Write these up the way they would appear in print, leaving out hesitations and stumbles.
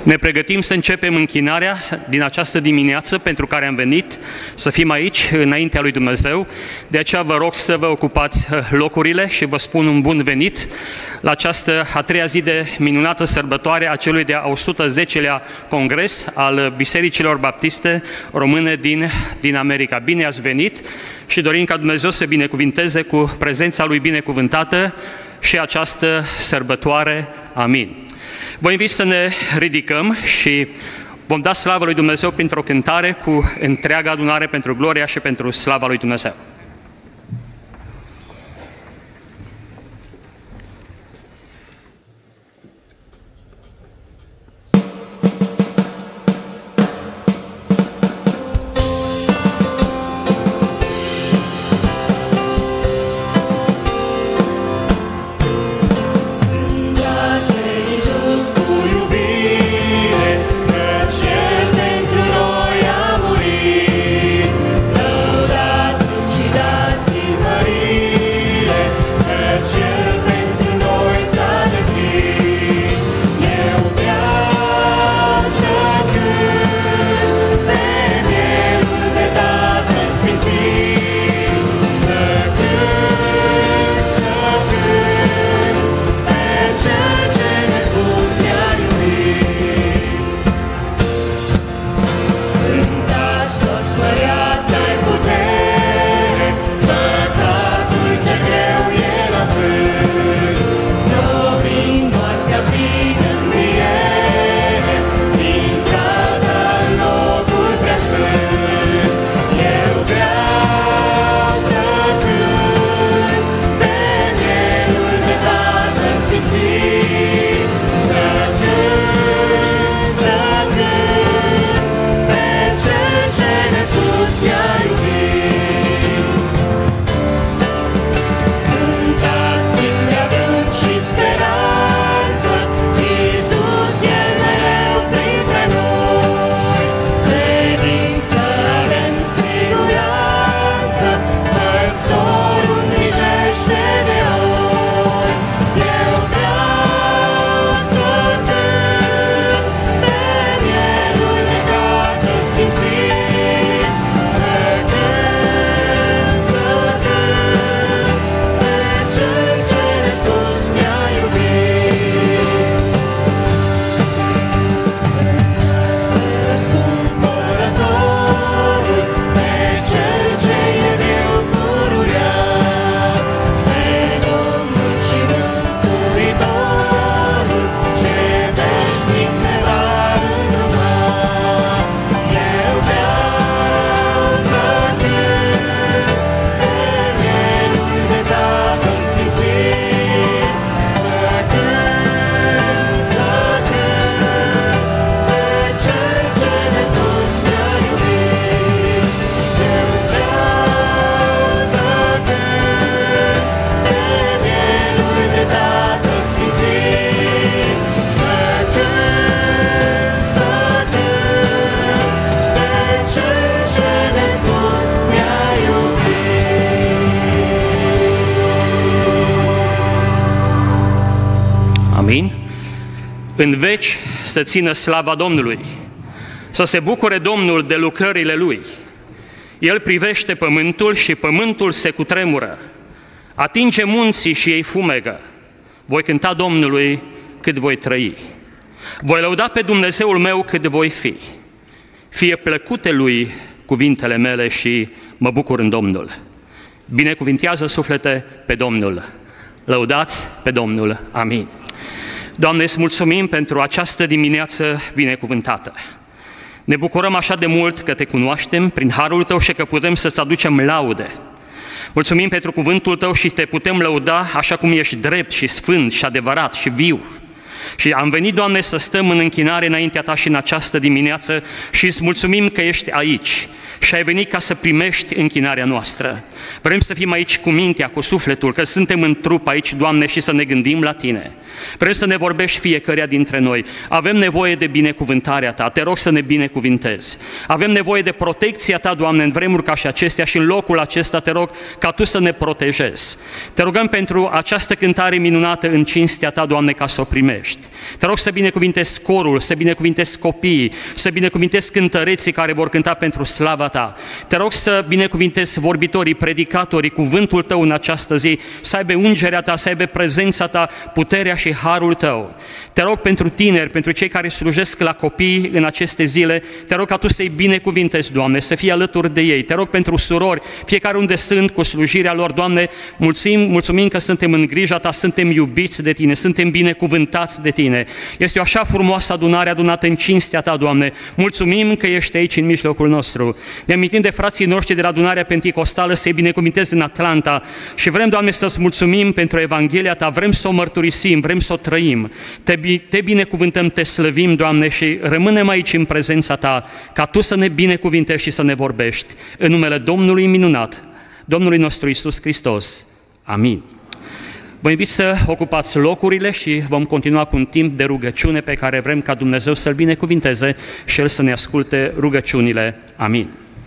Ne pregătim să începem închinarea din această dimineață pentru care am venit, să fim aici, înaintea lui Dumnezeu. De aceea vă rog să vă ocupați locurile și vă spun un bun venit la această a treia zi de minunată sărbătoare a celui de-a 110-lea congres al Bisericilor Baptiste Române din America. Bine ați venit și dorim ca Dumnezeu să binecuvinteze cu prezența Lui binecuvântată și această sărbătoare. Amin. Vă invit să ne ridicăm și vom da slavă lui Dumnezeu printr-o cântare cu întreaga adunare pentru gloria și pentru slava lui Dumnezeu. În veci să țină slava Domnului, să se bucure Domnul de lucrările Lui. El privește pământul și pământul se cutremură, atinge munții și ei fumegă. Voi cânta Domnului cât voi trăi, voi lăuda pe Dumnezeul meu cât voi fi. Fie plăcute Lui cuvintele mele și mă bucur în Domnul. Binecuvintează suflete pe Domnul, lăudați pe Domnul. Amin. Doamne, îți mulțumim pentru această dimineață binecuvântată. Ne bucurăm așa de mult că Te cunoaștem prin harul Tău și că putem să-ți aducem laude. Mulțumim pentru cuvântul Tău și Te putem lăuda așa cum ești drept și sfânt și adevărat și viu. Și am venit, Doamne, să stăm în închinare înaintea Ta și în această dimineață și îți mulțumim că ești aici și ai venit ca să primești închinarea noastră. Vrem să fim aici cu mintea, cu sufletul, că suntem în trup aici, Doamne, și să ne gândim la Tine. Vrem să ne vorbești fiecăruia dintre noi. Avem nevoie de binecuvântarea Ta, te rog să ne binecuvintezi. Avem nevoie de protecția Ta, Doamne, în vremuri ca și acestea și în locul acesta te rog ca Tu să ne protejezi. Te rugăm pentru această cântare minunată în cinstea Ta, Doamne, ca să o primești. Te rog să binecuvintezi corul, să binecuvintezi copiii, să binecuvintezi cântăreții care vor cânta pentru slava Ta. Te rog să binecuvintezi vorbitorii, predicatorii, cuvântul Tău în această zi, să aibă ungerea Ta, să aibă prezența Ta, puterea și harul Tău. Te rog pentru tineri, pentru cei care slujesc la copii în aceste zile, te rog ca Tu să-i binecuvintezi, Doamne, să fii alături de ei. Te rog pentru surori, fiecare unde sunt cu slujirea lor, Doamne, mulțumim că suntem în grija Ta, suntem iubiți de Tine, suntem binecuvântați de Tine. Este o așa frumoasă adunare adunată în cinstea Ta, Doamne. Mulțumim că ești aici în mijlocul nostru. Ne amintim de frații noștri de la adunarea penticostală, să-i binecuvintezi în Atlanta și vrem, Doamne, să-ți mulțumim pentru Evanghelia Ta, vrem să o mărturisim, vrem să o trăim. Te binecuvântăm, te slăvim, Doamne, și rămânem aici în prezența Ta, ca Tu să ne binecuvintezi și să ne vorbești. În numele Domnului minunat, Domnului nostru Iisus Hristos. Amin. Vă invit să ocupați locurile și vom continua cu un timp de rugăciune pe care vrem ca Dumnezeu să-L binecuvinteze și El să ne asculte rugăciunile. Amin.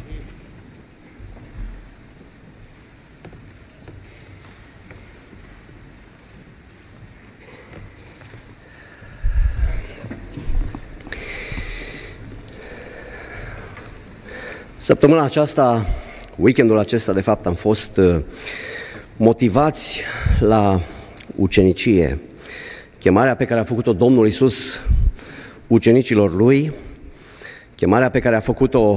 Săptămâna aceasta, weekendul acesta, de fapt, am fost motivați la ucenicie. Chemarea pe care a făcut-o Domnul Iisus ucenicilor Lui, chemarea pe care a făcut-o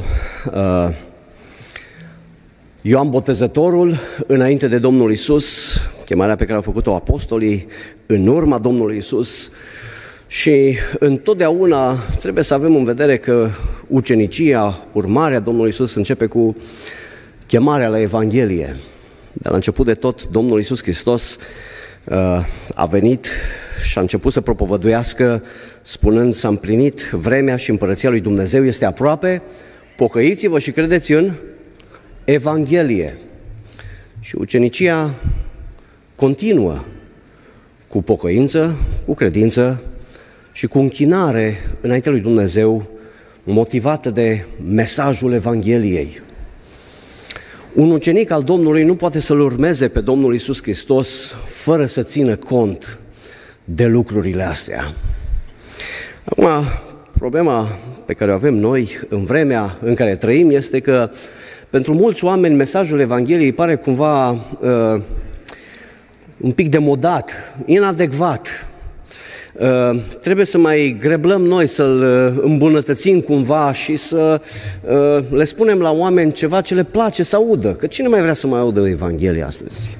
Ioan Botezătorul înainte de Domnul Iisus, chemarea pe care a făcut-o apostolii în urma Domnului Iisus. Și întotdeauna trebuie să avem în vedere că ucenicia, urmarea Domnului Iisus începe cu chemarea la Evanghelie. De la început de tot, Domnul Iisus Hristos a venit și a început să propovăduiască spunând: s-a împlinit vremea și împărăția lui Dumnezeu este aproape, pocăiți-vă și credeți în Evanghelie. Și ucenicia continuă cu pocăință, cu credință și cu închinare înaintea lui Dumnezeu, motivată de mesajul Evangheliei. Un ucenic al Domnului nu poate să-L urmeze pe Domnul Iisus Hristos fără să țină cont de lucrurile astea. Acum, problema pe care o avem noi în vremea în care trăim este că pentru mulți oameni mesajul Evangheliei pare cumva un pic demodat, inadecvat. Trebuie să mai greblăm noi, să-l îmbunătățim cumva și să le spunem la oameni ceva ce le place să audă. Că cine mai vrea să mai audă Evanghelia astăzi?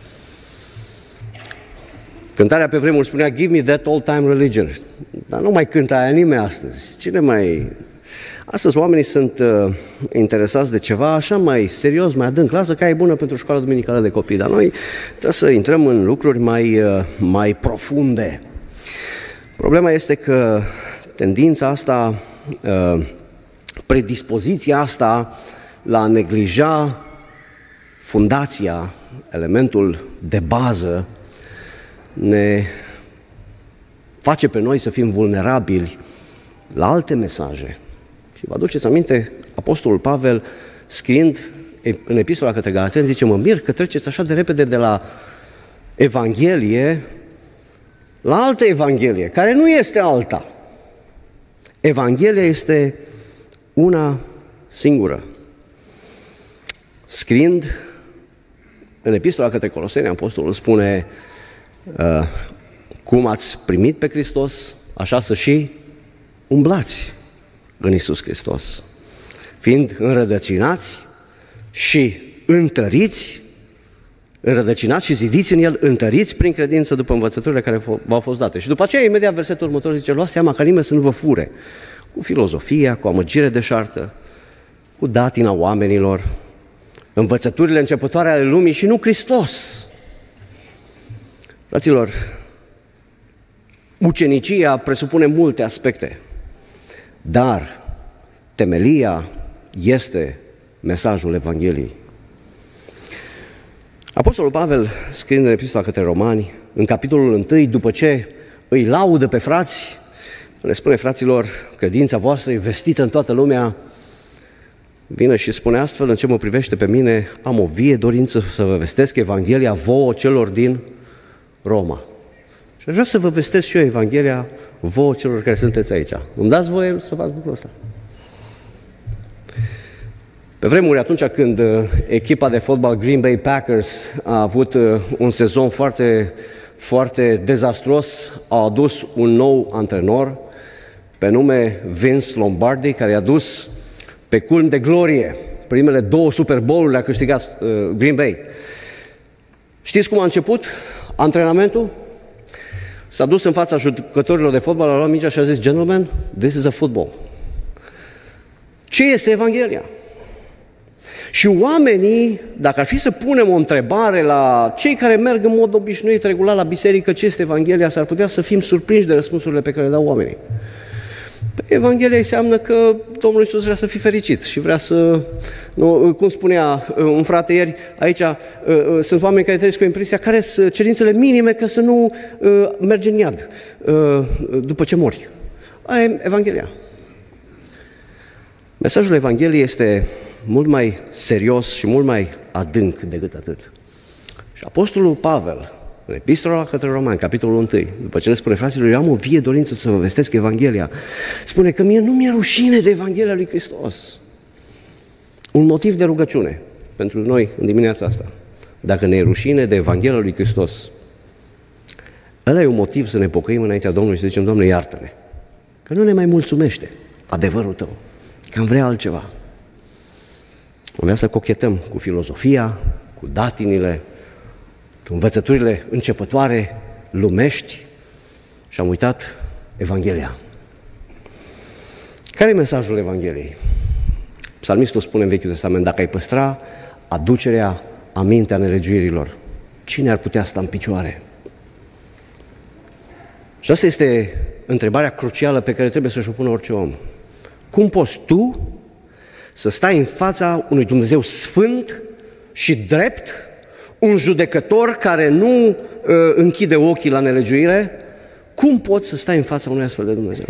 Cântarea pe vremuri spunea: give me that old-time religion. Dar nu mai cântă aia nimeni astăzi. Cine mai... Astăzi oamenii sunt interesați de ceva așa mai serios, mai adânc. Lasă că e bună pentru școala duminicală de copii, dar noi trebuie să intrăm în lucruri mai profunde. Problema este că tendința asta, predispoziția asta la a neglija fundația, elementul de bază, ne face pe noi să fim vulnerabili la alte mesaje. Și vă aduceți aminte, Apostolul Pavel, scriind în epistola către Galateni, zice: mă mir că treceți așa de repede de la Evanghelie la altă Evanghelie, care nu este alta. Evanghelia este una singură. Scriind în epistola către Coloseni, Apostolul spune: cum ați primit pe Hristos, așa să și umblați în Iisus Hristos, fiind înrădăcinați și întăriți, înrădăcinați și zidiți în El, întăriți prin credință după învățăturile care v-au fost date. Și după aceea, imediat, versetul următor zice: luați seama ca nimeni să nu vă fure cu filozofia, cu amăgire deșartă, cu datina oamenilor, învățăturile începătoare ale lumii și nu Hristos. Fraților, ucenicia presupune multe aspecte, dar temelia este mesajul Evangheliei. Apostolul Pavel, scriind în Epistola către Romani, în capitolul 1, după ce îi laudă pe frați, le spune: fraților, credința voastră e vestită în toată lumea, vine și spune astfel: în ce mă privește pe mine, am o vie dorință să vă vestesc Evanghelia vouă celor din Roma. Și aș vrea să vă vestesc și eu Evanghelia vouă celor care sunteți aici. Îmi dați voie să fac lucrul ăsta? Pe vremuri, atunci când echipa de fotbal Green Bay Packers a avut un sezon foarte, foarte dezastruos, au adus un nou antrenor pe nume Vince Lombardi, care i-a dus pe culmi de glorie. Primele 2 Super Bowl-uri le-a câștigat Green Bay. Știți cum a început antrenamentul? S-a dus în fața jucătorilor de fotbal, a luat mingea și a zis: gentlemen, this is a football. Ce este Evanghelia? Și oamenii, dacă ar fi să punem o întrebare la cei care merg în mod obișnuit, regulat la biserică, ce este Evanghelia, s-ar putea să fim surprinși de răspunsurile pe care le dau oamenii. Evanghelia înseamnă că Domnul Iisus vrea să fii fericit și vrea să... Nu, cum spunea un frate ieri, aici sunt oameni care trăiesc cu impresia care sunt cerințele minime ca să nu mergi în iad după ce mori. Aia e Evanghelia. Mesajul Evangheliei este mult mai serios și mult mai adânc decât atât. Și Apostolul Pavel, în Epistola către Romani, capitolul 1, după ce le spune: fraților, eu am o vie dorință să vă vestesc Evanghelia, spune că mie nu mi-e rușine de Evanghelia lui Hristos. Un motiv de rugăciune pentru noi în dimineața asta. Dacă ne e rușine de Evanghelia lui Hristos, ăla e un motiv să ne pocăim înaintea Domnului și să zicem: Doamne, iartă-ne, că nu ne mai mulțumește adevărul Tău, că am vrea altceva. Am vrea să cochetăm cu filozofia, cu datinile, cu învățăturile începătoare, lumești, și am uitat Evanghelia. Care e mesajul Evangheliei? Psalmistul spune în Vechiul Testament: dacă ai păstra aducerea aminte a nelegiuirilor, cine ar putea sta în picioare? Și asta este întrebarea crucială pe care trebuie să-și o pună orice om. Cum poți tu să stai în fața unui Dumnezeu sfânt și drept, un judecător care nu închide ochii la nelegiuire? Cum poți să stai în fața unui astfel de Dumnezeu?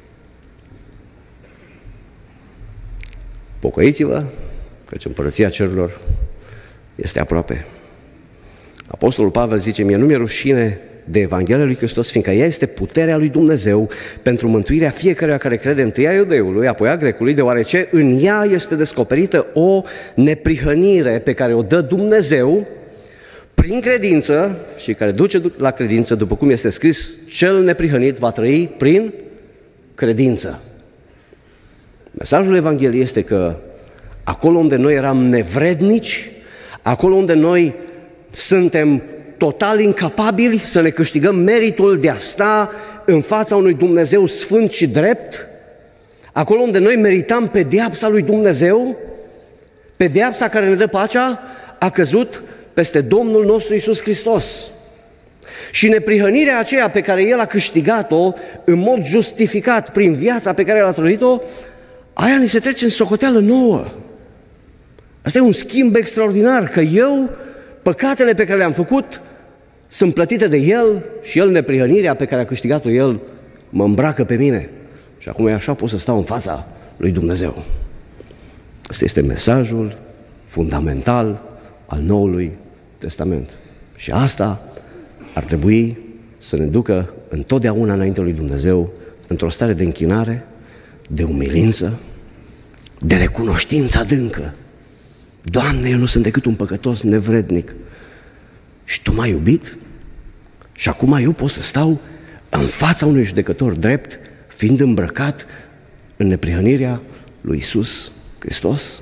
Pocăiți-vă, căci împărăția cerurilor este aproape. Apostolul Pavel zice: mie nu mi-e rușine de Evanghelia lui Hristos, fiindcă ea este puterea lui Dumnezeu pentru mântuirea fiecăruia care crede, întâi a iudeului, apoi a grecului, deoarece în ea este descoperită o neprihănire pe care o dă Dumnezeu prin credință și care duce la credință, după cum este scris: cel neprihănit va trăi prin credință. Mesajul Evangheliei este că acolo unde noi eram nevrednici, acolo unde noi suntem total incapabili să ne câștigăm meritul de a sta în fața unui Dumnezeu sfânt și drept, acolo unde noi meritam pedeapsa lui Dumnezeu, pedeapsa care ne dă pacea, a căzut peste Domnul nostru Iisus Hristos. Și neprihănirea aceea pe care El a câștigat-o în mod justificat prin viața pe care El a trăit-o, aia ni se trece în socoteală nouă. Asta e un schimb extraordinar, că eu, păcatele pe care le-am făcut, sunt plătite de El și El, neprihănirea pe care a câștigat-o El, mă îmbracă pe mine. Și acum e așa, pot să stau în fața lui Dumnezeu. Asta este mesajul fundamental al Noului Testament. Și asta ar trebui să ne ducă întotdeauna înainte lui Dumnezeu, într-o stare de închinare, de umilință, de recunoștință adâncă. Doamne, eu nu sunt decât un păcătos nevrednic și Tu m-ai iubit și acum eu pot să stau în fața unui judecător drept, fiind îmbrăcat în neprihănirea lui Iisus Hristos.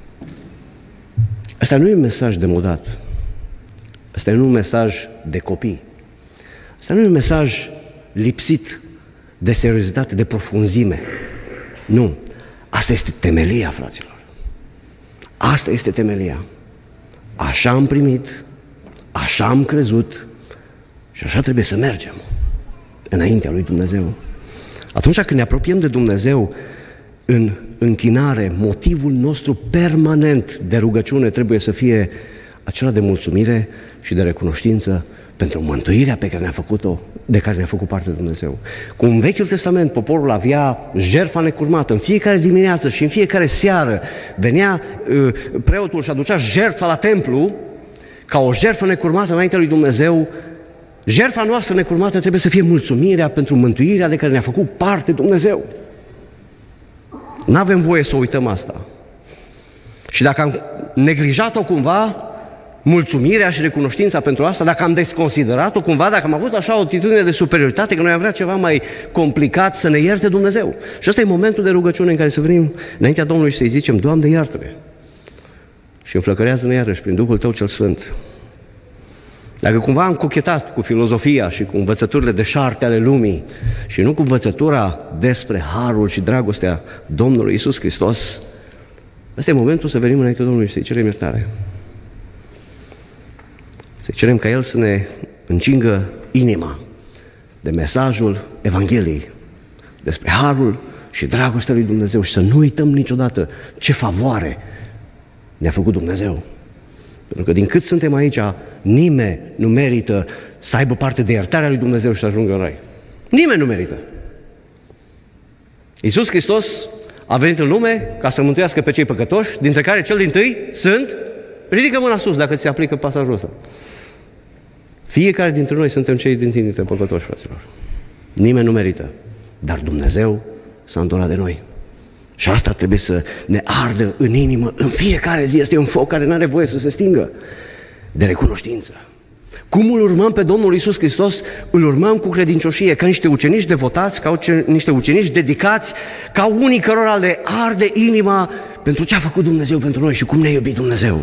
Asta nu e un mesaj demodat, asta nu e un mesaj de copii, asta nu e un mesaj lipsit de seriozitate, de profunzime. Nu, asta este temelia, fraților. Asta este temelia. Așa am primit, așa am crezut și așa trebuie să mergem înaintea lui Dumnezeu. Atunci când ne apropiem de Dumnezeu în închinare, motivul nostru permanent de rugăciune trebuie să fie acela de mulțumire și de recunoștință pentru mântuirea pe care ne-a făcut-o, de care ne-a făcut parte Dumnezeu. Cum în Vechiul Testament poporul avea jertfa necurmată în fiecare dimineață și în fiecare seară venea preotul și aducea jertfa la templu ca o jertfă necurmată înaintea lui Dumnezeu, jertfa noastră necurmată trebuie să fie mulțumirea pentru mântuirea de care ne-a făcut parte Dumnezeu. N-avem voie să uităm asta. Și dacă am neglijat-o cumva, mulțumirea și recunoștința pentru asta, dacă am desconsiderat-o cumva, dacă am avut așa o atitudine de superioritate, că noi am vrea ceva mai complicat, să ne ierte Dumnezeu. Și ăsta e momentul de rugăciune în care să venim înaintea Domnului și să-i zicem: Doamne, iartă-ne! Și înflăcărează-ne iarăși prin Duhul Tău cel Sfânt. Dacă cumva am cochetat cu filozofia și cu învățăturile deșarte ale lumii și nu cu învățătura despre harul și dragostea Domnului Iisus Hristos, ăsta e momentul să venim înaintea Domnului și să-i cerem iertare. Să-i cerem ca El să ne încingă inima de mesajul Evangheliei despre harul și dragostea lui Dumnezeu și să nu uităm niciodată ce favoare ne-a făcut Dumnezeu. Pentru că din cât suntem aici, nimeni nu merită să aibă parte de iertarea lui Dumnezeu și să ajungă în rai. Nimeni nu merită. Iisus Hristos a venit în lume ca să mântuiască pe cei păcătoși, dintre care cel dintâi sunt... Ridică mâna sus dacă ți se aplică pasajul ăsta. Fiecare dintre noi suntem cei dintre păcătoși, fraților. Nimeni nu merită. Dar Dumnezeu s-a îndorat de noi. Și asta trebuie să ne ardă în inimă în fiecare zi. Este un foc care nu are voie să se stingă, de recunoștință. Cum îl urmăm pe Domnul Iisus Hristos? Îl urmăm cu credincioșie, ca niște ucenici devotați, ca niște ucenici dedicați, ca unii cărora le arde inima pentru ce a făcut Dumnezeu pentru noi și cum ne-a iubit Dumnezeu.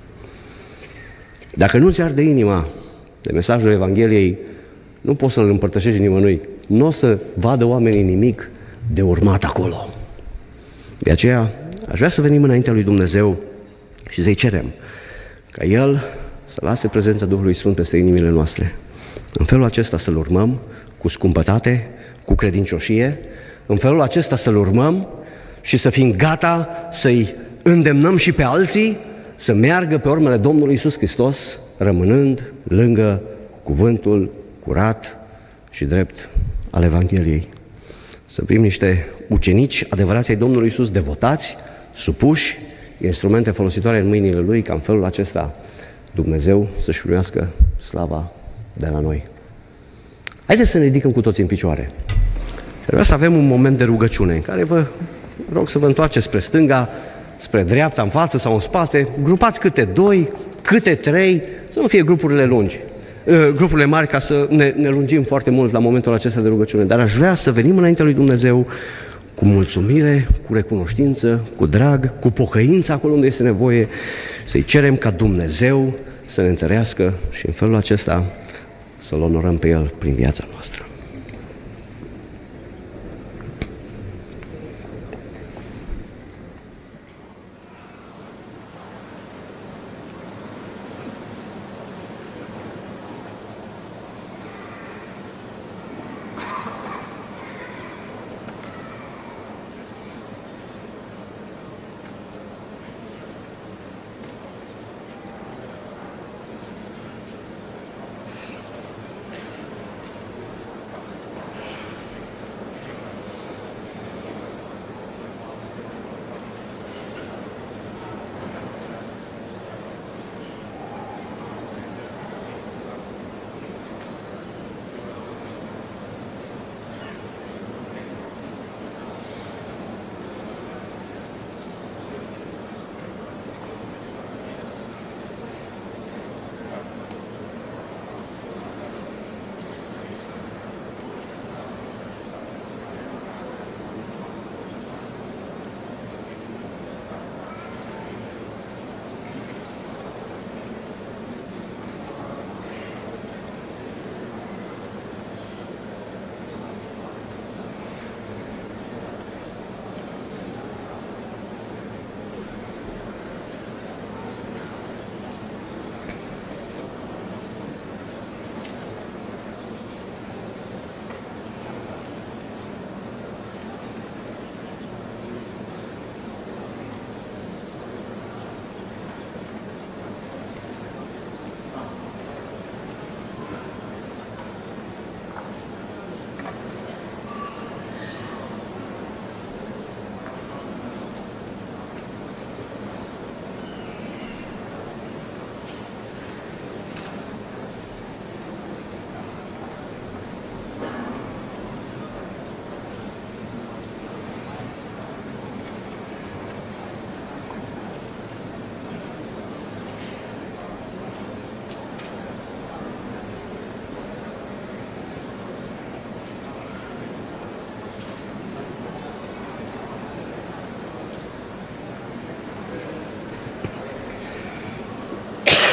Dacă nu ți arde inima de mesajul Evangheliei, nu poți să-l împărtășești nimănui. Nu o să vadă oamenii nimic de urmat acolo. De aceea, aș vrea să venim înaintea lui Dumnezeu și să-i cerem ca El să lase prezența Duhului Sfânt peste inimile noastre. În felul acesta să-L urmăm cu scumpătate, cu credincioșie, în felul acesta să-L urmăm și să fim gata să-i îndemnăm și pe alții să meargă pe urmele Domnului Iisus Hristos, rămânând lângă cuvântul curat și drept al Evangheliei. Să fim niște ucenici adevărați ai Domnului Iisus, devotați, supuși, instrumente folositoare în mâinile Lui, ca în felul acesta Dumnezeu să-și primească slava de la noi. Haideți să ne ridicăm cu toții în picioare. Și vreau să avem un moment de rugăciune în care vă rog să vă întoarceți spre stânga, spre dreapta, în față sau în spate, grupați câte 2, câte 3, să nu fie grupurile lungi, grupurile mari, ca să ne lungim foarte mult la momentul acesta de rugăciune. Dar aș vrea să venim înaintea lui Dumnezeu cu mulțumire, cu recunoștință, cu drag, cu pocăință acolo unde este nevoie, să-i cerem ca Dumnezeu să ne întărească și în felul acesta să-L onorăm pe El prin viața noastră.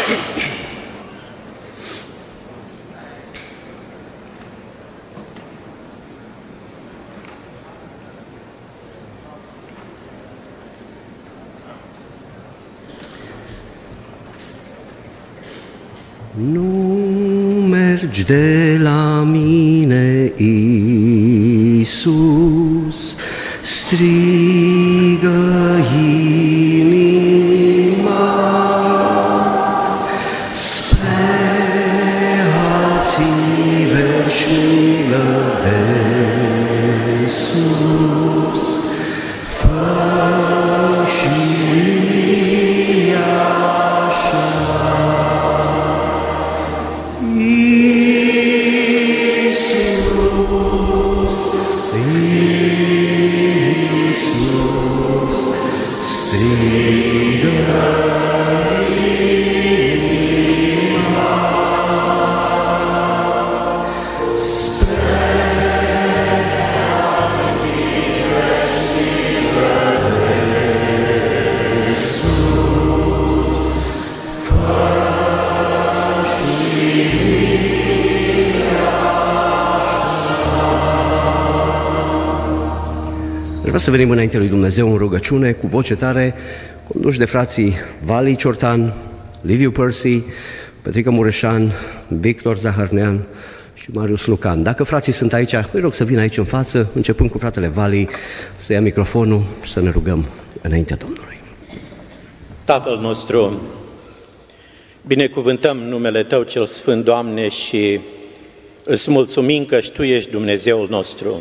Nu mergi de la mine, Iisus, strigă inima, spre alții verși milă de sus, fă și mie așa. Vreau să venim înaintea lui Dumnezeu în rugăciune, cu voce tare, conduși de frații Vali Ciortan, Liviu Percy, Petrica Mureșan, Victor Zaharnean și Marius Lucan. Dacă frații sunt aici, îi rog să vină aici în față, începând cu fratele Vali, să ia microfonul și să ne rugăm înaintea Domnului. Tatăl nostru, binecuvântăm numele Tău cel Sfânt, Doamne, și îți mulțumim că Tu ești Dumnezeul nostru.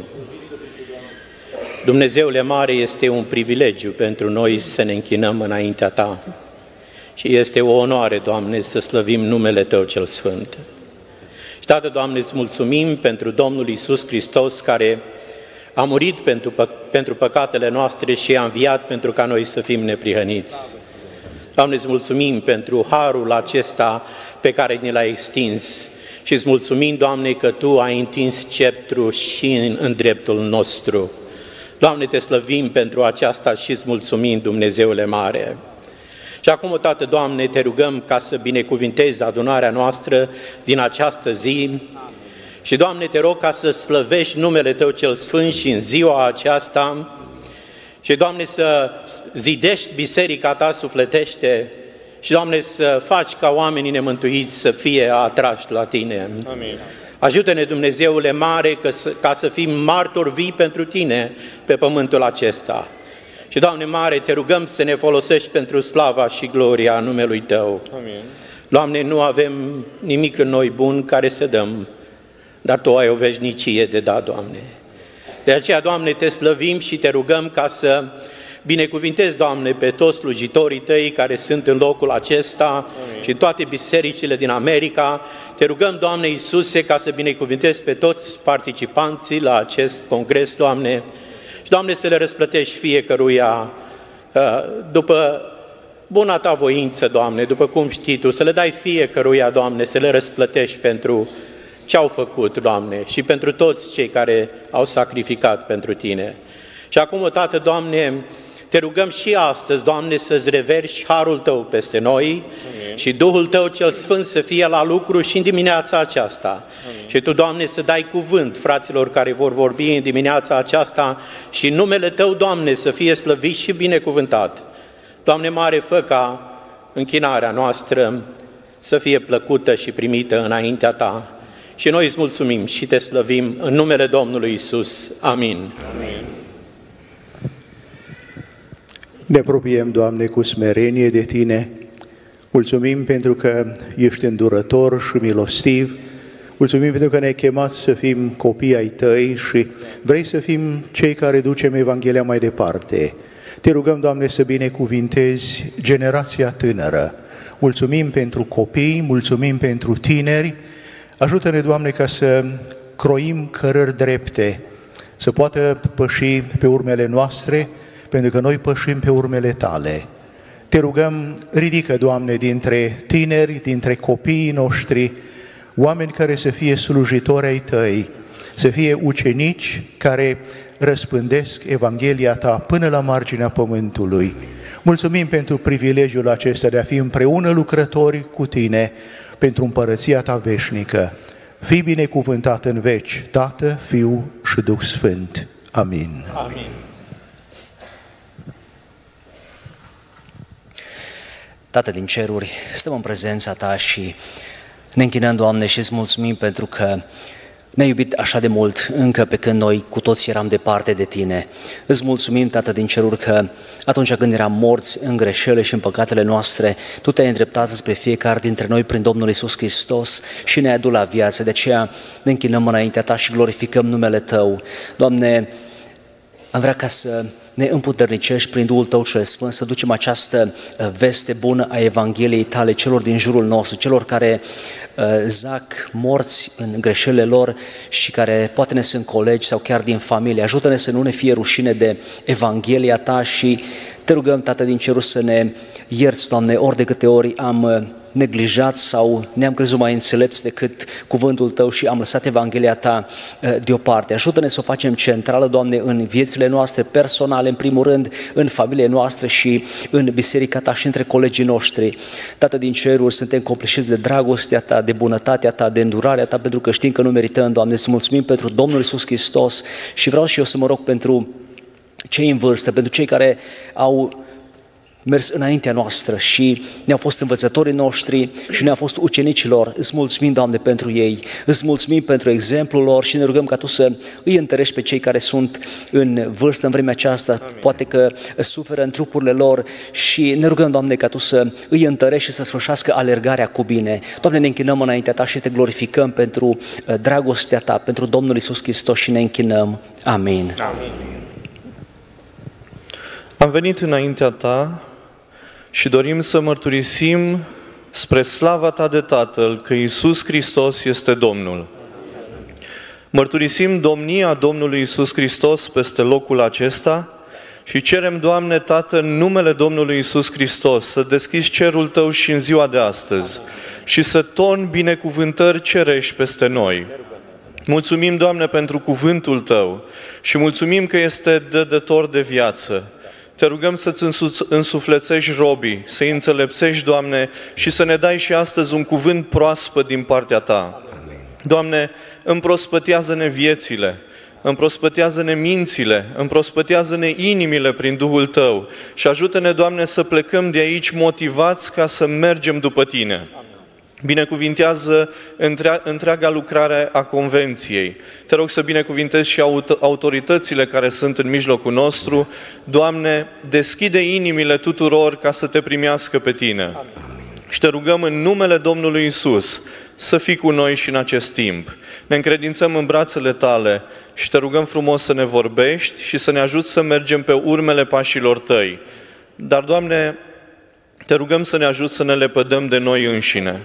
Dumnezeule mare, este un privilegiu pentru noi să ne închinăm înaintea Ta și este o onoare, Doamne, să slăvim numele Tău cel Sfânt. Și, Tată, Doamne, îți mulțumim pentru Domnul Iisus Hristos, care a murit pentru păcatele noastre și a înviat pentru ca noi să fim neprihăniți. Doamne, îți mulțumim pentru harul acesta pe care ne l-ai extins și îți mulțumim, Doamne, că Tu ai întins sceptrul și în dreptul nostru. Doamne, Te slăvim pentru aceasta și îți mulțumim, Dumnezeule mare. Și acum, Tată, Doamne, Te rugăm ca să binecuvintezi adunarea noastră din această zi și, Doamne, Te rog ca să slăvești numele Tău cel Sfânt și în ziua aceasta și, Doamne, să zidești biserica Ta sufletește și, Doamne, să faci ca oamenii nemântuiți să fie atrași la Tine. Amin. Ajută-ne, Dumnezeule mare, ca să fim martori vii pentru Tine pe pământul acesta. Și, Doamne mare, Te rugăm să ne folosești pentru slava și gloria numelui Tău. Amin. Doamne, nu avem nimic în noi bun care să dăm, dar Tu ai o veșnicie de dat, Doamne. De aceea, Doamne, Te slăvim și Te rugăm ca să binecuvintezi, Doamne, pe toți slujitorii Tăi care sunt în locul acesta. Amin. Și toate bisericile din America. Te rugăm, Doamne Iisuse, ca să binecuvintezi pe toți participanții la acest congres, Doamne, și, Doamne, să le răsplătești fiecăruia după buna Ta voință, Doamne, după cum știi Tu, să le dai fiecăruia, Doamne, să le răsplătești pentru ce au făcut, Doamne, și pentru toți cei care au sacrificat pentru Tine. Și acum, Tată, Doamne, Te rugăm și astăzi, Doamne, să-ți reverși harul Tău peste noi. Amin. Și Duhul Tău cel Sfânt să fie la lucru și în dimineața aceasta. Amin. Și Tu, Doamne, să dai cuvânt fraților care vor vorbi în dimineața aceasta și numele Tău, Doamne, să fie slăvit și binecuvântat. Doamne mare, fă ca închinarea noastră să fie plăcută și primită înaintea Ta. Și noi îți mulțumim și Te slăvim în numele Domnului Iisus. Amin. Amin. Ne apropiem, Doamne, cu smerenie de Tine. Mulțumim pentru că ești îndurător și milostiv. Mulțumim pentru că ne-ai chemat să fim copii ai Tăi și vrei să fim cei care ducem Evanghelia mai departe. Te rugăm, Doamne, să binecuvintezi generația tânără. Mulțumim pentru copii, mulțumim pentru tineri. Ajută-ne, Doamne, ca să croim cărări drepte, să poată păși pe urmele noastre, pentru că noi pășim pe urmele Tale. Te rugăm, ridică, Doamne, dintre tineri, dintre copiii noștri, oameni care să fie slujitori ai Tăi, să fie ucenici care răspândesc Evanghelia Ta până la marginea pământului. Mulțumim pentru privilegiul acesta de a fi împreună lucrători cu Tine pentru împărăția Ta veșnică. Fii binecuvântat în veci, Tată, Fiu și Duh Sfânt. Amin. Amin. Tată din ceruri, stăm în prezența Ta și ne închinăm, Doamne, și îți mulțumim pentru că ne-ai iubit așa de mult, încă pe când noi cu toți eram departe de Tine. Îți mulțumim, Tată din ceruri, că atunci când eram morți în greșelile și în păcatele noastre, Tu te-ai îndreptat spre fiecare dintre noi prin Domnul Iisus Hristos și ne-ai adus la viață. De aceea ne închinăm înaintea Ta și glorificăm numele Tău. Doamne, am vrea ca să ne împuternicești prin Duhul Tău cel Sfânt, să ducem această veste bună a Evangheliei Tale celor din jurul nostru, celor care zac morți în greșelile lor și care poate ne sunt colegi sau chiar din familie. Ajută-ne să nu ne fie rușine de Evanghelia Ta și Te rugăm, Tată din cerul, să ne ierți, Doamne, ori de câte ori am neglijat sau ne-am crezut mai înțelepți decât cuvântul Tău și am lăsat Evanghelia Ta deoparte. Ajută-ne să o facem centrală, Doamne, în viețile noastre personale, în primul rând, în familiile noastre și în biserica Ta și între colegii noștri. Tată din ceruri, suntem copleșiți de dragostea Ta, de bunătatea Ta, de îndurarea Ta, pentru că știm că nu merităm, Doamne, să mulțumim pentru Domnul Iisus Hristos și vreau și eu să mă rog pentru cei în vârstă, pentru cei care au mers înaintea noastră și ne-au fost învățătorii noștri și ne-au fost ucenicilor. Îți mulțumim, Doamne, pentru ei, îți mulțumim pentru exemplul lor și ne rugăm ca Tu să îi întărești pe cei care sunt în vârstă în vremea aceasta. Amin. Poate că suferă în trupurile lor și ne rugăm, Doamne, ca Tu să îi întărești și să sfârșească alergarea cu bine. Doamne, ne închinăm înaintea Ta și Te glorificăm pentru dragostea Ta, pentru Domnul Iisus Hristos și ne închinăm. Amin. Amin. Am venit înaintea Ta și dorim să mărturisim spre slava Ta de Tatăl că Iisus Hristos este Domnul. Mărturisim domnia Domnului Iisus Hristos peste locul acesta și cerem, Doamne, Tată, în numele Domnului Iisus Hristos, să deschizi cerul Tău și în ziua de astăzi și să torni binecuvântări cerești peste noi. Mulțumim, Doamne, pentru cuvântul Tău și mulțumim că este dădător de viață. Te rugăm să-ți însuflețești robii, să-i înțelepțești, Doamne, și să ne dai și astăzi un cuvânt proaspăt din partea Ta. Amin. Doamne, împrospătează-ne viețile, împrospătează-ne mințile, împrospătează-ne inimile prin Duhul Tău și ajută-ne, Doamne, să plecăm de aici motivați ca să mergem după Tine. Binecuvintează întreaga lucrare a Convenției. Te rog să binecuvintezi și autoritățile care sunt în mijlocul nostru. Doamne, deschide inimile tuturor ca să Te primească pe Tine. Amin. Și Te rugăm în numele Domnului Iisus să fii cu noi și în acest timp. Ne încredințăm în brațele Tale și Te rugăm frumos să ne vorbești și să ne ajuți să mergem pe urmele pașilor Tăi. Dar, Doamne, Te rugăm să ne ajuți să ne lepădăm de noi înșine.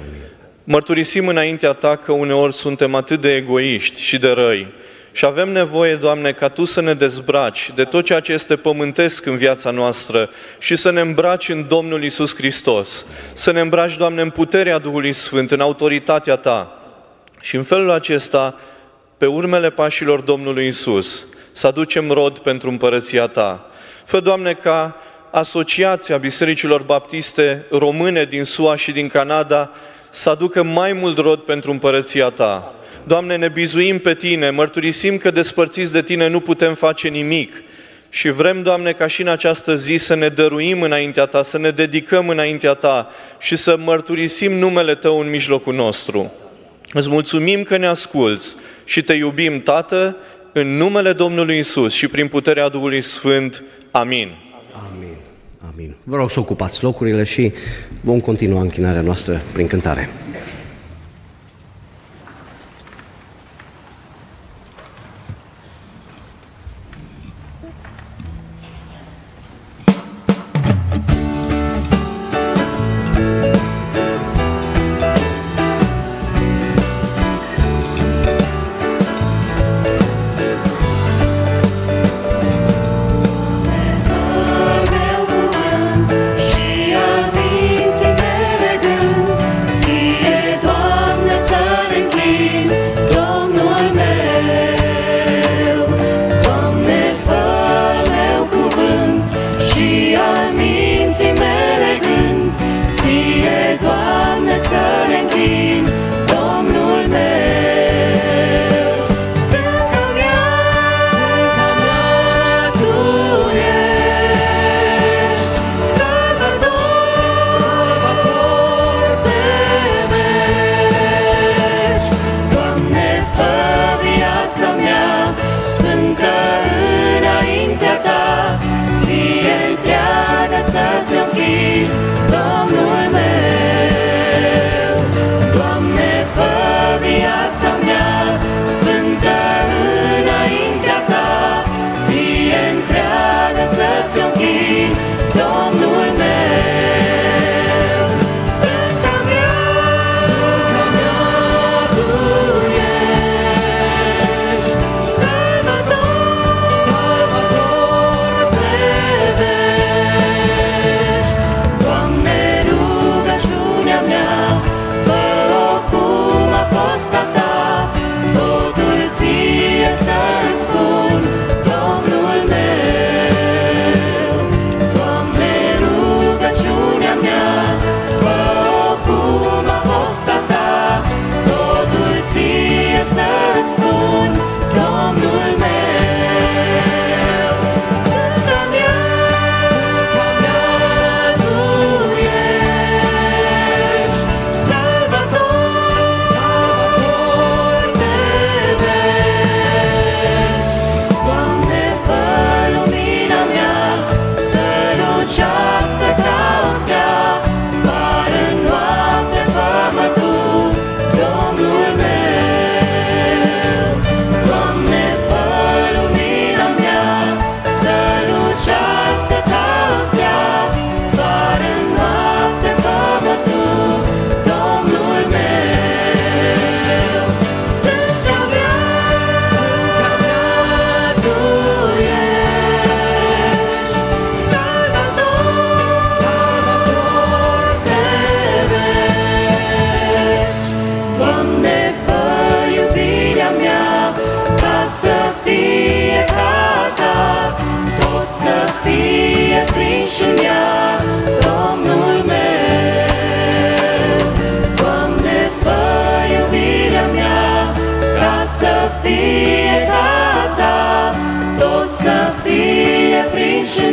Mărturisim înaintea Ta că uneori suntem atât de egoiști și de răi și avem nevoie, Doamne, ca Tu să ne dezbraci de tot ceea ce este pământesc în viața noastră și să ne îmbraci în Domnul Iisus Hristos. Să ne îmbraci, Doamne, în puterea Duhului Sfânt, în autoritatea Ta. Și în felul acesta, pe urmele pașilor Domnului Iisus, să aducem rod pentru împărăția Ta. Fă, Doamne, ca Asociația Bisericilor Baptiste Române din SUA și din Canada să aducă mai mult rod pentru împărăția Ta. Doamne, ne bizuim pe Tine, mărturisim că despărțiți de Tine nu putem face nimic și vrem, Doamne, ca și în această zi să ne dăruim înaintea Ta, să ne dedicăm înaintea Ta și să mărturisim numele Tău în mijlocul nostru. Îți mulțumim că ne asculți și Te iubim, Tată, în numele Domnului Iisus și prin puterea Duhului Sfânt. Amin. Amin. Amin. Vă rog să ocupați locurile și vom continua închinarea noastră prin cântare. Și al minții mele gând, ție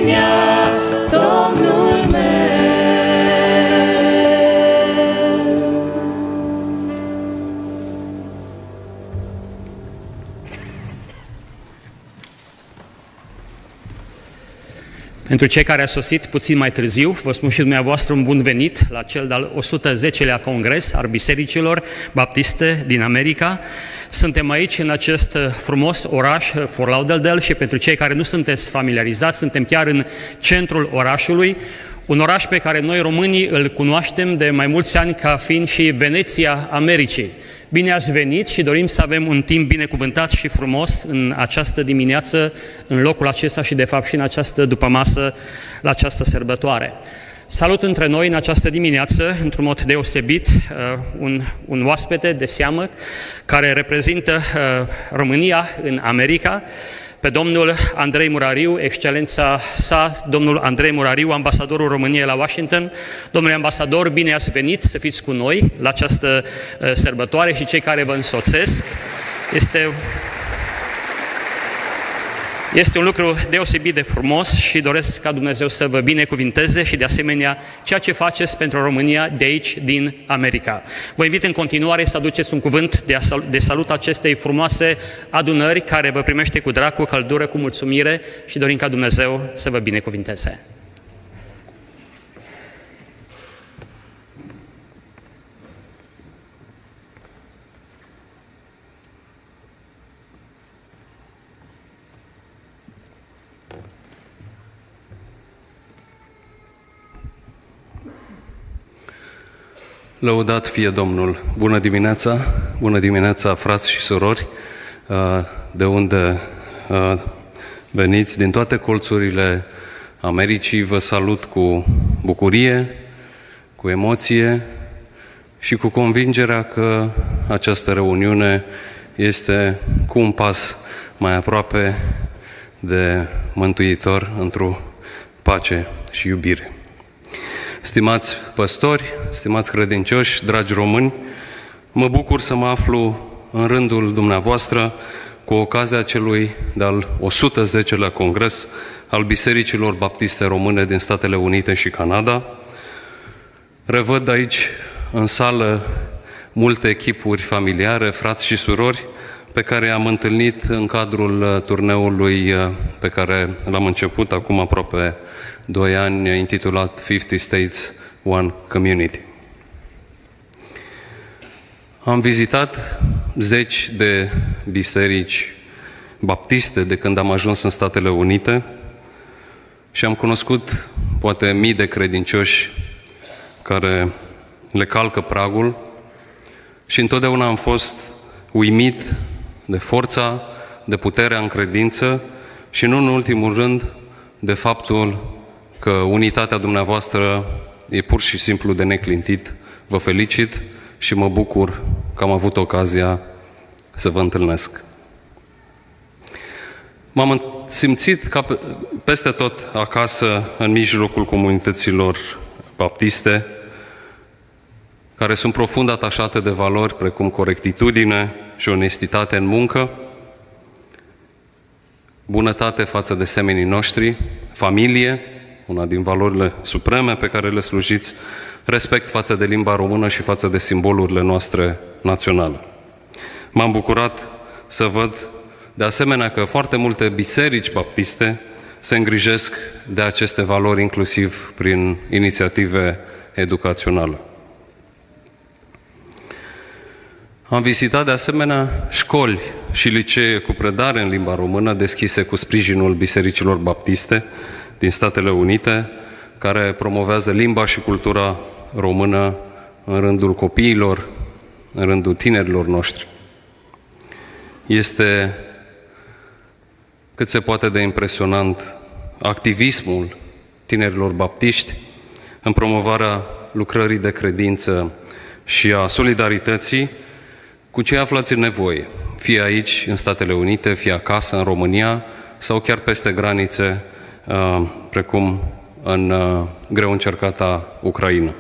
asemenea Domnul meu. Pentru cei care au sosit puțin mai târziu, vă spun și dumneavoastră un bun venit la cel de-al 110-lea Congres al Bisericilor Baptiste din America. Suntem aici în acest frumos oraș, Fort Lauderdale, și pentru cei care nu sunteți familiarizați, suntem chiar în centrul orașului, un oraș pe care noi românii îl cunoaștem de mai mulți ani ca fiind și Veneția Americii. Bine ați venit și dorim să avem un timp binecuvântat și frumos în această dimineață, în locul acesta și de fapt și în această dupămasă, la această sărbătoare. Salut între noi în această dimineață, într-un mod deosebit, un oaspete de seamă care reprezintă România în America, pe domnul Andrei Murariu, excelența sa, domnul Andrei Murariu, ambasadorul României la Washington. Domnule ambasador, bine ați venit să fiți cu noi la această sărbătoare și cei care vă însoțesc. Este un lucru deosebit de frumos și doresc ca Dumnezeu să vă binecuvinteze și de asemenea ceea ce faceți pentru România de aici, din America. Vă invit în continuare să aduceți un cuvânt de salut acestei frumoase adunări care vă primește cu drag, cu căldură, cu mulțumire și dorim ca Dumnezeu să vă binecuvinteze. Lăudat fie Domnul! Bună dimineața! Bună dimineața, frați și surori, de unde veniți, din toate colțurile Americii. Vă salut cu bucurie, cu emoție și cu convingerea că această reuniune este cu un pas mai aproape de Mântuitor într-o pace și iubire. Stimați păstori, stimați credincioși, dragi români, mă bucur să mă aflu în rândul dumneavoastră cu ocazia celui de-al 110-lea Congres al Bisericilor Baptiste Române din Statele Unite și Canada. Revăd aici în sală multe echipuri familiare, frați și surori, pe care am întâlnit în cadrul turneului pe care l-am început acum aproape 2 ani, intitulat 50 States, One Community. Am vizitat zeci de biserici baptiste de când am ajuns în Statele Unite și am cunoscut poate mii de credincioși care le calcă pragul și întotdeauna am fost uimit de forța, de puterea în credință și, nu în ultimul rând, de faptul că unitatea dumneavoastră e pur și simplu de neclintit. Vă felicit și mă bucur că am avut ocazia să vă întâlnesc. M-am simțit ca peste tot acasă, în mijlocul comunităților baptiste, care sunt profund atașate de valori precum corectitudine și onestitate în muncă, bunătate față de semenii noștri, familie, una din valorile supreme pe care le slujiți, respect față de limba română și față de simbolurile noastre naționale. M-am bucurat să văd de asemenea că foarte multe biserici baptiste se îngrijesc de aceste valori, inclusiv prin inițiative educaționale. Am vizitat de asemenea școli și licee cu predare în limba română deschise cu sprijinul bisericilor baptiste din Statele Unite, care promovează limba și cultura română în rândul copiilor, în rândul tinerilor noștri. Este cât se poate de impresionant activismul tinerilor baptiști în promovarea lucrării de credință și a solidarității cu cei aflați în nevoie, fie aici, în Statele Unite, fie acasă, în România, sau chiar peste granițe, precum în greu încercata Ucraina.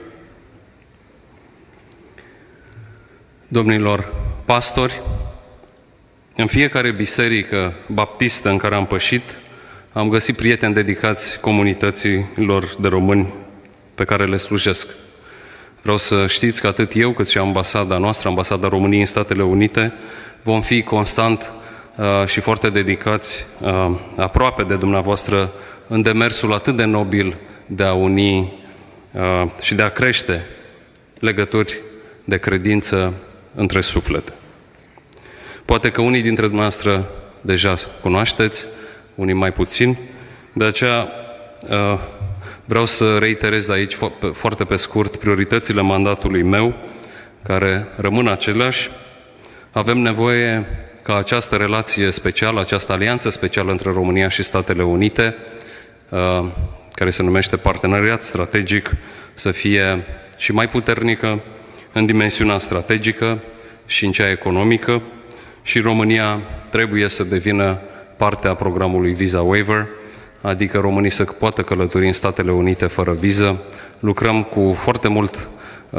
Domnilor pastori, în fiecare biserică baptistă în care am pășit, am găsit prieteni dedicați comunităților de români pe care le slujesc. Vreau să știți că atât eu cât și ambasada noastră, ambasada României în Statele Unite, vom fi constant și foarte dedicați aproape de dumneavoastră în demersul atât de nobil de a uni și de a crește legături de credință între suflete. Poate că unii dintre dumneavoastră deja cunoașteți, unii mai puțin, de aceea vreau să reiterez aici foarte pe scurt prioritățile mandatului meu, care rămân aceleași. Avem nevoie ca această relație specială, această alianță specială între România și Statele Unite, care se numește parteneriat strategic, să fie și mai puternică în dimensiunea strategică și în cea economică, și România trebuie să devină parte a programului Visa Waiver, adică românii să poată călători în Statele Unite fără viză. Lucrăm cu foarte mult,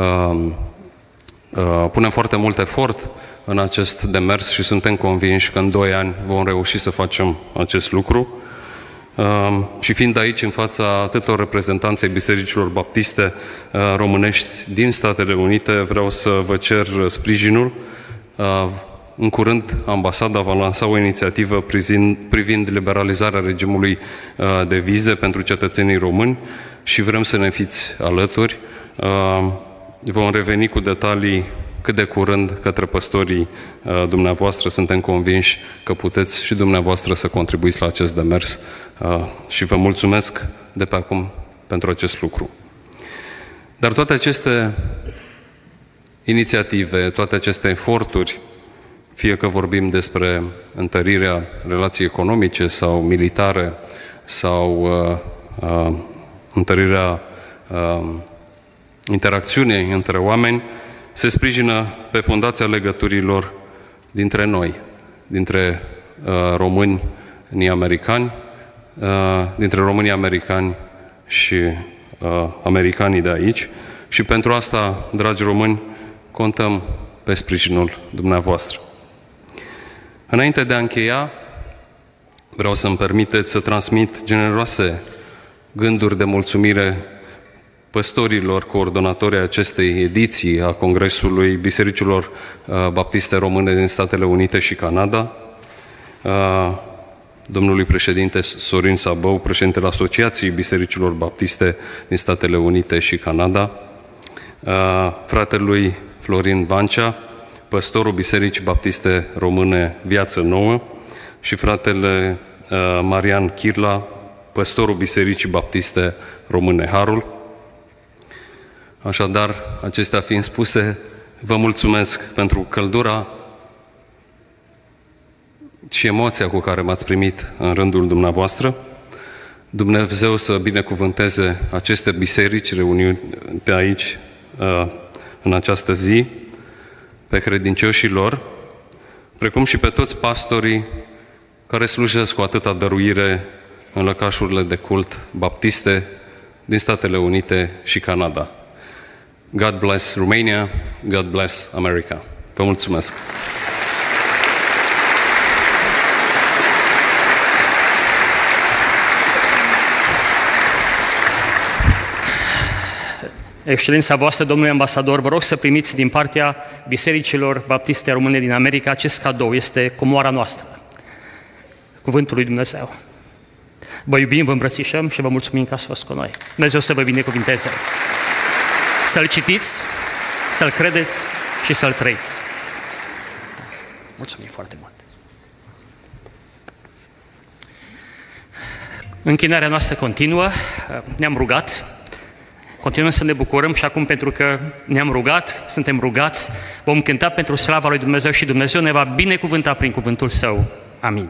punem foarte mult efort în acest demers și suntem convinși că în 2 ani vom reuși să facem acest lucru. Și fiind aici în fața atâtor reprezentanței bisericilor baptiste românești din Statele Unite, vreau să vă cer sprijinul. În curând, ambasada va lansa o inițiativă privind liberalizarea regimului de vize pentru cetățenii români și vrem să ne fiți alături. Vom reveni cu detalii cât de curând către păstorii dumneavoastră. Suntem convinși că puteți și dumneavoastră să contribuiți la acest demers și vă mulțumesc de pe acum pentru acest lucru. Dar toate aceste inițiative, toate aceste eforturi, fie că vorbim despre întărirea relației economice sau militare sau întărirea interacțiunii între oameni, se sprijină pe fundația legăturilor dintre noi, dintre români americani, dintre românii americani și americanii de aici. Și pentru asta, dragi români, contăm pe sprijinul dumneavoastră. Înainte de a încheia, vreau să-mi permiteți să transmit generoase gânduri de mulțumire păstorilor coordonatori acestei ediții a Congresului Bisericilor Baptiste Române din Statele Unite și Canada, domnului președinte Sorin Sabău, președintele Asociației Bisericilor Baptiste din Statele Unite și Canada, fratelui Florin Vancea, păstorul Bisericii Baptiste Române Viață Nouă, și fratele Marian Chirla, păstorul Bisericii Baptiste Române Harul. Așadar, acestea fiind spuse, vă mulțumesc pentru căldura și emoția cu care m-ați primit în rândul dumneavoastră. Dumnezeu să binecuvânteze aceste biserici reunite aici în această zi, pe credincioșii lor, precum și pe toți pastorii care slujesc cu atâta dăruire în lăcașurile de cult baptiste din Statele Unite și Canada. God bless Romania, God bless America. Vă mulțumesc! Excelența voastră, domnule ambasador, vă rog să primiți din partea Bisericilor Baptiste Române din America acest cadou. Este comoara noastră, Cuvântul lui Dumnezeu. Vă iubim, vă îmbrățișăm și vă mulțumim că ați fost cu noi. Dumnezeu să vă binecuvinteze. Să-L citiți, să-L credeți și să-L trăiți. Mulțumim foarte mult. Închinarea noastră continuă. Ne-am rugat. Continuăm să ne bucurăm și acum, pentru că ne-am rugat, suntem rugați, vom cânta pentru slava lui Dumnezeu și Dumnezeu ne va binecuvânta prin cuvântul Său. Amin.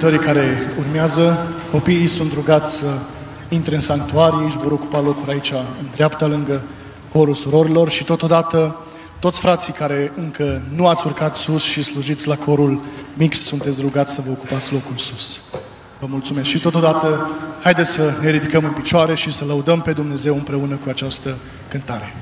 cântării care urmează, copiii sunt rugați să intre în sanctuarie, își vor ocupa locuri aici în dreapta, lângă corul surorilor și totodată toți frații care încă nu ați urcat sus și slujiți la corul mix, sunteți rugați să vă ocupați locul sus. Vă mulțumesc și totodată haideți să ne ridicăm în picioare și să lăudăm pe Dumnezeu împreună cu această cântare.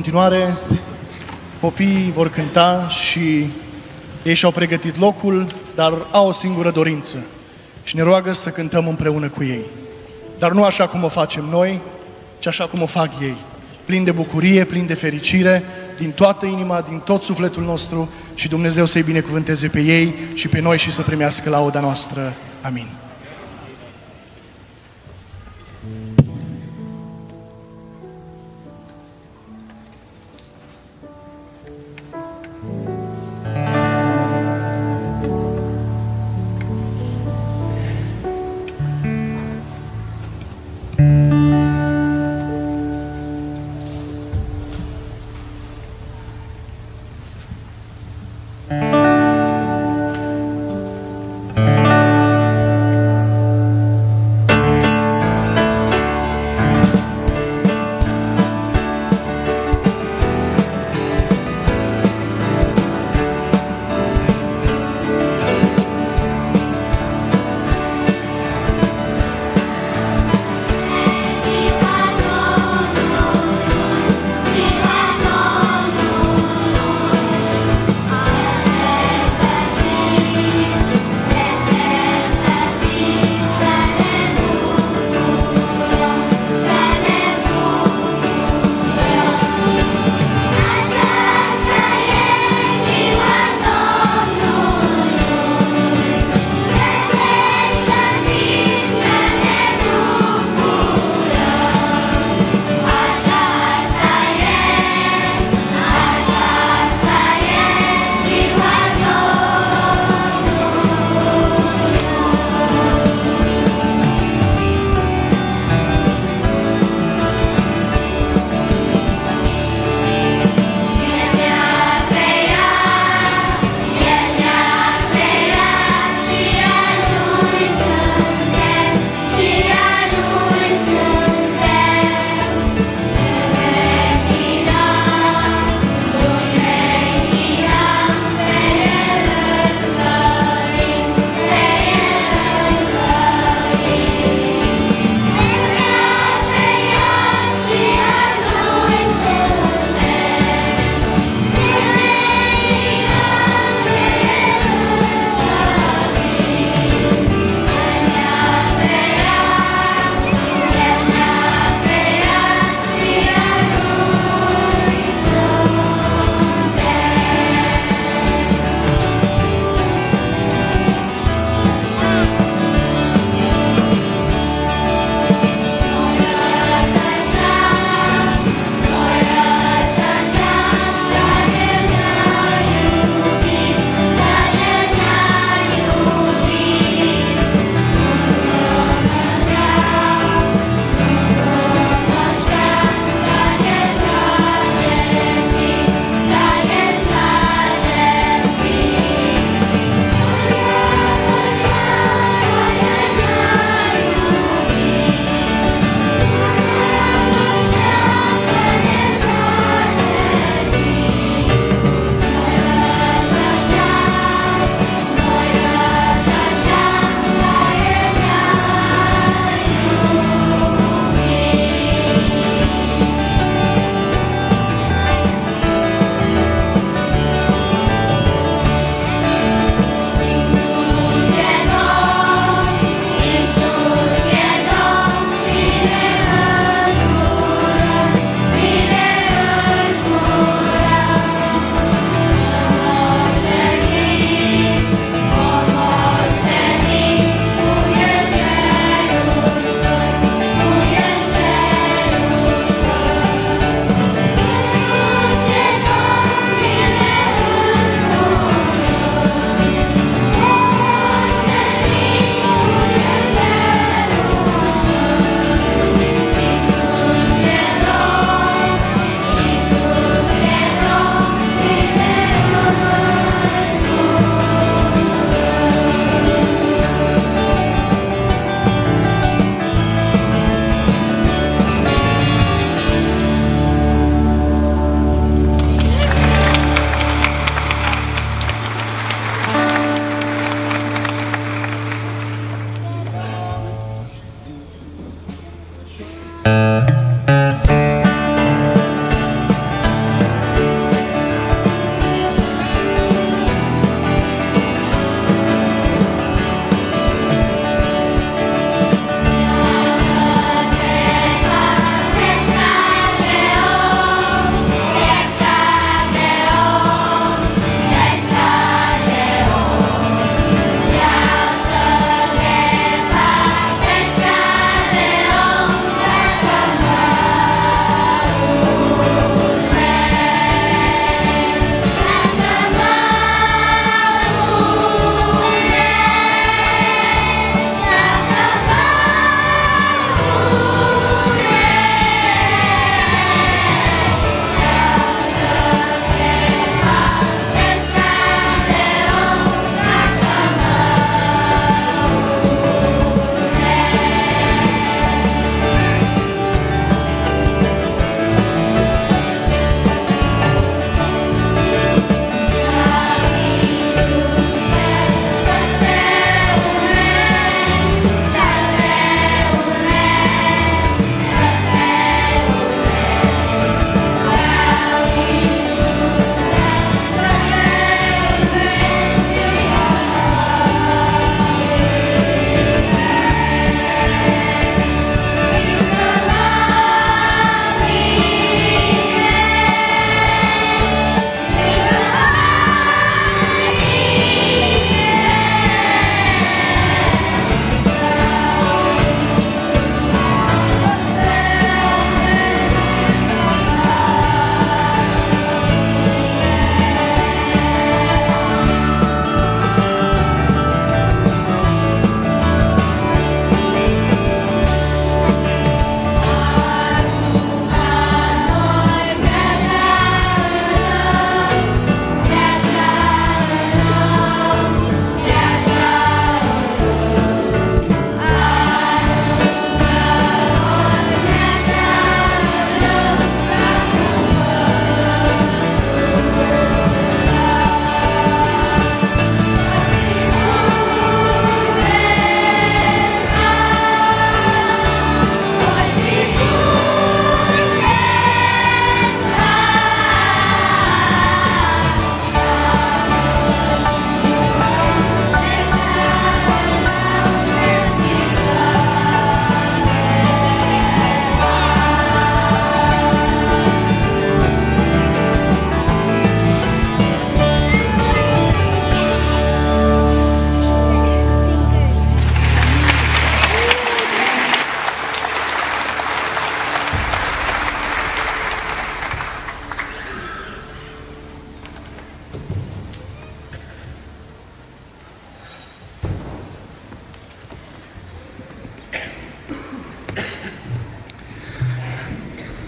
continuare, copiii vor cânta și ei și-au pregătit locul. dar au o singură dorință și ne roagă să cântăm împreună cu ei. Dar nu așa cum o facem noi, ci așa cum o fac ei. Plin de bucurie, plin de fericire, din toată inima, din tot sufletul nostru și Dumnezeu să-i binecuvânteze pe ei și pe noi și să primească lauda noastră. Amin.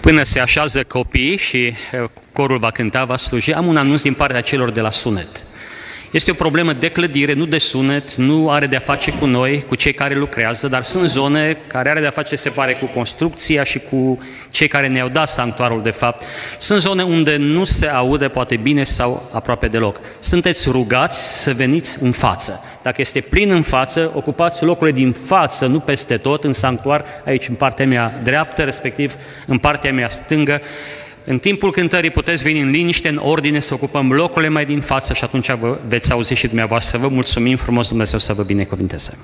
Până se așează copiii și corul va cânta, va sluji, am un anunț din partea celor de la sunet. Este o problemă de clădire, nu de sunet, nu are de-a face cu noi, cu cei care lucrează, dar sunt zone care are de-a face, se pare, cu construcția și cu cei care ne-au dat sanctuarul, de fapt. Sunt zone unde nu se aude poate bine sau aproape deloc. Sunteți rugați să veniți în față. Dacă este plin în față, ocupați locurile din față, nu peste tot, în sanctuar, aici în partea mea dreaptă, respectiv în partea mea stângă. În timpul cântării puteți veni în liniște, în ordine, să ocupăm locurile mai din față și atunci vă veți auzi și dumneavoastră. Vă mulțumim frumos, Dumnezeu să vă binecuvinteze.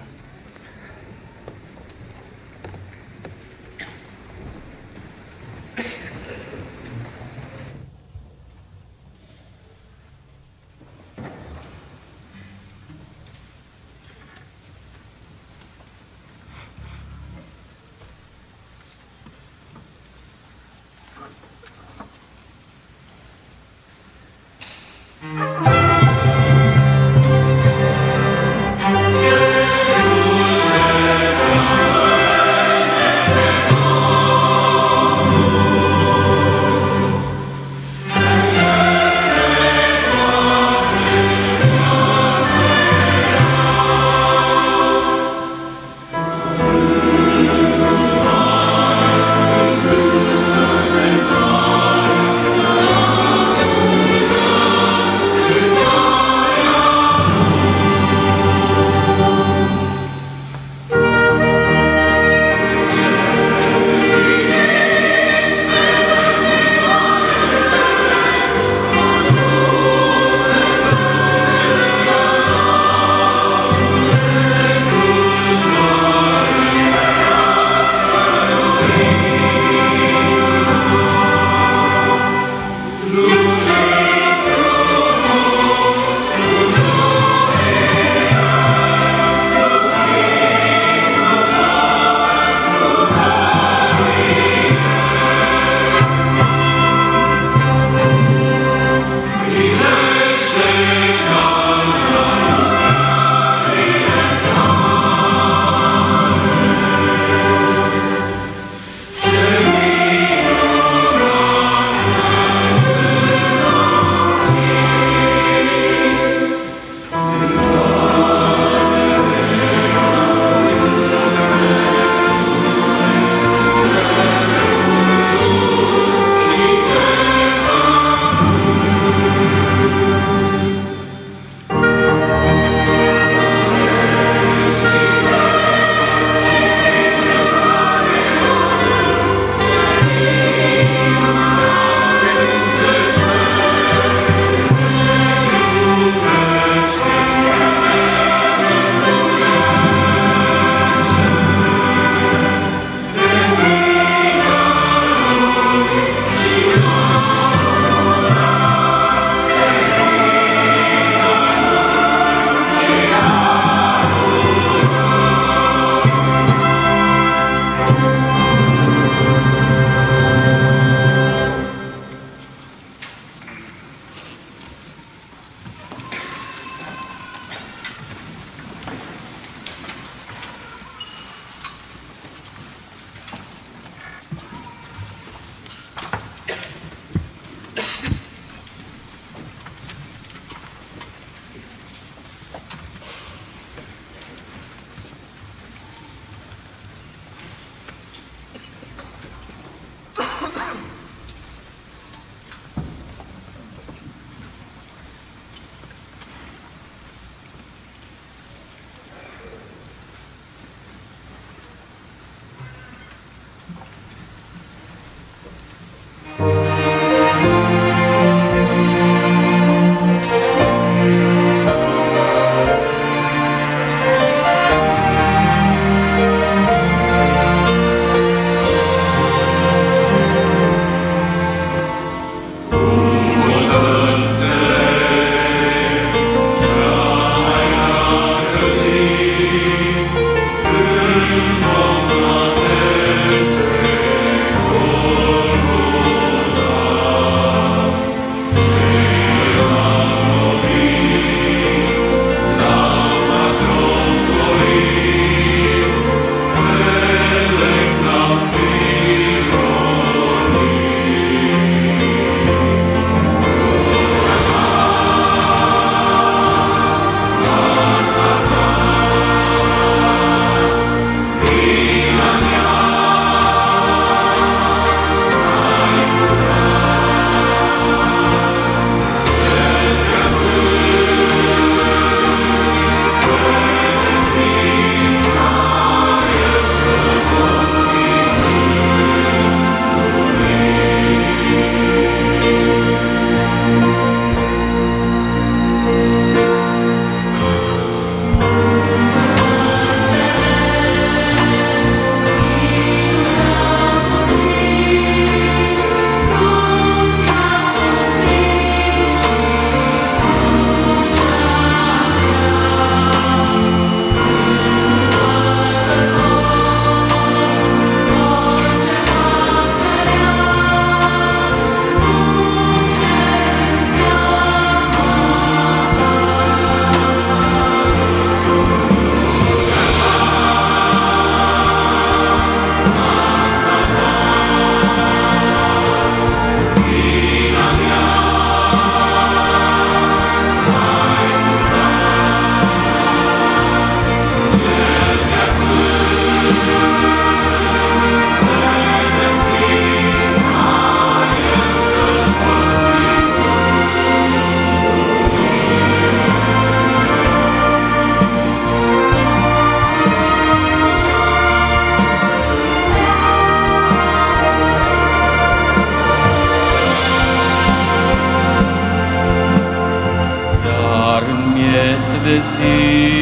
zi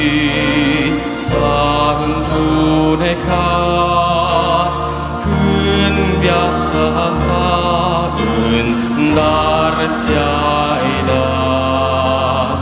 s-a întunecat, când viața ta în dar ți-ai dat.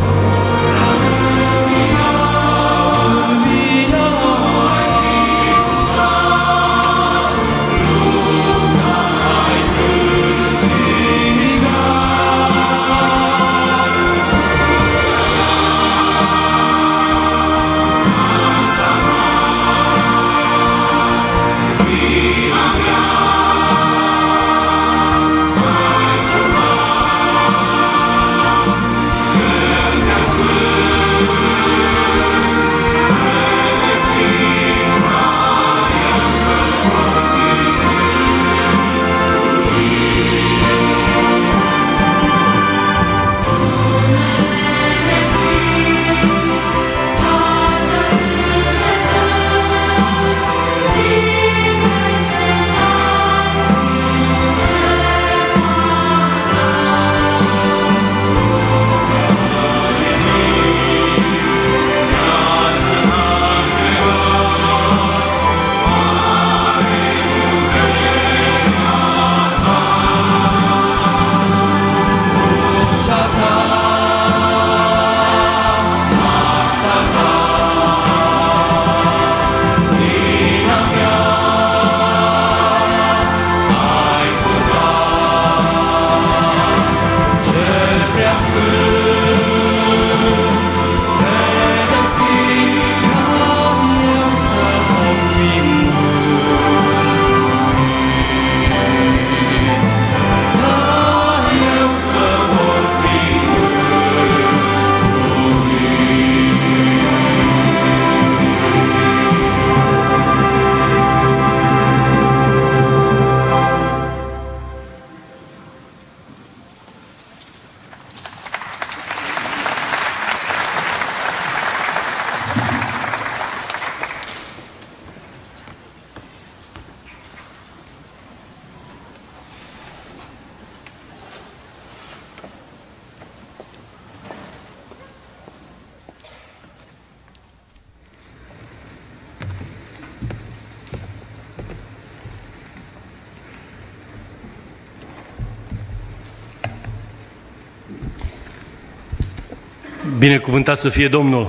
Binecuvântat să fie Domnul!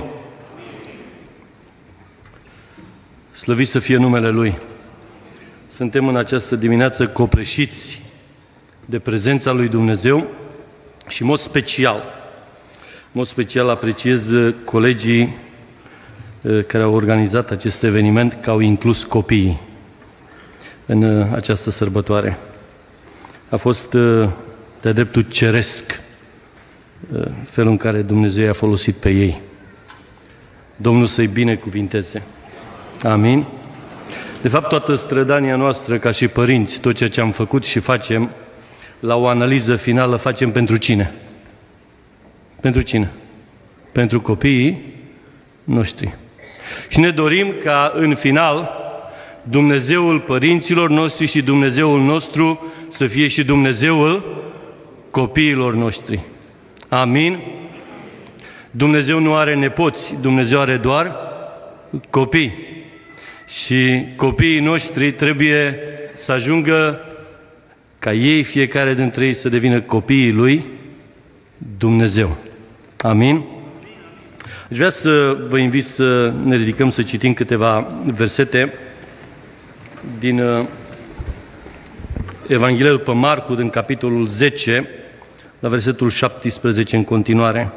Slăvit să fie numele Lui! Suntem în această dimineață copleșiți de prezența Lui Dumnezeu și, în mod special apreciez colegii care au organizat acest eveniment, că au inclus copiii în această sărbătoare. A fost de dreptul ceresc felul în care Dumnezeu i-a folosit pe ei. Domnul să-i binecuvinteze. Amin. De fapt, toată strădania noastră ca și părinți, tot ceea ce am făcut și facem, la o analiză finală facem pentru cine? Pentru cine? Pentru copiii noștri. Și ne dorim ca în final Dumnezeul părinților noștri și Dumnezeul nostru să fie și Dumnezeul copiilor noștri. Amin? Dumnezeu nu are nepoți, Dumnezeu are doar copii. Și copiii noștri trebuie să ajungă ca ei, fiecare dintre ei, să devină copiii lui Dumnezeu. Amin? Aș vrea să vă invit să ne ridicăm să citim câteva versete din Evanghelia după Marcu, din capitolul 10, la versetul 17 în continuare.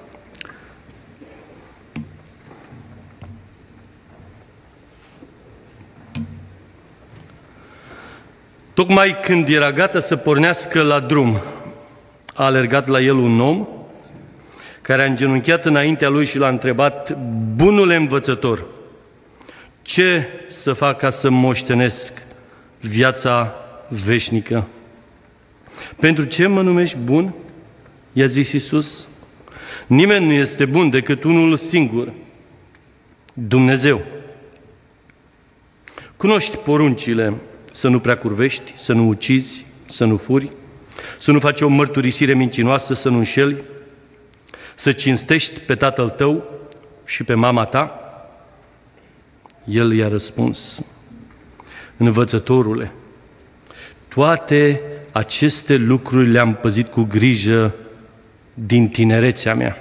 Tocmai când era gata să pornească la drum, a alergat la el un om care a îngenunchiat înaintea lui și l-a întrebat: Bunule învățător, ce să fac ca să moștenesc viața veșnică? Pentru ce mă numești bun? I-a zis Iisus: nimeni nu este bun decât unul singur, Dumnezeu. Cunoști poruncile: să nu prea curvești, să nu ucizi, să nu furi, să nu faci o mărturisire mincinoasă, să nu înșeli, să cinstești pe tatăl tău și pe mama ta? El i-a răspuns: învățătorule, toate aceste lucruri le-am păzit cu grijă din tinerețea mea.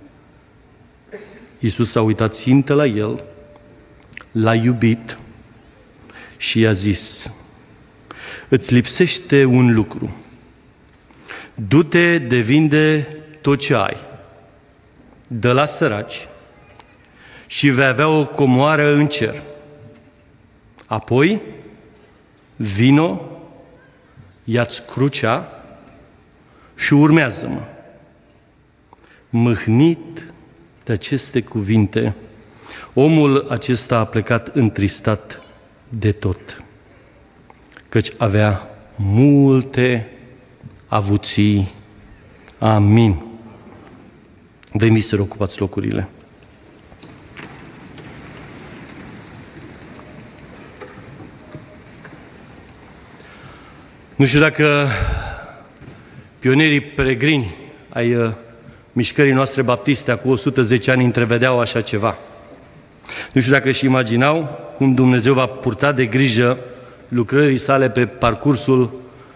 Iisus s-a uitat țintă la el, l-a iubit și i-a zis: îți lipsește un lucru. Du-te de vinde tot ce ai, dă la săraci și vei avea o comoară în cer. Apoi, vino, ia-ți crucea și urmează-mă. Mâhnit de aceste cuvinte, omul acesta a plecat întristat de tot, căci avea multe avuții. Amin. Vă invit să ocupați locurile. Nu știu dacă pionierii peregrini ai mișcării noastre baptiste acum 110 ani întrevedeau așa ceva. Nu știu dacă își imaginau cum Dumnezeu va purta de grijă lucrării sale pe parcursul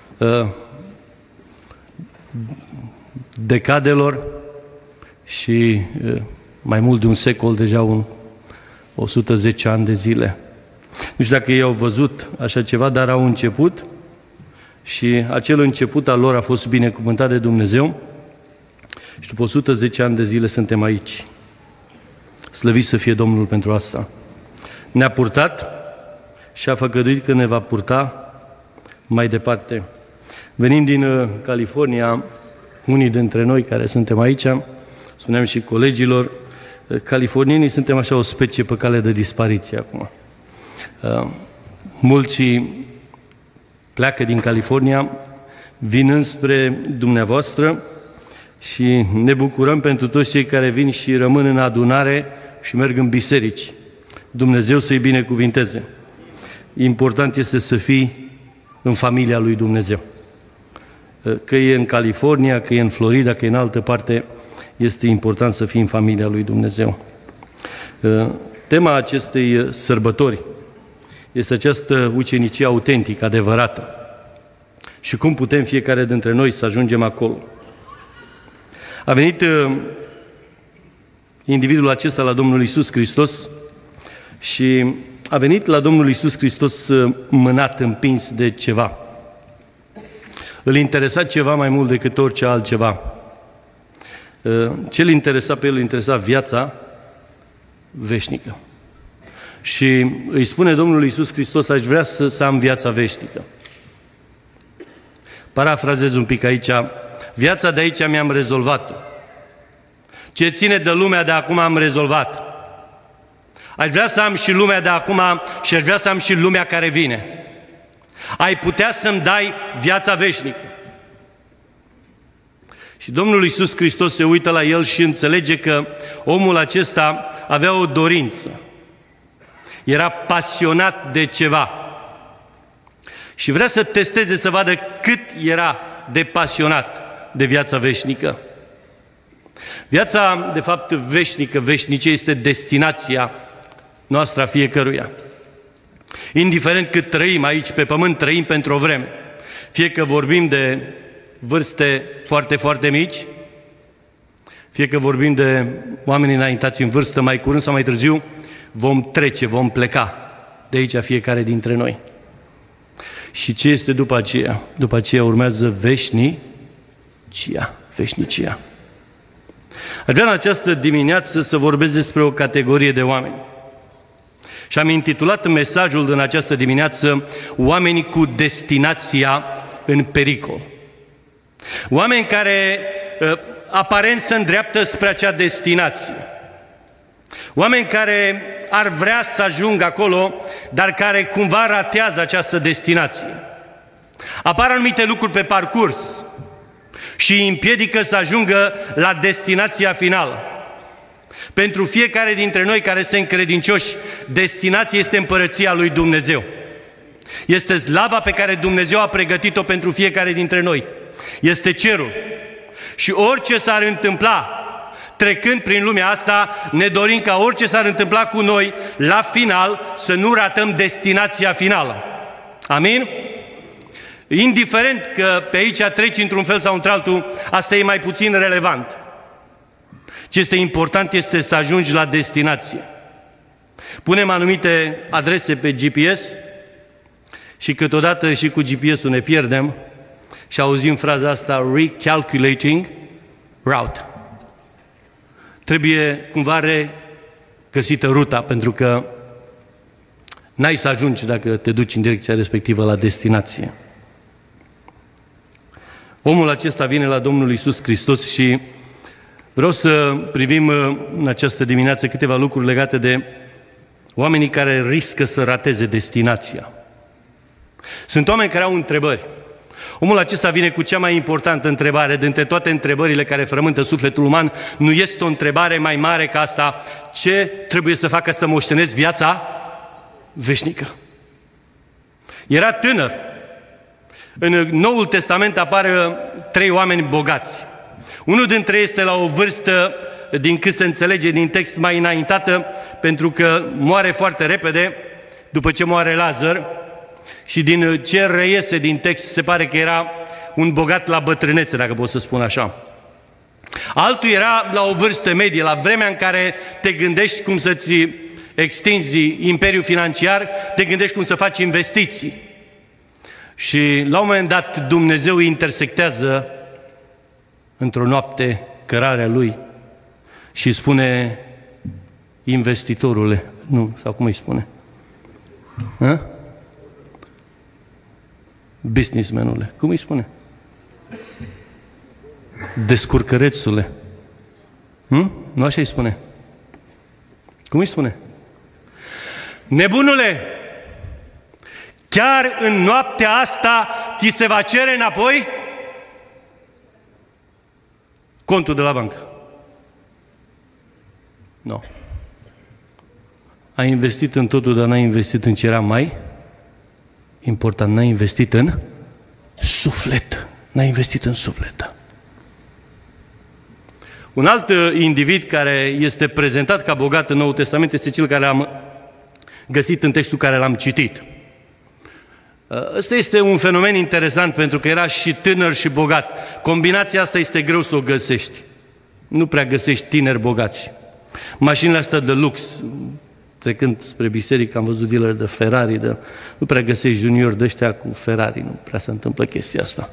decadelor și mai mult de un secol, deja 110 ani de zile. Nu știu dacă ei au văzut așa ceva, dar au început și acel început al lor a fost binecuvântat de Dumnezeu și după 110 ani de zile suntem aici. Slăvit să fie Domnul pentru asta. Ne-a purtat și a făgăduit că ne va purta mai departe. Venim din California, unii dintre noi care suntem aici, spuneam și colegilor, californienii suntem așa o specie pe cale de dispariție acum. Mulți pleacă din California, vin înspre dumneavoastră și ne bucurăm pentru toți cei care vin și rămân în adunare și merg în biserici. Dumnezeu să-i binecuvinteze. Important este să fii în familia lui Dumnezeu. Că e în California, că e în Florida, că e în altă parte, este important să fii în familia lui Dumnezeu. Tema acestei sărbători este această ucenicie autentică, adevărată. Și cum putem fiecare dintre noi să ajungem acolo? A venit individul acesta la Domnul Iisus Hristos și a venit la Domnul Iisus Hristos mânat, împins de ceva. Îl interesa ceva mai mult decât orice altceva. Ce îl interesa pe el? Îl interesa viața veșnică. Și îi spune Domnul Iisus Hristos: aș vrea să am viața veșnică. Parafrazez un pic aici. Viața de aici mi-am rezolvat-o. Ce ține de lumea de acum am rezolvat. Aș vrea să am și lumea de acum și aș vrea să am și lumea care vine. Ai putea să-mi dai viața veșnică. Și Domnul Iisus Hristos se uită la el și înțelege că omul acesta avea o dorință. Era pasionat de ceva. Și vrea să testeze, să vadă cât era de pasionat de viața veșnică. Viața, de fapt, veșnică, veșnicie, este destinația noastră a fiecăruia. Indiferent cât trăim aici pe pământ, trăim pentru o vreme. Fie că vorbim de vârste foarte, foarte mici, fie că vorbim de oameni înaintați în vârstă, mai curând sau mai târziu, vom trece, vom pleca de aici fiecare dintre noi. Și ce este după aceea? După aceea urmează veșnicia. Veșnicia. Aș vrea în această dimineață să vorbesc despre o categorie de oameni. Și am intitulat mesajul din această dimineață: oameni cu destinația în pericol. Oameni care aparent se îndreaptă spre acea destinație. Oameni care ar vrea să ajungă acolo, dar care cumva ratează această destinație. Apar anumite lucruri pe parcurs și îi împiedică să ajungă la destinația finală. Pentru fiecare dintre noi care suntem credincioși, destinația este împărăția lui Dumnezeu. Este slava pe care Dumnezeu a pregătit-o pentru fiecare dintre noi. Este cerul. Și orice s-ar întâmpla, trecând prin lumea asta, ne dorim ca orice s-ar întâmpla cu noi, la final, să nu ratăm destinația finală. Amin? Indiferent că pe aici treci într-un fel sau într-altul, asta e mai puțin relevant. Ce este important este să ajungi la destinație. Punem anumite adrese pe GPS și câteodată și cu GPS-ul ne pierdem și auzim fraza asta, recalculating route. Trebuie cumva regăsită ruta, pentru că n-ai să ajungi dacă te duci în direcția respectivă la destinație. Omul acesta vine la Domnul Iisus Hristos și vreau să privim în această dimineață câteva lucruri legate de oamenii care riscă să rateze destinația. Sunt oameni care au întrebări. Omul acesta vine cu cea mai importantă întrebare dintre toate întrebările care frământă sufletul uman. Nu este o întrebare mai mare ca asta: ce trebuie să facă să moștenesc viața veșnică? Era tânăr. În Noul Testament apar 3 oameni bogați. Unul dintre ei este la o vârstă, din cât se înțelege din text, mai înaintată, pentru că moare foarte repede după ce moare Lazar, și din ce reiese din text se pare că era un bogat la bătrânețe, dacă pot să spun așa. Altul era la o vârstă medie, la vremea în care te gândești cum să-ți extinzi imperiul financiar, te gândești cum să faci investiții. Și la un moment dat Dumnezeu îi intersectează într-o noapte cărarea lui și spune: investitorule, nu, sau cum îi spune? Hă? Businessmanule, cum îi spune? Descurcărețule. Nu așa îi spune? Cum îi spune? Nebunule, chiar în noaptea asta ți se va cere înapoi contul de la bancă. Nu. Ai investit în totul, dar n-ai investit în ce era mai important. N-ai investit în suflet. N-ai investit în suflet. Un alt individ care este prezentat ca bogat în Noul Testament este cel care am găsit în textul care l-am citit. Ăsta este un fenomen interesant, pentru că era și tânăr și bogat. Combinația asta este greu să o găsești. Nu prea găsești tineri bogați. Mașinile astea de lux, trecând spre biserică, am văzut dealeri de Ferrari, nu prea găsești juniori de ăștia cu Ferrari, nu prea se întâmplă chestia asta.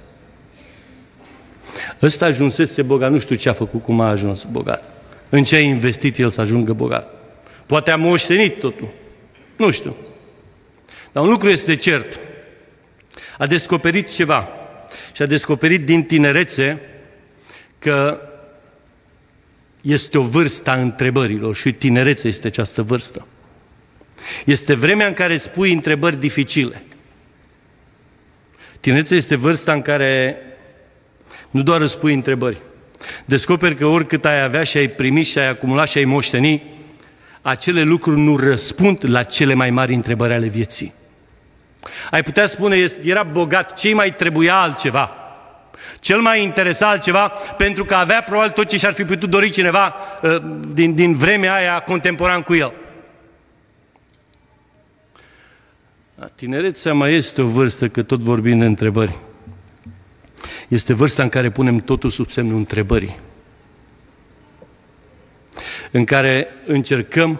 Ăsta ajunsese bogat, nu știu ce a făcut, cum a ajuns bogat. În ce a investit el să ajungă bogat? Poate a moștenit totul, nu știu. Dar un lucru este cert. A descoperit ceva. Și a descoperit din tinerețe că este o vârstă a întrebărilor și tinerețea este această vârstă. Este vremea în care îți pui întrebări dificile. Tinerețea este vârsta în care nu doar îți pui întrebări. Descoperi că oricât ai avea și ai primi și ai acumulat și ai moșteni, acele lucruri nu răspund la cele mai mari întrebări ale vieții. Ai putea spune, era bogat, ce-i mai trebuia altceva? Cel mai interesa altceva, pentru că avea probabil tot ce și-ar fi putut dori cineva din vremea aia contemporan cu el. Tinerețea mai este o vârstă, că tot vorbim de întrebări. Este vârsta în care punem totul sub semnul întrebării. În care încercăm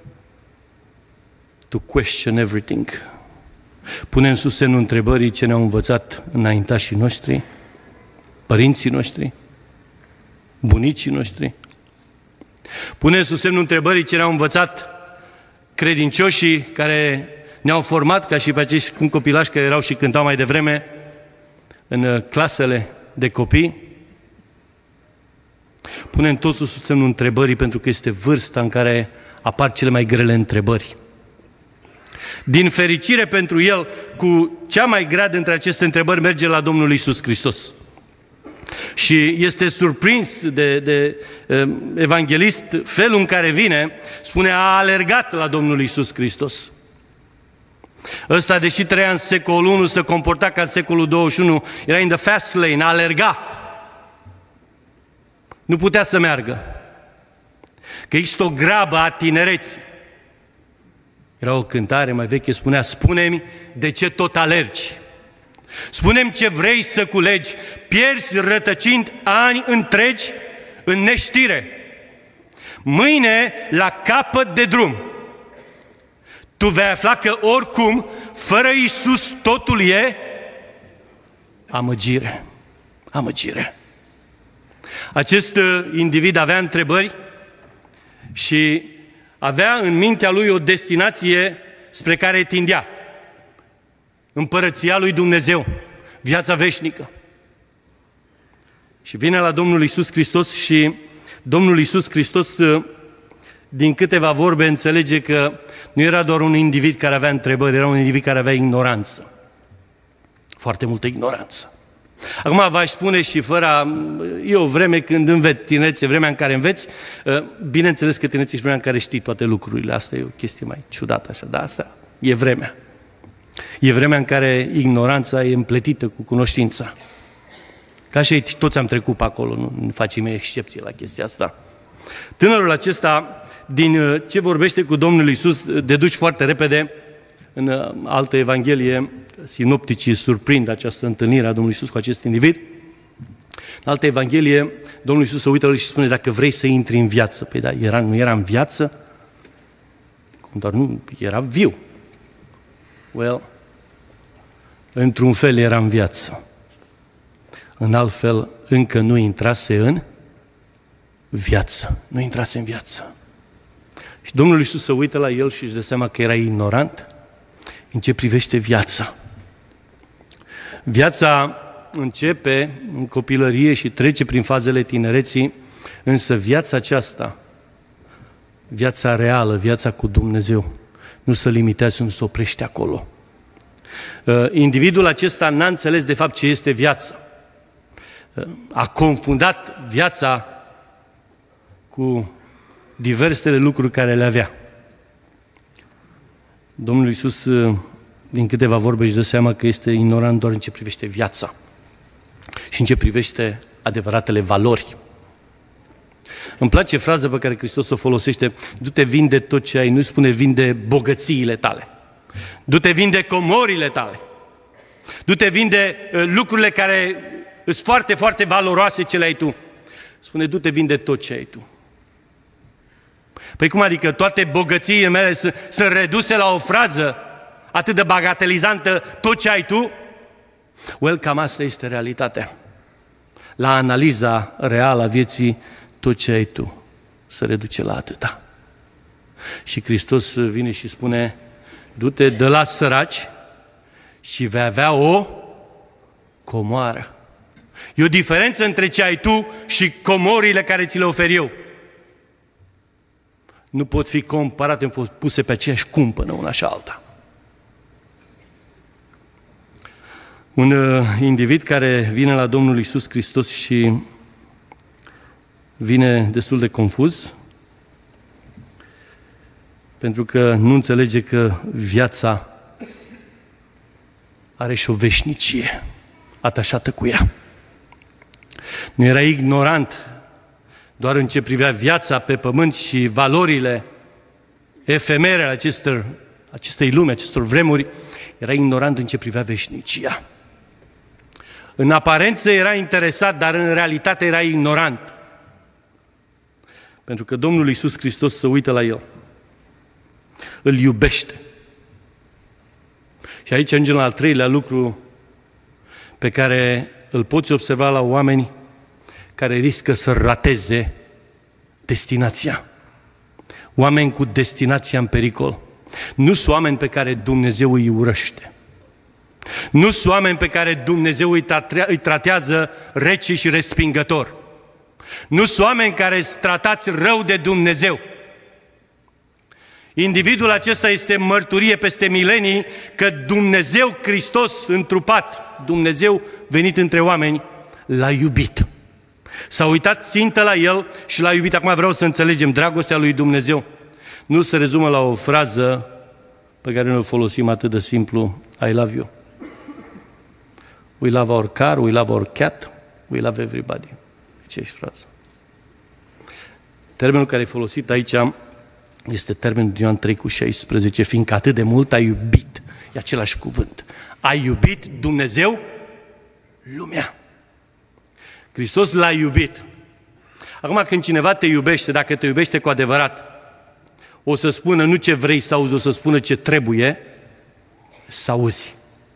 to question everything. Punem sub semnul întrebării ce ne-au învățat înaintașii noștri, părinții noștri, bunicii noștri. Punem sub semnul întrebării ce ne-au învățat credincioșii care ne-au format, ca și pe acești copilași care erau și cântau mai devreme în clasele de copii. Punem totul sub semnul întrebării, pentru că este vârsta în care apar cele mai grele întrebări. Din fericire pentru el, cu cea mai grea dintre aceste întrebări merge la Domnul Iisus Hristos. Și este surprins de evanghelist felul în care vine, spune, a alergat la Domnul Iisus Hristos. Ăsta, deși trăia în secolul I, se comporta ca în secolul 21, era in the fast lane, alerga. Nu putea să meargă. că există o grabă a tinereții. Era o cântare mai veche, spunea: spune-mi de ce tot alergi, spune-mi ce vrei să culegi, pierzi rătăcind ani întregi în neștire. Mâine, la capăt de drum, tu vei afla că oricum, fără Iisus, totul e amăgire. Amăgire. Acest individ avea întrebări și avea în mintea lui o destinație spre care tindea. Împărăția lui Dumnezeu, viața veșnică. Și vine la Domnul Iisus Hristos și Domnul Iisus Hristos, din câteva vorbe, înțelege că nu era doar un individ care avea întrebări, era un individ care avea ignoranță. Foarte multă ignoranță. Acum v-aș spune și fără... E o vreme când înveți, tinerețe, vremea în care înveți, bineînțeles că tinerețe și vremea în care știi toate lucrurile. Asta e o chestie mai ciudată așa, dar asta e vremea. E vremea în care ignoranța e împletită cu cunoștința. Ca și toți am trecut pe acolo, nu facem excepție la chestia asta. Tânărul acesta, din ce vorbește cu Domnul Iisus, deduci foarte repede. În altă evanghelie, sinopticii surprind această întâlnire a Domnului Iisus cu acest individ. În altă evanghelie, Domnul Iisus se uită la el și spune: dacă vrei să intri în viață. Păi da, nu era în viață, doar nu, era viu. Well, într-un fel era în viață. În alt fel, încă nu intrase în viață. Nu intrase în viață. Și Domnul Iisus se uită la el și își dă seama că era ignorant în ce privește viața. Viața începe în copilărie și trece prin fazele tinereții, însă viața aceasta, viața reală, viața cu Dumnezeu, nu se limitează, nu se oprește acolo. Individul acesta n-a înțeles de fapt ce este viața. A confundat viața cu diversele lucruri care le avea. Domnul Iisus, din câteva vorbe, își dă seama că este ignorant doar în ce privește viața și în ce privește adevăratele valori. Îmi place fraza pe care Hristos o folosește: du-te, vinde tot ce ai, nu spune vinde bogățiile tale. Du-te, vinde comorile tale. Du-te, vinde lucrurile care sunt foarte, foarte valoroase ce le ai tu. Spune: du-te, vinde tot ce ai tu. Păi cum adică toate bogățiile mele sunt reduse la o frază atât de bagatelizantă, tot ce ai tu? Well, cam asta este realitatea. La analiza reală a vieții, tot ce ai tu se reduce la atâta. Și Hristos vine și spune: du-te, dă la săraci și vei avea o comoară. E o diferență între ce ai tu și comorile care ți le ofer eu. Nu pot fi comparate, nu pot puse pe aceeași cumpănă una și alta. Un individ care vine la Domnul Iisus Hristos și vine destul de confuz, pentru că nu înțelege că viața are și o veșnicie atașată cu ea. Nu era ignorant doar în ce privea viața pe pământ și valorile efemere ale acestei lumi, acestor vremuri, era ignorant în ce privea veșnicia. În aparență era interesat, dar în realitate era ignorant. Pentru că Domnul Iisus Hristos se uită la el. Îl iubește. Și aici ajungem la al treilea lucru pe care îl poți observa la oameni care riscă să rateze destinația. Oameni cu destinația în pericol. Nu sunt oameni pe care Dumnezeu îi urăște. Nu sunt oameni pe care Dumnezeu îi tratează rece și respingător. Nu sunt oameni care sunt tratați rău de Dumnezeu. Individul acesta este mărturie peste milenii că Dumnezeu Hristos întrupat, Dumnezeu venit între oameni, l-a iubit. S-a uitat țintă la el și l-a iubit. Acum vreau să înțelegem, dragostea lui Dumnezeu nu se rezumă la o frază pe care noi o folosim atât de simplu: I love you. We love our car, we love our cat, we love everybody. Ce-și frază? Termenul care e folosit aici este termenul din Ioan 3,16, fiindcă atât de mult ai iubit, e același cuvânt. Ai iubit Dumnezeu lumea. Hristos l-a iubit. Acum când cineva te iubește, dacă te iubește cu adevărat, o să spună nu ce vrei să auzi, o să spună ce trebuie să auzi.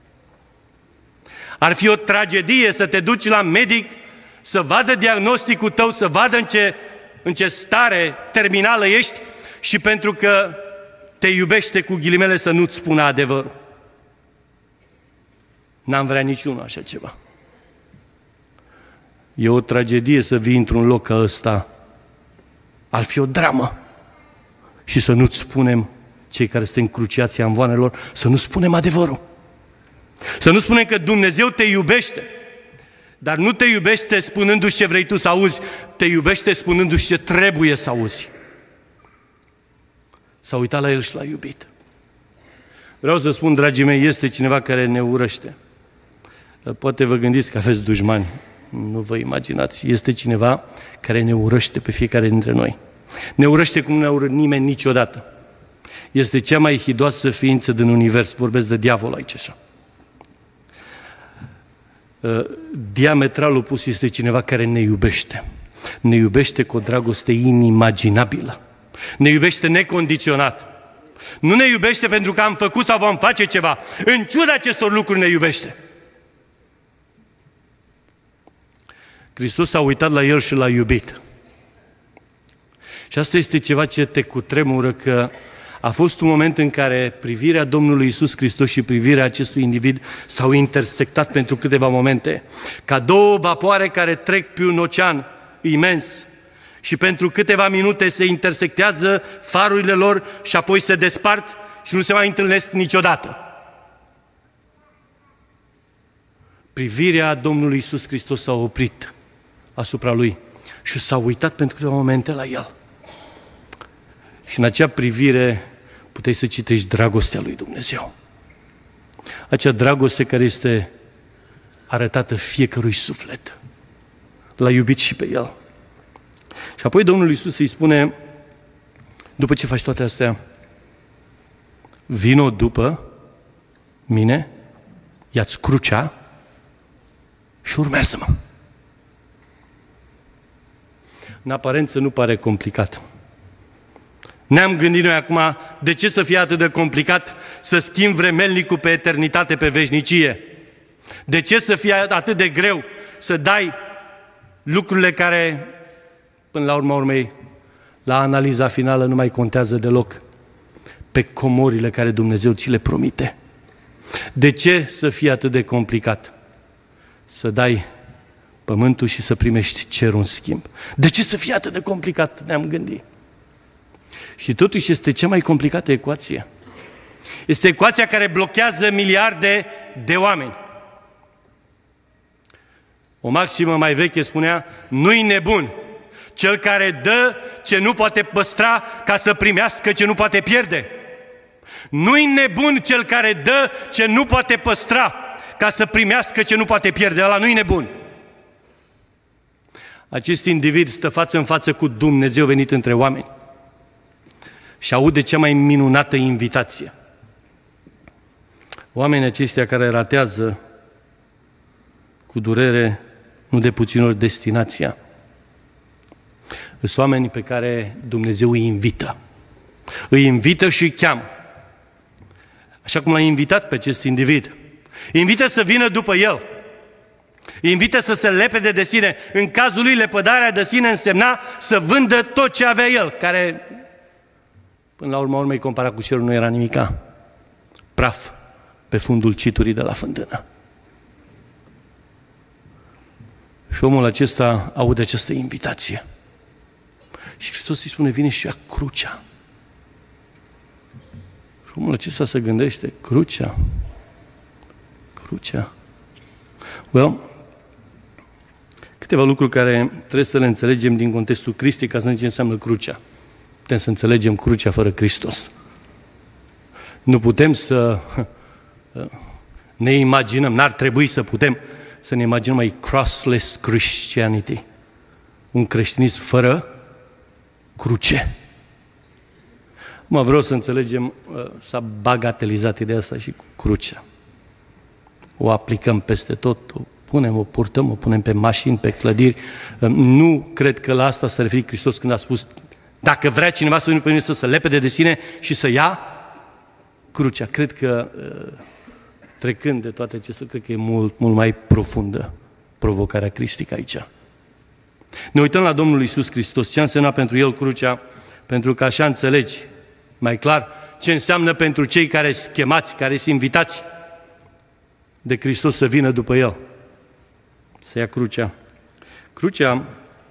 Ar fi o tragedie să te duci la medic, să vadă diagnosticul tău, să vadă în ce stare terminală ești și pentru că te iubește cu ghilimele să nu-ți spună adevărul. N-am vrea niciunul așa ceva. E o tragedie să vii într-un loc ca ăsta. Ar fi o dramă. Și să nu-ți spunem, cei care suntem cruciați amvoanelor, să nu spunem adevărul. Să nu spunem că Dumnezeu te iubește. Dar nu te iubește spunându-și ce vrei tu să auzi, te iubește spunându-și ce trebuie să auzi. S-a uitat la El și l-a iubit. Vreau să spun, dragii mei, este cineva care ne urăște. Poate vă gândiți că aveți dușmani. Nu vă imaginați. Este cineva care ne urăște pe fiecare dintre noi. Ne urăște cum nu ne-a urât nimeni niciodată. Este cea mai hidoasă ființă din univers. Vorbesc de diavol aici așa. Diametral opus este cineva care ne iubește. Ne iubește cu o dragoste inimaginabilă. Ne iubește necondiționat. Nu ne iubește pentru că am făcut sau vom face ceva. În ciuda acestor lucruri ne iubește. Hristos s-a uitat la El și l-a iubit. Și asta este ceva ce te cutremură, că a fost un moment în care privirea Domnului Iisus Hristos și privirea acestui individ s-au intersectat pentru câteva momente. Ca două vapoare care trec pe un ocean imens și pentru câteva minute se intersectează farurile lor și apoi se despart și nu se mai întâlnesc niciodată. Privirea Domnului Iisus Hristos s-a oprit asupra lui și s-a uitat pentru câteva momente la El. Și în acea privire puteai să citești dragostea lui Dumnezeu. Acea dragoste care este arătată fiecărui suflet. L-a iubit și pe El. Și apoi Domnul Iisus îi spune, după ce faci toate astea, vino după mine, ia-ți crucea și urmează-mă. În aparență nu pare complicat. Ne-am gândit noi acum, de ce să fie atât de complicat să schimbi vremelnicul pe eternitate, pe veșnicie? De ce să fie atât de greu să dai lucrurile care, până la urma urmei, la analiza finală nu mai contează deloc, pe comorile care Dumnezeu ți le promite? De ce să fie atât de complicat să dai pământul și să primești cerul în schimb? De ce să fie atât de complicat? Ne-am gândit. Și totuși este cea mai complicată ecuație. Este ecuația care blochează miliarde de oameni. O maximă mai veche spunea, nu-i nebun cel care dă ce nu poate păstra ca să primească ce nu poate pierde. Nu-i nebun cel care dă ce nu poate păstra ca să primească ce nu poate pierde. Ăla nu-i nebun. Acest individ stă față în față cu Dumnezeu venit între oameni și aude cea mai minunată invitație. Oamenii aceștia care ratează cu durere, nu de puțin ori, destinația, sunt oamenii pe care Dumnezeu îi invită. Îi invită și îi cheamă. Așa cum l-a invitat pe acest individ. Îi invită să vină după el. Îi invită să se lepede de sine. În cazul lui, lepădarea de sine însemna să vândă tot ce avea el, care, până la urma urmei, comparat cu cerul, nu era nimica. Praf pe fundul citurii de la fântână. Și omul acesta aude această invitație. Și Hristos îi spune, vine și ia crucea. Și omul acesta se gândește, crucea? Crucea? Well, câteva lucruri care trebuie să le înțelegem din contextul cristic ca să ne ce înseamnă crucea. Putem să înțelegem crucea fără Hristos. Nu putem să ne imaginăm, n-ar trebui să putem să ne imaginăm mai crossless Christianity. Un creștinism fără cruce. Mă vreau să înțelegem, s-a bagatelizat ideea asta și cu crucea. O aplicăm peste tot, o punem, o purtăm, o punem pe mașini, pe clădiri. Nu cred că la asta se referi Hristos când a spus: dacă vrea cineva să vină pe mine, să se lepede de sine și să ia crucea. Cred că, trecând de toate acestea, cred că e mult mai profundă provocarea cristică aici. Ne uităm la Domnul Iisus Hristos, ce a însemnat pentru El crucea, pentru că așa înțelegi mai clar ce înseamnă pentru cei care sunt chemați, care sunt invitați de Hristos să vină după El, să ia crucea. Crucea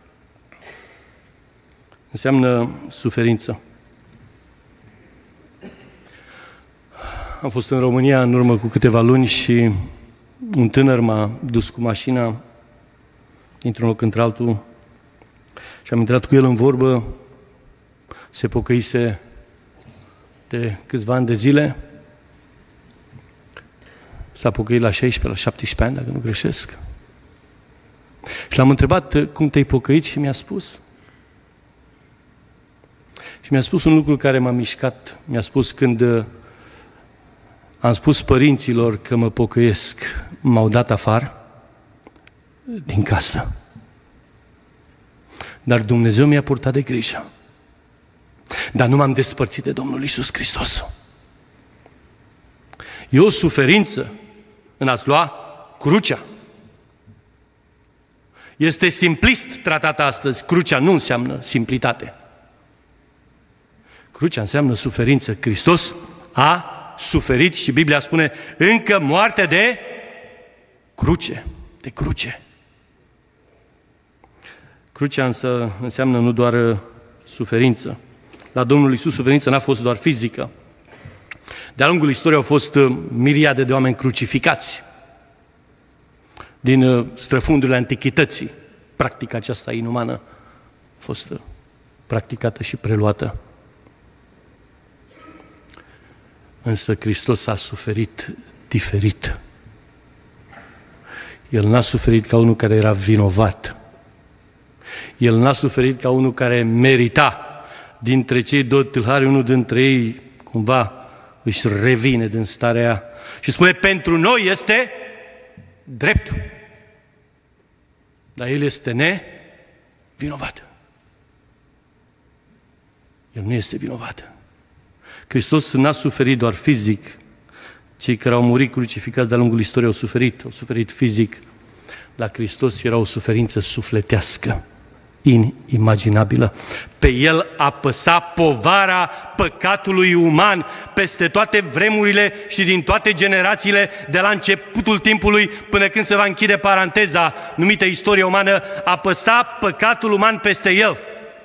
înseamnă suferință. Am fost în România în urmă cu câteva luni și un tânăr m-a dus cu mașina dintr-un loc într-altul și am intrat cu el în vorbă. Se pocăise de câțiva ani de zile. S-a pocăit la 16, la 17 ani, dacă nu greșesc. Și l-am întrebat: cum te-ai pocăit? Și mi-a spus. Și mi-a spus un lucru care m-a mișcat. Mi-a spus: când am spus părinților că mă pocăiesc, m-au dat afară din casă. Dar Dumnezeu mi-a purtat de grijă. Dar nu m-am despărțit de Domnul Iisus Hristos. E o suferință în a-ți lua crucea. Este simplist tratată astăzi. Crucea nu înseamnă simplitate. Crucea înseamnă suferință. Hristos a suferit și Biblia spune încă moarte de cruce. De cruce. Crucea însă înseamnă nu doar suferință. La Domnul Iisus suferința n-a fost doar fizică. De-a lungul istoriei au fost miriade de oameni crucificați. Din străfundurile antichității, practica aceasta inumană a fost practicată și preluată. Însă Hristos a suferit diferit. El n-a suferit ca unul care era vinovat. El n-a suferit ca unul care merita. Dintre cei doi tâlhari, unul dintre ei cumva își revine din starea aia și spune: pentru noi este drept. Dar el este nevinovat. El nu este vinovat. Hristos n-a suferit doar fizic. Cei care au murit crucificați de-a lungul istoriei au suferit fizic. La Hristos era o suferință sufletească, inimaginabilă. Pe El apăsa povara păcatului uman peste toate vremurile și din toate generațiile, de la începutul timpului până când se va închide paranteza numită istorie umană, apăsa păcatul uman peste El.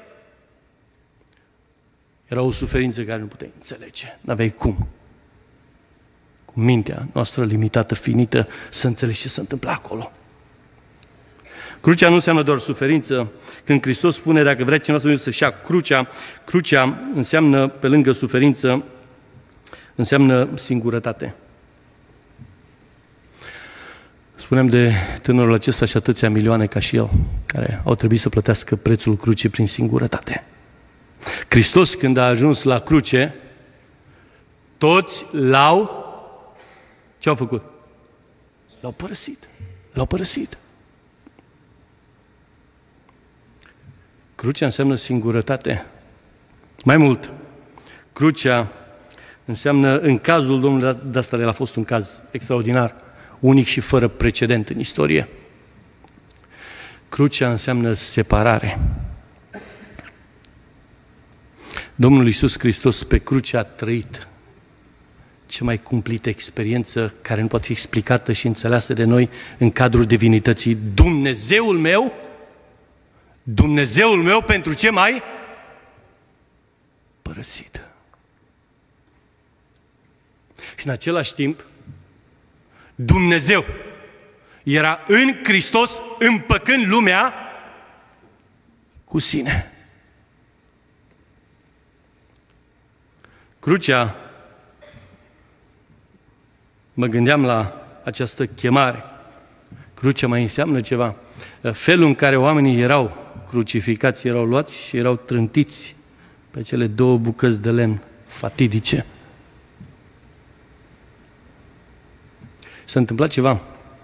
Era o suferință care nu puteai înțelege, n-aveai cum. Cu mintea noastră limitată, finită, să înțelegi ce se întâmplă acolo. Crucea nu înseamnă doar suferință. Când Hristos spune: dacă vrea cineva să-și ia crucea, crucea înseamnă, pe lângă suferință, înseamnă singurătate. Spunem de tânărul acesta și atâția milioane ca și el, care au trebuit să plătească prețul crucii prin singurătate. Hristos, când a ajuns la cruce, toți ce-au făcut? L-au părăsit. L-au părăsit. Crucea înseamnă singurătate. Mai mult, crucea înseamnă, în cazul Domnului de asta, el a fost un caz extraordinar, unic și fără precedent în istorie. Crucea înseamnă separare. Domnul Iisus Hristos pe cruce a trăit cea mai cumplită experiență care nu poate fi explicată și înțeleasă de noi în cadrul divinității. Dumnezeul meu pentru ce mai părăsit. Și în același timp, Dumnezeu era în Hristos împăcând lumea cu sine. Crucea, mă gândeam la această chemare. Crucea mai înseamnă ceva. Felul în care oamenii erau crucificați erau luați și erau trântiți pe cele 2 bucăți de lemn fatidice. S-a întâmplat ceva.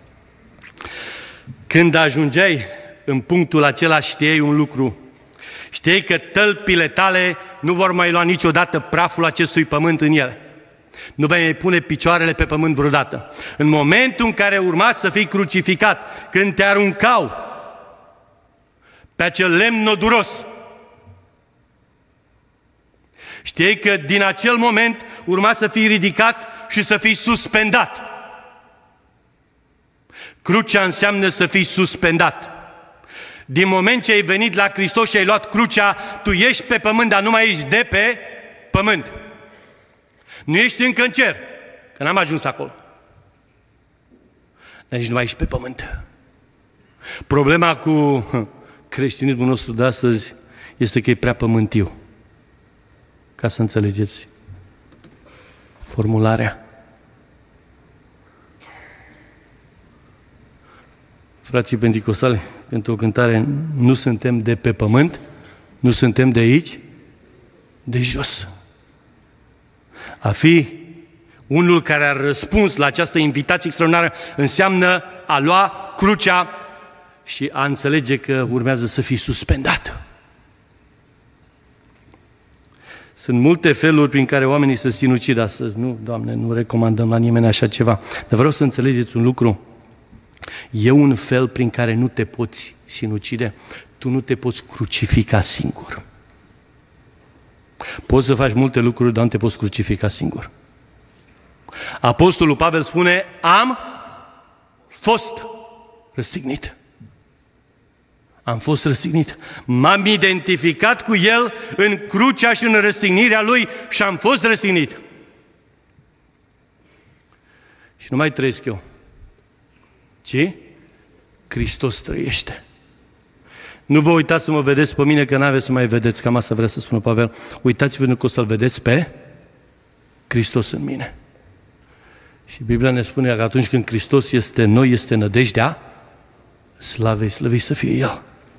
Când ajungeai în punctul acela, știai un lucru. Știai că tălpile tale nu vor mai lua niciodată praful acestui pământ în ele. Nu vei mai pune picioarele pe pământ vreodată. În momentul în care urma să fii crucificat, când te aruncau pe acel lemn noduros, știai că din acel moment urma să fii ridicat și să fii suspendat. Crucea înseamnă să fii suspendat. Din moment ce ai venit la Hristos și ai luat crucea, tu ești pe pământ, dar nu mai ești de pe pământ. Nu ești încă în cer, că n-am ajuns acolo. Dar nici nu mai ești pe pământ. Problema cu creștinismul nostru de astăzi este că e prea pământiu. Ca să înțelegeți formularea. Frații penticostali, pentru o cântare, nu suntem de pe pământ, nu suntem de aici, de jos. A fi unul care a răspuns la această invitație extraordinară înseamnă a lua crucea și a înțelege că urmează să fii suspendat. Sunt multe feluri prin care oamenii se sinucid astăzi. Nu, Doamne, nu recomandăm la nimeni așa ceva. Dar vreau să înțelegeți un lucru. E un fel prin care nu te poți sinucide. Tu nu te poți crucifica singur. Poți să faci multe lucruri, dar nu te poți crucifica singur. Apostolul Pavel spune, am fost răstignit. Am fost răstignit. M-am identificat cu El în crucea și în răstignirea Lui și am fost răstignit. Și nu mai trăiesc eu, ci Hristos trăiește. Nu vă uitați să mă vedeți pe mine, că n-aveți să mai vedeți, cam asta vrea să spună Pavel. Uitați-vă că o să-L vedeți pe Hristos în mine. Și Biblia ne spune că atunci când Hristos este în noi, este nădejdea slavei, slăvit să fie El.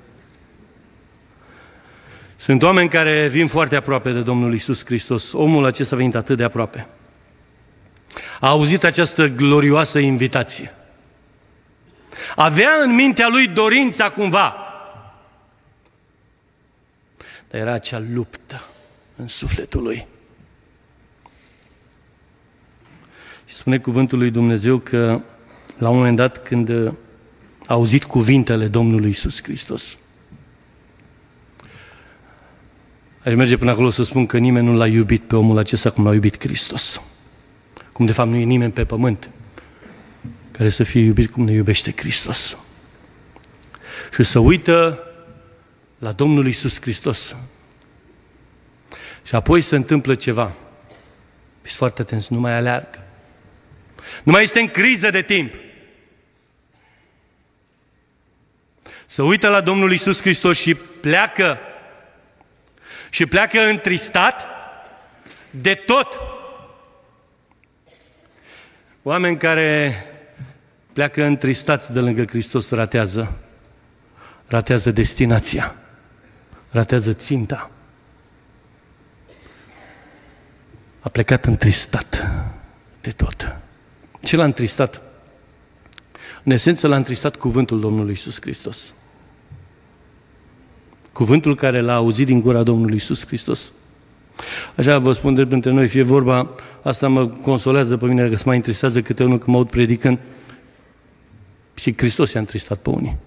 Sunt oameni care vin foarte aproape de Domnul Iisus Hristos. Omul acesta a venit atât de aproape. A auzit această glorioasă invitație. Avea în mintea lui dorința cumva. Dar era acea luptă în sufletul lui. Și spune cuvântul lui Dumnezeu că la un moment dat când a auzit cuvintele Domnului Iisus Hristos, aș merge până acolo să spun că nimeni nu l-a iubit pe omul acesta cum l-a iubit Hristos. Cum de fapt nu e nimeni pe pământ care să fie iubit cum ne iubește Hristos. Și să uită la Domnul Iisus Hristos. Și apoi se întâmplă ceva. Fiți foarte atenți, nu mai aleargă. Nu mai este în criză de timp. Să uită la Domnul Iisus Hristos și pleacă. Și pleacă întristat de tot. Oameni care pleacă întristați de lângă Hristos ratează destinația, ratează ținta. A plecat întristat de tot. Ce l-a întristat? În esență l-a întristat cuvântul Domnului Iisus Hristos. Cuvântul care l-a auzit din gura Domnului Iisus Hristos. Așa vă spun drept între noi, fie vorba, asta mă consolează pe mine, că se mai întristează câte unul când mă aud predicând. Și Hristos i-a întristat pe unii.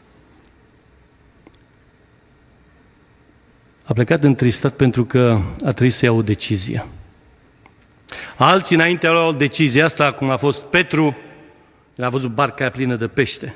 A plecat întristat pentru că a trebuit să ia o decizie. Alții înainte au luat decizia asta, cum a fost Petru, când a văzut barca aia plină de pește.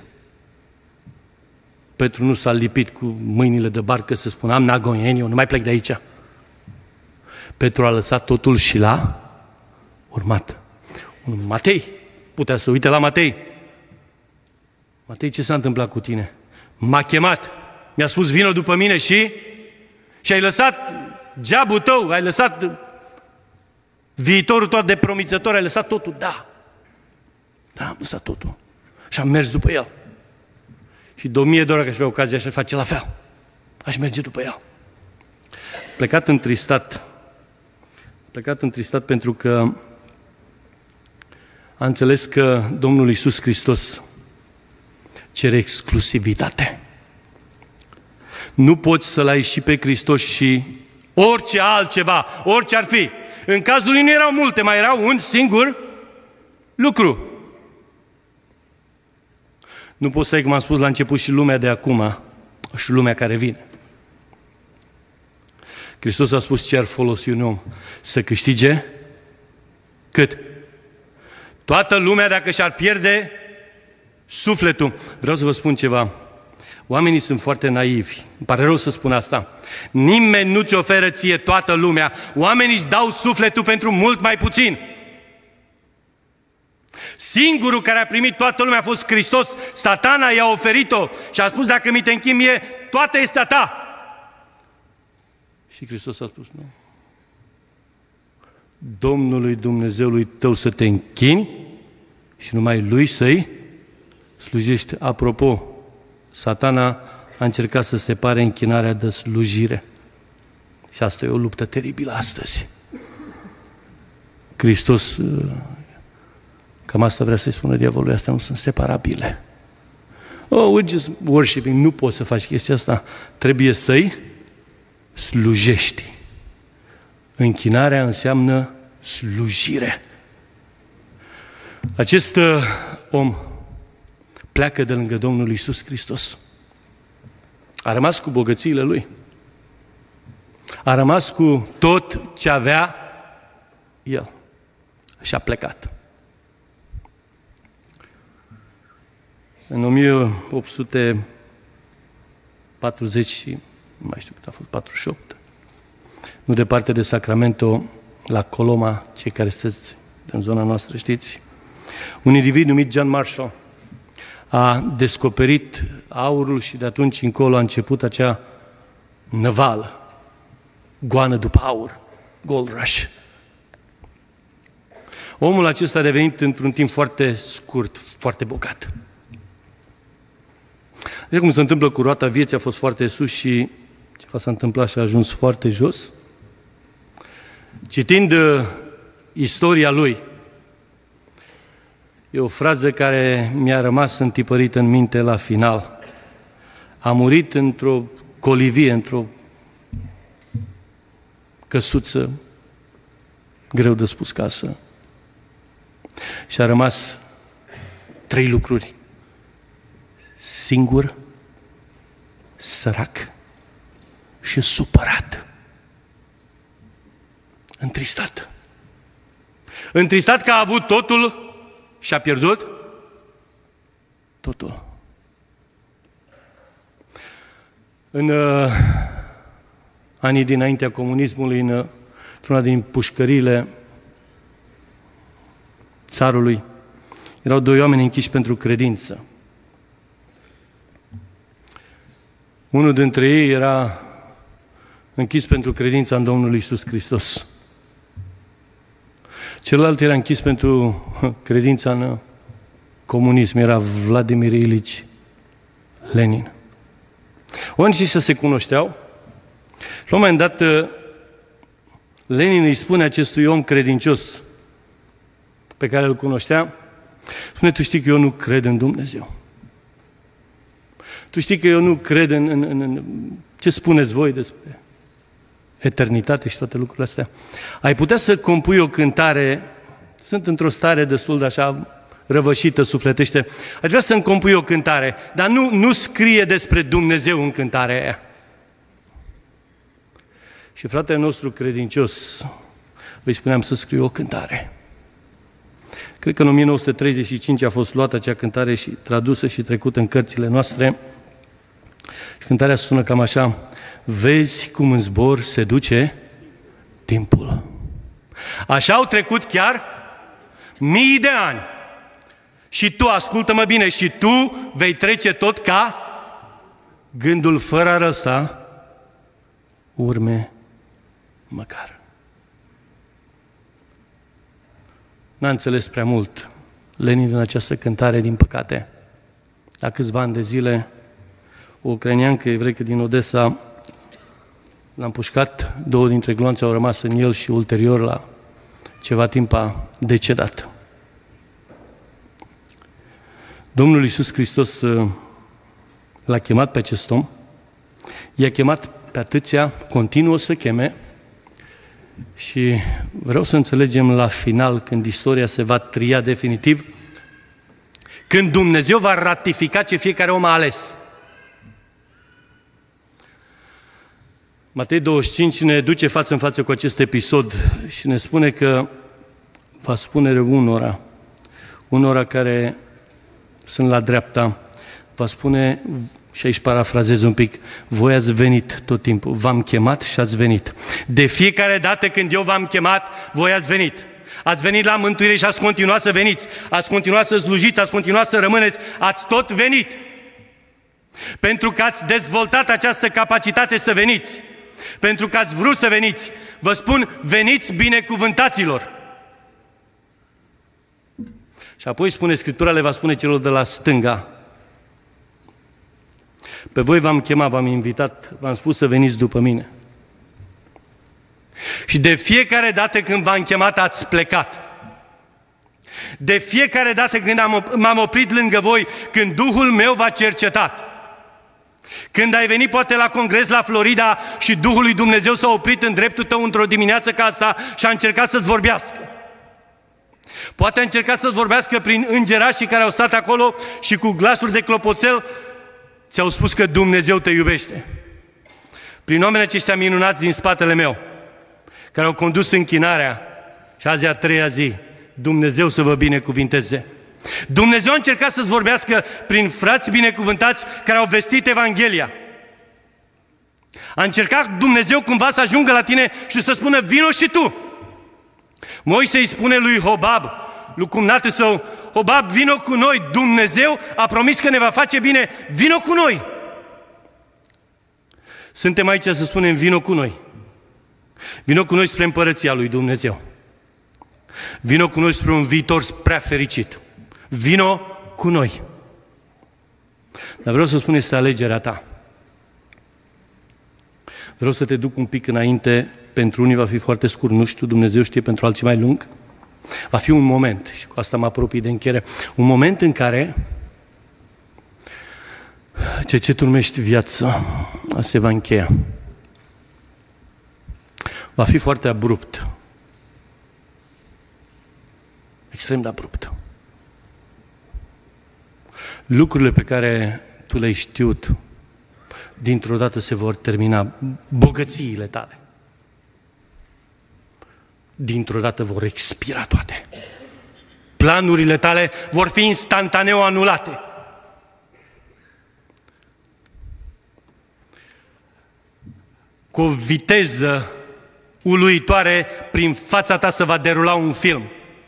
Petru nu s-a lipit cu mâinile de barcă să spună, am nagoieni, eu nu mai plec de aici. Petru a lăsat totul și l-a urmat. Matei, putea să uite la Matei. Matei, ce s-a întâmplat cu tine? M-a chemat, mi-a spus, vină după mine și ai lăsat geabul tău, ai lăsat viitorul tot de promițător, ai lăsat totul, da. Da, am lăsat totul. Și am mers după el. Și de 1000 de ori că aș avea ocazia și face la fel. aș merge după el. Plecat întristat pentru că a înțeles că Domnul Iisus Hristos cere exclusivitate. Nu poți să-L ai și pe Hristos și orice altceva, orice ar fi. În cazul lui nu erau multe, mai era un singur lucru. Nu poți să ai, cum am spus la început, și lumea de acum și lumea care vine. Hristos a spus ce ar folosi un om să câștige cât? Toată lumea dacă și-ar pierde sufletul. Vreau să vă spun ceva. Oamenii sunt foarte naivi. Îmi pare rău să spun asta. Nimeni nu ți oferă ție toată lumea. Oamenii își dau sufletul pentru mult mai puțin. Singurul care a primit toată lumea a fost Hristos. Satana i-a oferit-o și a spus, dacă mi te închin mie, toată este a ta. Și Hristos a spus, nu. Domnului Dumnezeului tău să te închini și numai Lui să-i slujești. Apropo, Satana a încercat să separe închinarea de slujire. Și asta e o luptă teribilă astăzi. Hristos, cam asta vrea să-i spună diavolului, astea nu sunt separabile. Oh, we're just worshiping. Nu poți să faci chestia asta. Trebuie să-i slujești. Închinarea înseamnă slujire. Acest om pleacă de lângă Domnul Iisus Hristos. A rămas cu bogățiile lui. A rămas cu tot ce avea el. Și a plecat. În 1840 și nu mai știu cât a fost, 48, nu departe de Sacramento, la Coloma, cei care sunteți în zona noastră știți, un individ numit John Marshall a descoperit aurul și de atunci încolo a început acea năvală, goană după aur, gold rush. Omul acesta a devenit într-un timp foarte scurt, foarte bogat. Așa cum se întâmplă cu roata vieții, a fost foarte sus și ceva s-a întâmplat și a ajuns foarte jos. Citind istoria lui, e o frază care mi-a rămas întipărită în minte la final. A murit într-o colivie, într-o căsuță, greu de spus casă, și a rămas 3 lucruri. Singur, sărac și supărat. Întristat. Întristat că a avut totul și a pierdut totul. În anii dinaintea comunismului, într-una din pușcăriile țarului, erau 2 oameni închiși pentru credință. Unul dintre ei era închis pentru credința în Domnul Iisus Hristos. Celălalt era închis pentru credința în comunism, era Vladimir Ilici Lenin. Oamenii să se cunoșteau. La un moment dat, Lenin îi spune acestui om credincios pe care îl cunoștea, spune, tu știi că eu nu cred în Dumnezeu. Tu știi că eu nu cred în ce spuneți voi despre eternitate și toate lucrurile astea. Ai putea să compui o cântare, sunt într-o stare destul de așa răvășită, sufletește, aș vrea să-mi compui o cântare, dar nu scrie despre Dumnezeu în cântarea aia. Și fratele nostru credincios îi spuneam să scriu o cântare. Cred că în 1935 a fost luată acea cântare și tradusă și trecută în cărțile noastre. Și cântarea sună cam așa: vezi cum în zbor se duce timpul. Așa au trecut chiar mii de ani. Și tu, ascultă-mă bine, și tu vei trece tot ca gândul fără a răsa urme măcar. N-a înțeles prea mult Lenin în această cântare, din păcate. La câțiva ani de zile, o ucraineancă evreică din Odessa l-am pușcat, 2 dintre gloanțe au rămas în el și ulterior la ceva timp a decedat. Domnul Iisus Hristos l-a chemat pe acest om, i-a chemat pe atâția, continuă să cheme și vreau să înțelegem la final, când istoria se va tria definitiv, când Dumnezeu va ratifica ce fiecare om a ales. Matei 25 ne duce față în față cu acest episod și ne spune că va spune unora care sunt la dreapta, va spune, și aici parafrazez un pic, voi ați venit tot timpul, v-am chemat și ați venit. De fiecare dată când eu v-am chemat, voi ați venit. Ați venit la mântuire și ați continuat să veniți, ați continuat să slujiți, ați continuat să rămâneți, ați tot venit. Pentru că ați dezvoltat această capacitate să veniți, pentru că ați vrut să veniți, vă spun, veniți binecuvântaților. Și apoi spune Scriptura, le va spune celor de la stânga, pe voi v-am chemat, v-am invitat, v-am spus să veniți după mine. Și de fiecare dată când v-am chemat, ați plecat. De fiecare dată când m-am oprit lângă voi, când Duhul meu v-a cercetat. Când ai venit poate la congres la Florida și Duhul lui Dumnezeu s-a oprit în dreptul tău într-o dimineață ca asta și a încercat să-ți vorbească. Poate a încercat să-ți vorbească prin îngerașii care au stat acolo și cu glasuri de clopoțel ți-au spus că Dumnezeu te iubește. Prin oamenii aceștia minunați din spatele meu, care au condus închinarea și azi a 3-a zi, Dumnezeu să vă binecuvinteze. Dumnezeu a încercat să-ți vorbească prin frați binecuvântați care au vestit Evanghelia. A încercat Dumnezeu cumva să ajungă la tine și să spună, vino și tu. Moise îi spune lui Hobab, lui cumnatul său, Hobab, vino cu noi, Dumnezeu a promis că ne va face bine, vino cu noi. Suntem aici să spunem, vino cu noi. Vino cu noi spre împărăția lui Dumnezeu. Vino cu noi spre un viitor prea fericit. Vino cu noi. Dar vreau să spun, este alegerea ta. Vreau să te duc un pic înainte, pentru unii va fi foarte scurt, nu știu, Dumnezeu știe, pentru alții mai lung. Va fi un moment, și cu asta mă apropii de încheiere, un moment în care ceea ce tu numești viața se va încheia. Va fi foarte abrupt. Extrem de abrupt. Lucrurile pe care tu le-ai știut, dintr-o dată se vor termina. Bogățiile tale, dintr-o dată vor expira toate. Planurile tale vor fi instantaneu anulate. Cu o viteză uluitoare, prin fața ta se va derula un film.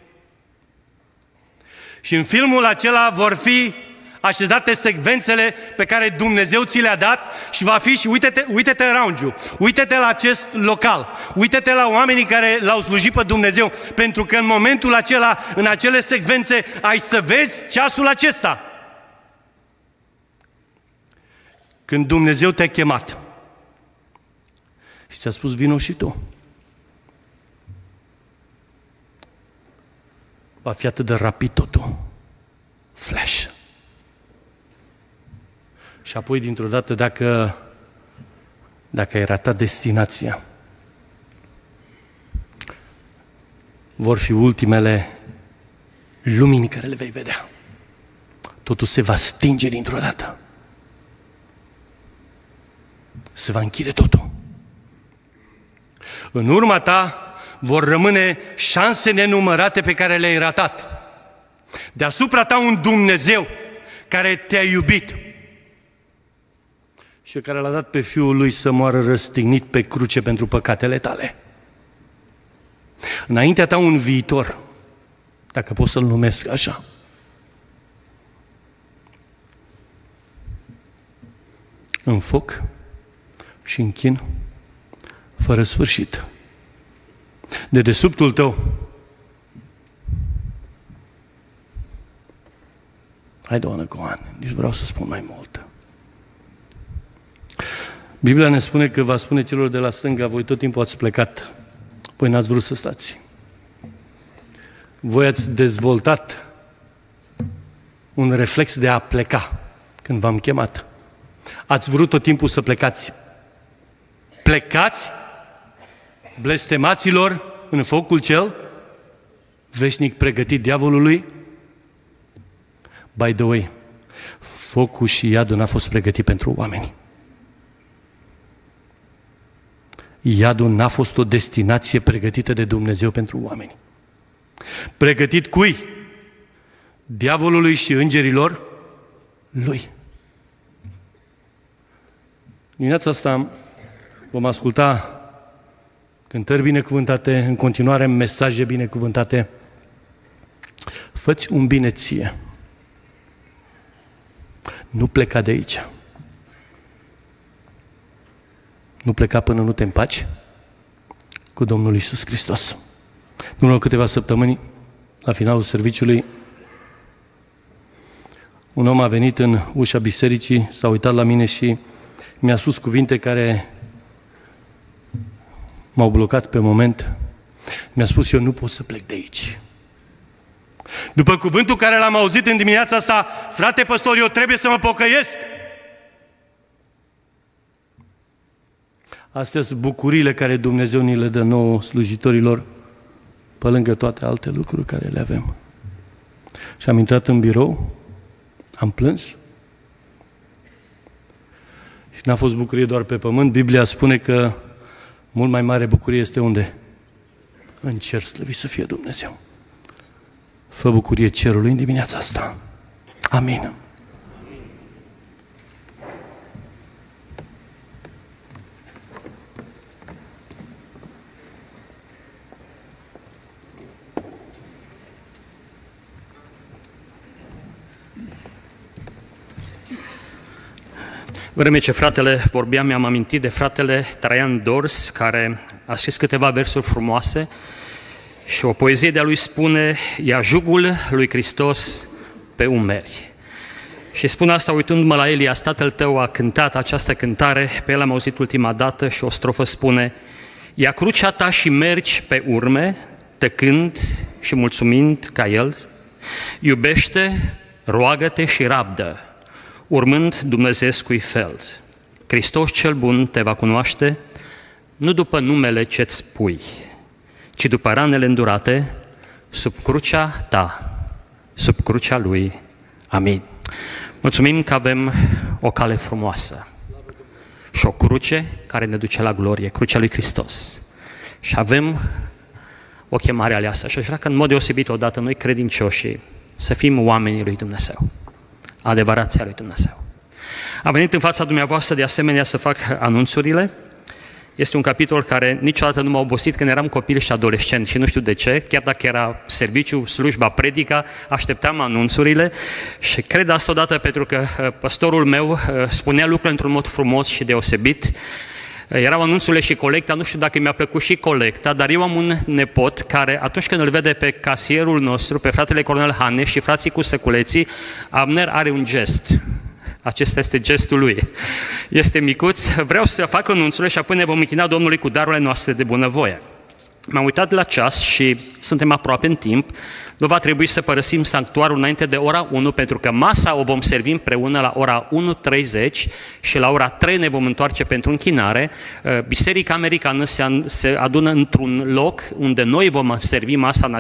Și în filmul acela vor fi așezate secvențele pe care Dumnezeu ți le-a dat și va fi și uite-te around you, uite-te la acest local, uite-te la oamenii care l-au slujit pe Dumnezeu, pentru că în momentul acela, în acele secvențe, ai să vezi ceasul acesta. Când Dumnezeu te-a chemat și ți-a spus, vino și tu. Va fi atât de rapid totul. Flash. Și apoi, dintr-o dată, dacă ai ratat destinația, vor fi ultimele lumini care le vei vedea. Totul se va stinge dintr-o dată. Se va închide totul. În urma ta vor rămâne șanse nenumărate pe care le-ai ratat. Deasupra ta un Dumnezeu care te-a iubit și care l-a dat pe Fiul Lui să moară răstignit pe cruce pentru păcatele tale. Înaintea ta un viitor, dacă pot să-l numesc așa. În foc și în chin, fără sfârșit. De dedesubtul tău, I don't wanna go on, nici vreau să spun mai mult. Biblia ne spune că va spune celor de la stânga, voi tot timpul ați plecat, voi n-ați vrut să stați. Voi ați dezvoltat un reflex de a pleca când v-am chemat. Ați vrut tot timpul să plecați. Plecați, blestemaților, în focul cel veșnic pregătit diavolului. By the way, focul și iadul n-a fost pregătit pentru oameni. Iadul n-a fost o destinație pregătită de Dumnezeu pentru oameni. Pregătit cui? Diavolului și îngerilor lui. Dimineața asta vom asculta cântări binecuvântate, în continuare mesaje binecuvântate. Fă-ți un bine ție. Nu pleca de aici. Nu pleca până nu te împaci cu Domnul Iisus Hristos. În urmă câteva săptămâni, la finalul serviciului, un om a venit în ușa bisericii, s-a uitat la mine și mi-a spus cuvinte care m-au blocat pe moment. Mi-a spus, eu nu pot să plec de aici. După cuvântul care l-am auzit în dimineața asta, frate păstor, eu trebuie să mă pocăiesc. Astea sunt bucuriile care Dumnezeu ni le dă nouă slujitorilor, pe lângă toate alte lucruri care le avem. Și am intrat în birou, am plâns. Și n-a fost bucurie doar pe pământ. Biblia spune că mult mai mare bucurie este unde? În cer, slăvit să fie Dumnezeu. Fă bucurie cerului în dimineața asta. Amin. Vreme ce fratele vorbea, mi-am amintit de fratele Traian Dors, care a scris câteva versuri frumoase și o poezie de-a lui spune: ia jugul lui Hristos pe umeri. Și spun asta uitându-mă la Elias, tatăl tău a cântat această cântare, pe el am auzit ultima dată și o strofă spune: ia crucea ta și mergi pe urme, tăcând și mulțumind ca el, iubește, roagă-te și rabdă, urmând Dumnezeescui fel. Hristos cel bun te va cunoaște, nu după numele ce-ți spui, ci după ranele îndurate, sub crucea ta, sub crucea lui. Amin. Mulțumim că avem o cale frumoasă și o cruce care ne duce la glorie, crucea lui Hristos. Și avem o chemare aleasă. Și aș vrea că în mod deosebit odată noi credincioșii să fim oamenii lui Dumnezeu, adevărația lui Dumnezeu. Am venit în fața dumneavoastră de asemenea să fac anunțurile. Este un capitol care niciodată nu m-a obosit când eram copil și adolescent și nu știu de ce, chiar dacă era serviciu, slujba, predica, așteptam anunțurile și cred asta odată pentru că păstorul meu spunea lucrurile într-un mod frumos și deosebit. Erau anunțurile și colecta, nu știu dacă mi-a plăcut și colecta, dar eu am un nepot care atunci când îl vede pe casierul nostru, pe fratele Cornel Hane și frații cu săculeții, Abner are un gest. Acesta este gestul lui. Este micuț, vreau să fac anunțurile și apoi ne vom închina Domnului cu darurile noastre de bunăvoie. M-am uitat la ceas și suntem aproape în timp. Nu va trebui să părăsim sanctuarul înainte de ora 1, pentru că masa o vom servi împreună la ora 1:30 și la ora 3 ne vom întoarce pentru închinare. Biserica americană se adună într-un loc unde noi vom servi masa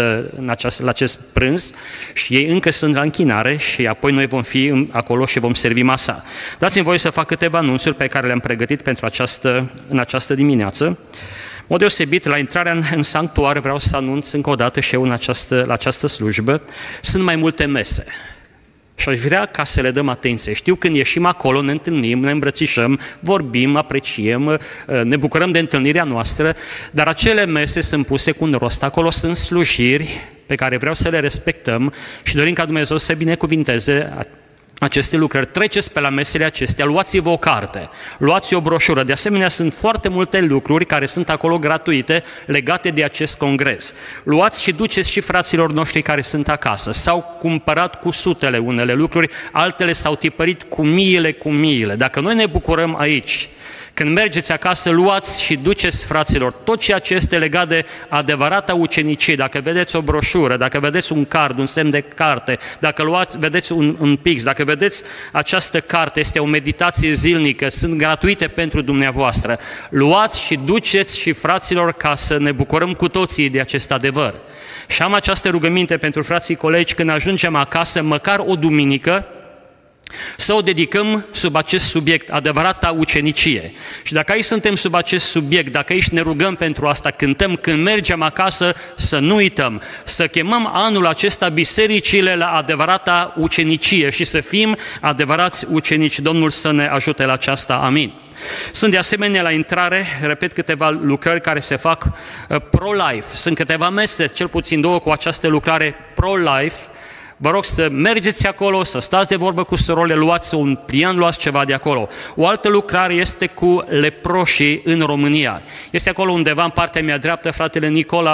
la acest prânz și ei încă sunt la închinare și apoi noi vom fi acolo și vom servi masa. Dați-mi voie să fac câteva anunțuri pe care le-am pregătit pentru în această dimineață. Mod deosebit, la intrarea în sanctuar vreau să anunț încă o dată și eu la această slujbă, sunt mai multe mese. Și aș vrea ca să le dăm atenție. Știu când ieșim acolo, ne întâlnim, ne îmbrățișăm, vorbim, apreciem, ne bucurăm de întâlnirea noastră, dar acele mese sunt puse cu un rost. Acolo sunt slujiri pe care vreau să le respectăm și dorim ca Dumnezeu să binecuvinteze aceste lucrări. Treceți pe la mesele acestea, luați-vă o carte, luați o broșură. De asemenea, sunt foarte multe lucruri care sunt acolo gratuite legate de acest congres. Luați și duceți și fraților noștri care sunt acasă. S-au cumpărat cu sutele unele lucruri, altele s-au tipărit cu miile. Dacă noi ne bucurăm aici Când mergeți acasă, luați și duceți, fraților, tot ceea ce este legat de adevărata ucenicie. Dacă vedeți o broșură, dacă vedeți un card, un semn de carte, dacă vedeți un pix, dacă vedeți această carte, este o meditație zilnică, sunt gratuite pentru dumneavoastră. Luați și duceți și, fraților, ca să ne bucurăm cu toții de acest adevăr. Și am această rugăminte pentru frații colegi, când ajungem acasă, măcar o duminică, să o dedicăm sub acest subiect, adevărata ucenicie. Și dacă aici suntem sub acest subiect, dacă aici ne rugăm pentru asta, cântăm, când mergem acasă, să nu uităm, să chemăm anul acesta bisericile la adevărata ucenicie și să fim adevărați ucenici. Domnul să ne ajute la aceasta. Amin. Sunt de asemenea la intrare, repet, câteva lucrări care se fac pro-life. Sunt câteva mese, cel puțin 2 cu această lucrare pro-life. Vă rog să mergeți acolo, să stați de vorbă cu surorile, luați un pliant, luați ceva de acolo. O altă lucrare este cu leproșii în România. Este acolo undeva în partea mea dreaptă, fratele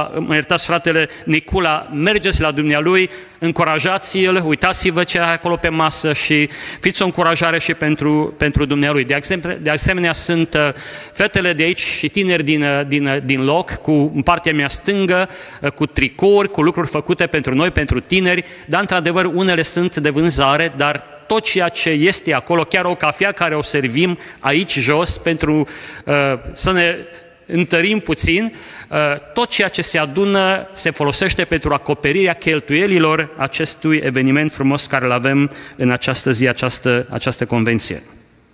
Nicula, mergeți la dumnealui, încurajați-l, uitați-vă ce are acolo pe masă și fiți o încurajare și pentru dumnealui. De asemenea, sunt fetele de aici și tineri din loc, în partea mea stângă, cu tricouri, cu lucruri făcute pentru noi, pentru tineri, dar într-adevăr unele sunt de vânzare, dar tot ceea ce este acolo, chiar o cafea care o servim aici jos pentru să ne întărim puțin, tot ceea ce se adună se folosește pentru acoperirea cheltuielilor acestui eveniment frumos care îl avem în această zi, această convenție.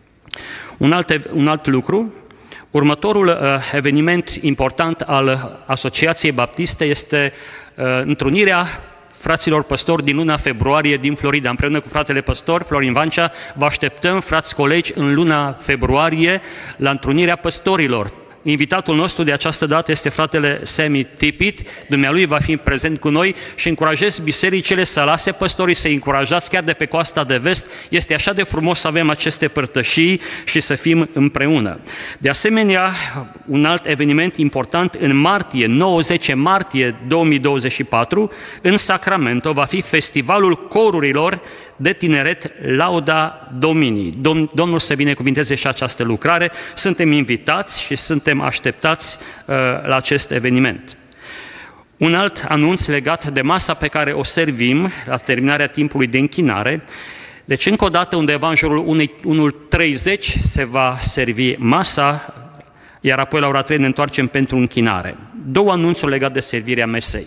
Un alt lucru, următorul eveniment important al Asociației Baptiste este întrunirea fraților păstori din luna februarie din Florida. Împreună cu fratele păstor Florin Vancea vă așteptăm, frați colegi, în luna februarie la întrunirea păstorilor. Invitatul nostru de această dată este fratele Sammy Tippit, dumnealui va fi prezent cu noi și încurajez bisericile să lase păstorii, să-i încurajați chiar de pe coasta de vest. Este așa de frumos să avem aceste părtășii și să fim împreună. De asemenea, un alt eveniment important în martie, 9-10 martie 2024, în Sacramento va fi Festivalul Corurilor de Tineret Lauda Domini. Domnul să binecuvinteze și această lucrare. Suntem invitați și suntem așteptați la acest eveniment. Un alt anunț legat de masa pe care o servim la terminarea timpului de închinare. Deci, încă o dată, undeva în jurul 1:30 se va servi masa, iar apoi la ora 3 ne întoarcem pentru închinare. 2 anunțuri legate de servirea mesei.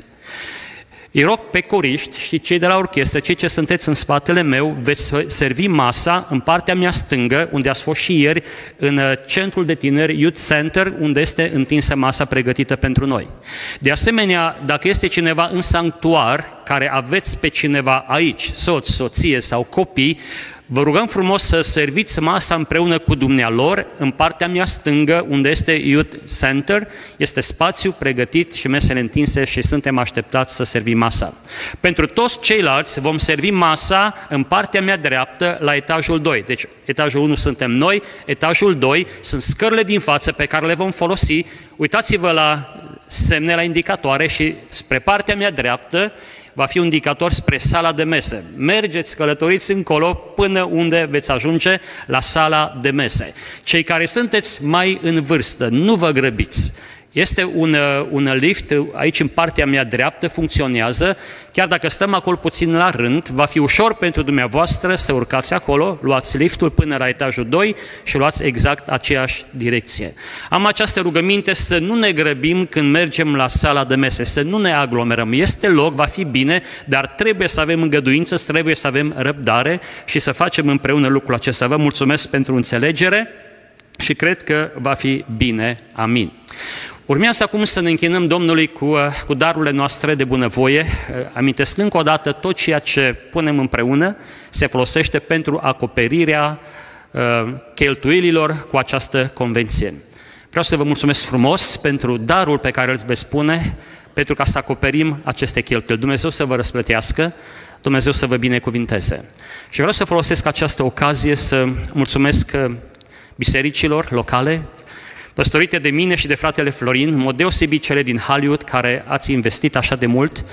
Îi rog pe coriști și cei de la orchestră, cei ce sunteți în spatele meu, veți servi masa în partea mea stângă, unde ați fost și ieri, în centrul de tineri, Youth Center, unde este întinsă masa pregătită pentru noi. De asemenea, dacă este cineva în sanctuar, care aveți pe cineva aici, soț, soție sau copii, vă rugăm frumos să serviți masa împreună cu dumnealor în partea mea stângă, unde este Youth Center, este spațiu pregătit și mesele întinse și suntem așteptați să servim masa. Pentru toți ceilalți vom servi masa în partea mea dreaptă la etajul 2. Deci etajul 1 suntem noi, etajul 2 sunt scările din față pe care le vom folosi. Uitați-vă la semne, la indicatoare și spre partea mea dreaptă va fi un indicator spre sala de mese. Mergeți, călătoriți încolo până unde veți ajunge la sala de mese. Cei care sunteți mai în vârstă, nu vă grăbiți. Este un lift aici în partea mea dreaptă, funcționează, chiar dacă stăm acolo puțin la rând, va fi ușor pentru dumneavoastră să urcați acolo, luați liftul până la etajul 2 și luați exact aceeași direcție. Am această rugăminte să nu ne grăbim când mergem la sala de mese, să nu ne aglomerăm. Este loc, va fi bine, dar trebuie să avem îngăduință, trebuie să avem răbdare și să facem împreună lucrul acesta. Vă mulțumesc pentru înțelegere și cred că va fi bine. Amin. Urmează acum să ne închinăm Domnului cu darurile noastre de bunăvoie. Amintesc încă o dată, tot ceea ce punem împreună se folosește pentru acoperirea cheltuielilor cu această convenție. Vreau să vă mulțumesc frumos pentru darul pe care îl veți pune, pentru ca să acoperim aceste cheltuieli. Dumnezeu să vă răsplătească, Dumnezeu să vă binecuvinteze. Și vreau să folosesc această ocazie să mulțumesc bisericilor locale, păstorite de mine și de fratele Florin, în mod deosebit cele din Hollywood, care ați investit așa de mult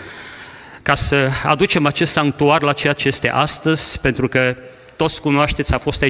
ca să aducem acest sanctuar la ceea ce este astăzi, pentru că toți cunoașteți, a fost aici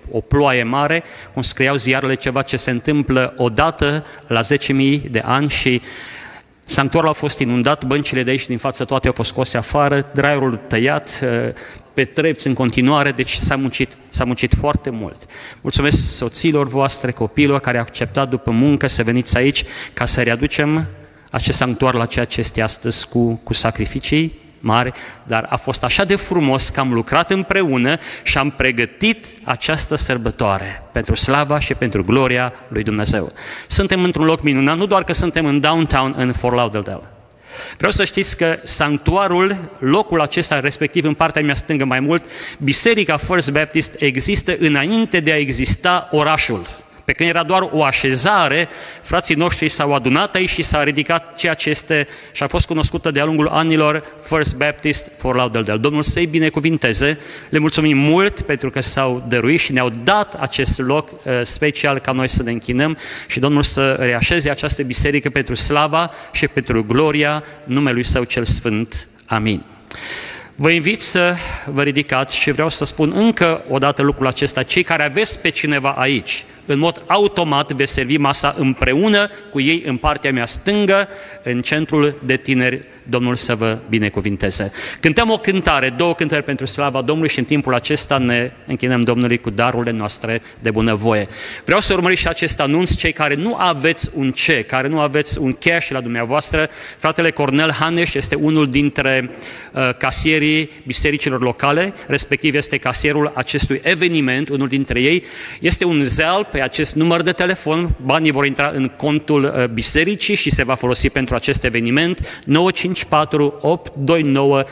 o ploaie mare, cum scriau ziarele, ceva ce se întâmplă odată la 10.000 de ani și sanctuarul a fost inundat, băncile de aici din față toate au fost scoase afară, draiul tăiat, pe trepți în continuare, deci s-a muncit foarte mult. Mulțumesc soților voastre, copiilor care au acceptat după muncă să veniți aici ca să readucem acest sanctuar la ceea ce este astăzi cu sacrificii mari, dar a fost așa de frumos că am lucrat împreună și am pregătit această sărbătoare pentru slava și pentru gloria lui Dumnezeu. Suntem într-un loc minunat, nu doar că suntem în downtown, în Fort Lauderdale. Vreau să știți că sanctuarul, locul acesta, respectiv în partea mea stângă mai mult, Biserica First Baptist există înainte de a exista orașul. Pe când era doar o așezare, frații noștri s-au adunat aici și s-a ridicat ceea ce este și a fost cunoscută de-a lungul anilor First Baptist Fort Lauderdale. Domnul să-i binecuvinteze, le mulțumim mult pentru că s-au dăruit și ne-au dat acest loc special ca noi să ne închinăm și Domnul să reașeze această biserică pentru slava și pentru gloria numelui Său cel Sfânt. Amin. Vă invit să vă ridicați și vreau să spun încă o dată lucrul acesta. Cei care aveți pe cineva aici, în mod automat veți servi masa împreună cu ei în partea mea stângă, în centrul de tineri. Domnul să vă binecuvinteze. Cântăm o cântare, 2 cântări pentru slava Domnului și în timpul acesta ne închinăm Domnului cu darurile noastre de bunăvoie. Vreau să urmăriți și acest anunț, cei care nu aveți un cec, care nu aveți un cash la dumneavoastră. Fratele Cornel Haneș este unul dintre casierii bisericilor locale, respectiv este casierul acestui eveniment, unul dintre ei. Este un zel pe acest număr de telefon, banii vor intra în contul bisericii și se va folosi pentru acest eveniment, 954 829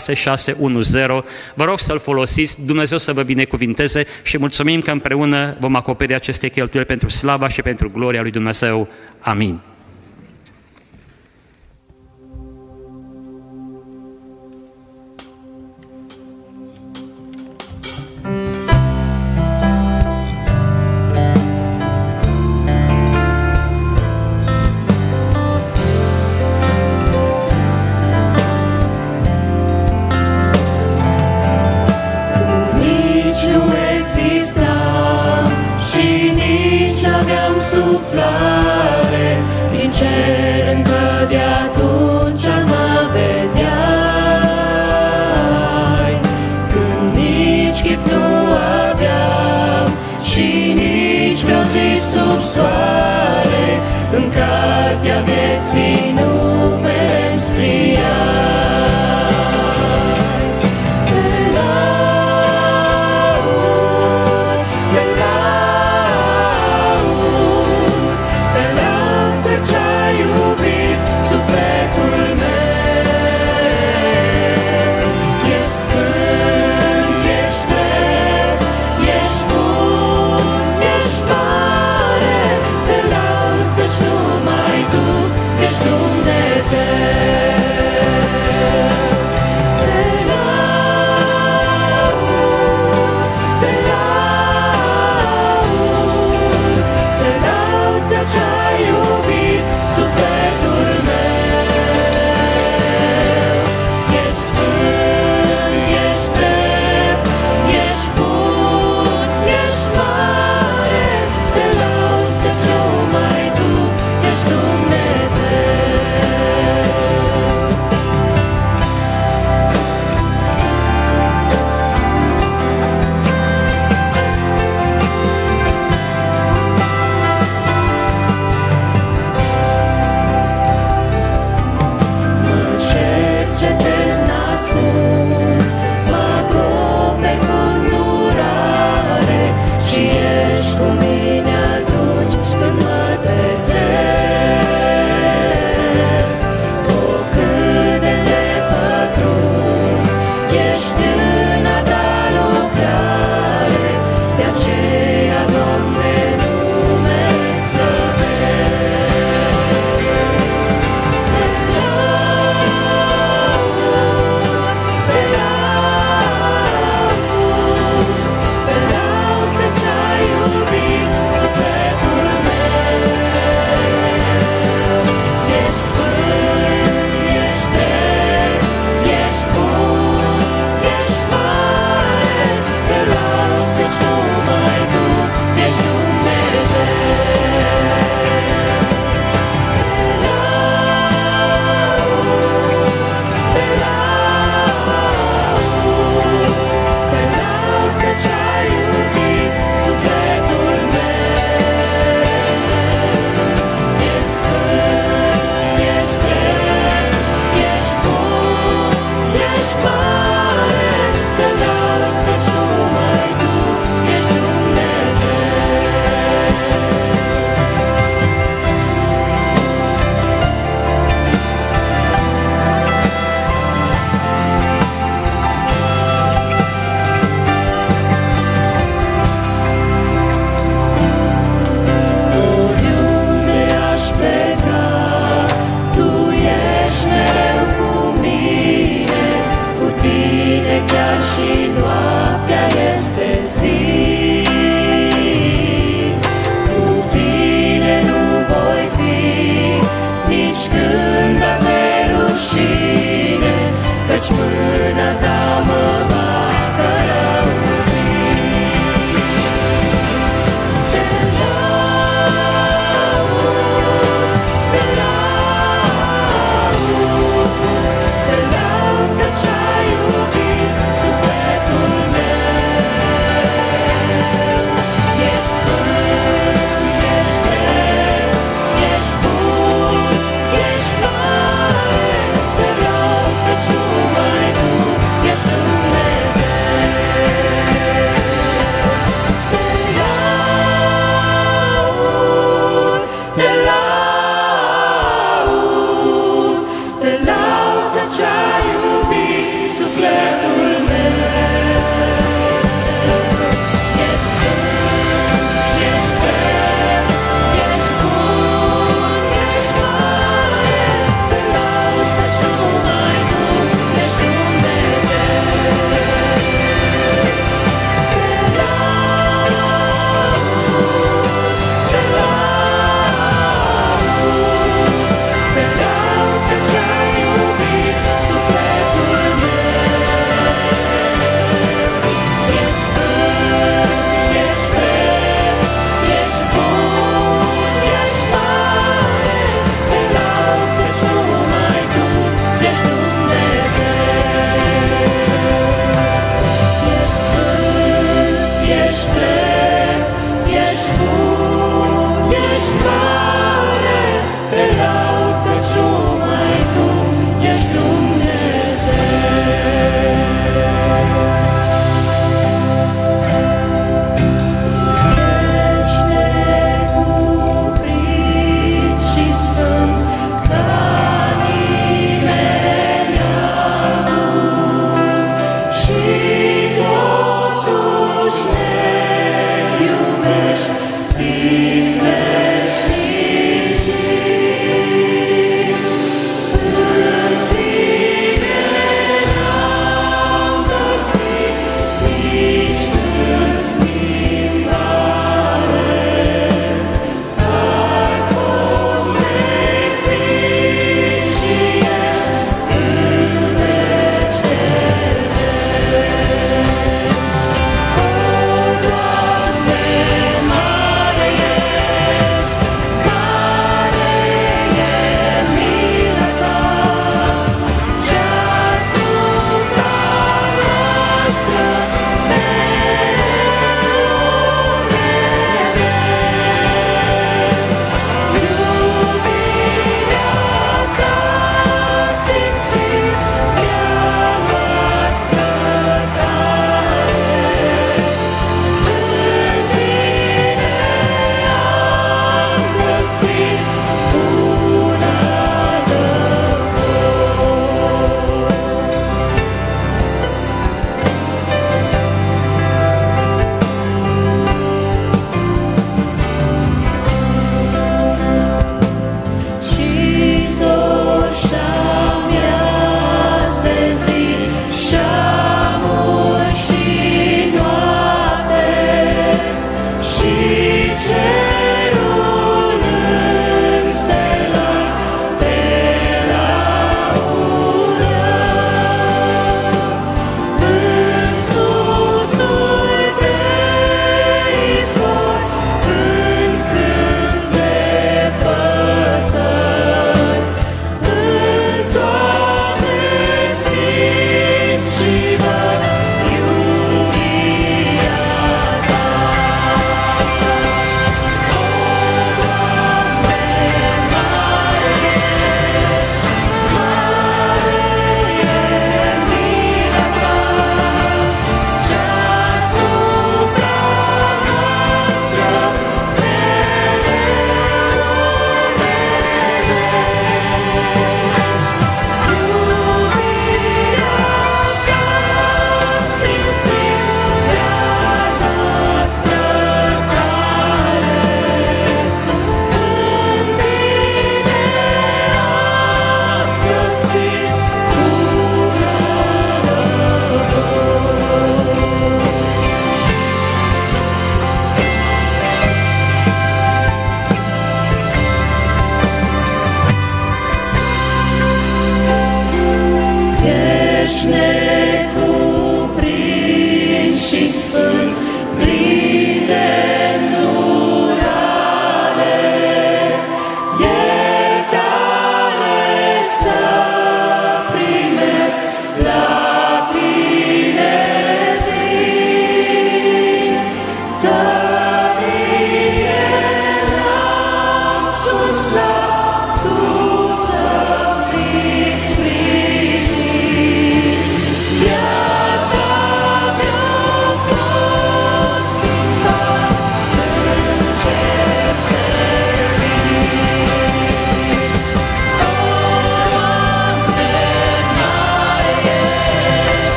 6610. Vă rog să-l folosiți, Dumnezeu să vă binecuvinteze și mulțumim că împreună vom acoperi aceste cheltuieli pentru slava și pentru gloria lui Dumnezeu. Amin. Suflare din cer încă de atunci mă vedeai, când nici chip nu aveam și nici vreo zi sub soare, în cartea vieții numele-mi scriai. Dumnezeu. și noaptea este zi. Cu tine nu voi fi, nici când am de rușine, căci mâna ta mă va călăuzi. Te laud, căci ai iubit sufletul meu.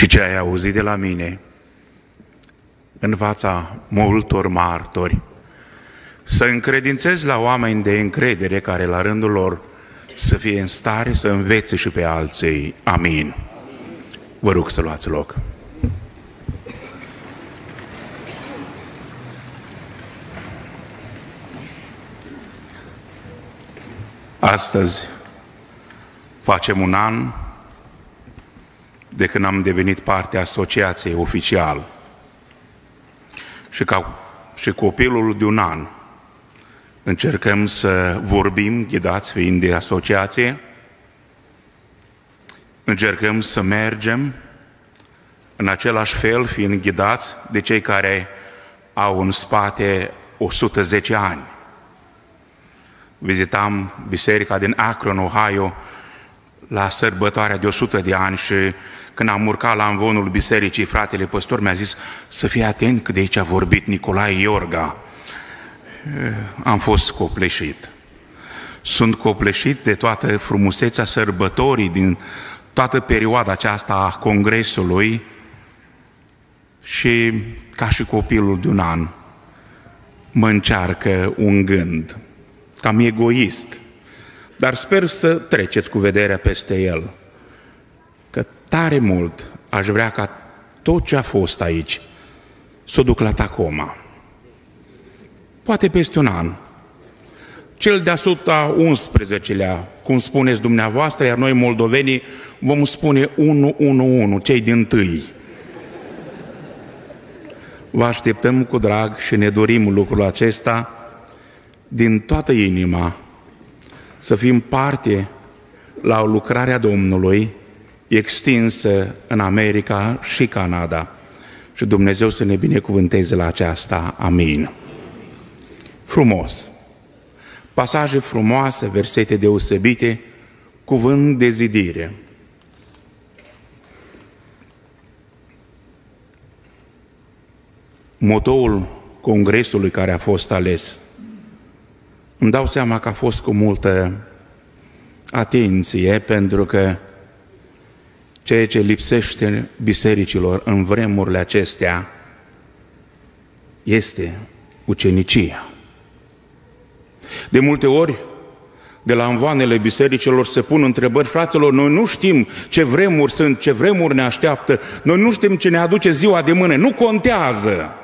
și ce ai auzit de la mine în fața multor martori, să încredințezi la oameni de încredere care la rândul lor să fie în stare să învețe și pe alții. Amin. Vă rog să luați loc. Astăzi facem un an de când am devenit parte a asociației oficial și copilul de un an încercăm să vorbim, ghidați fiind de asociație, încercăm să mergem în același fel, fiind ghidați de cei care au în spate 110 ani. Vizitam biserica din Akron, Ohio, la sărbătoarea de 100 de ani și când am urcat la amvonul bisericii, fratele păstor mi-a zis să fii atent că de aici a vorbit Nicolae Iorga. Am fost copleșit. Sunt copleșit de toată frumusețea sărbătorii, din toată perioada aceasta a congresului și ca și copilul de un an mă încearcă un gând, cam egoist, dar sper să treceți cu vederea peste el, că tare mult aș vrea ca tot ce a fost aici să o duc la Tacoma. Poate peste un an. Cel de-a 111-lea, cum spuneți dumneavoastră, iar noi moldovenii vom spune 111, cei dintâi. Vă așteptăm cu drag și ne dorim lucrul acesta din toată inima, să fim parte la o lucrare a Domnului extinsă în America și Canada. Și Dumnezeu să ne binecuvânteze la aceasta. Amin. Frumos. Pasaje frumoase, versete deosebite, cuvânt de zidire. Motoul congresului care a fost ales, îmi dau seama că a fost cu multă atenție, pentru că ceea ce lipsește bisericilor în vremurile acestea este ucenicia. De multe ori, de la anvoanele bisericilor se pun întrebări: fraților, noi nu știm ce vremuri sunt, ce vremuri ne așteaptă, noi nu știm ce ne aduce ziua de mâine, nu contează.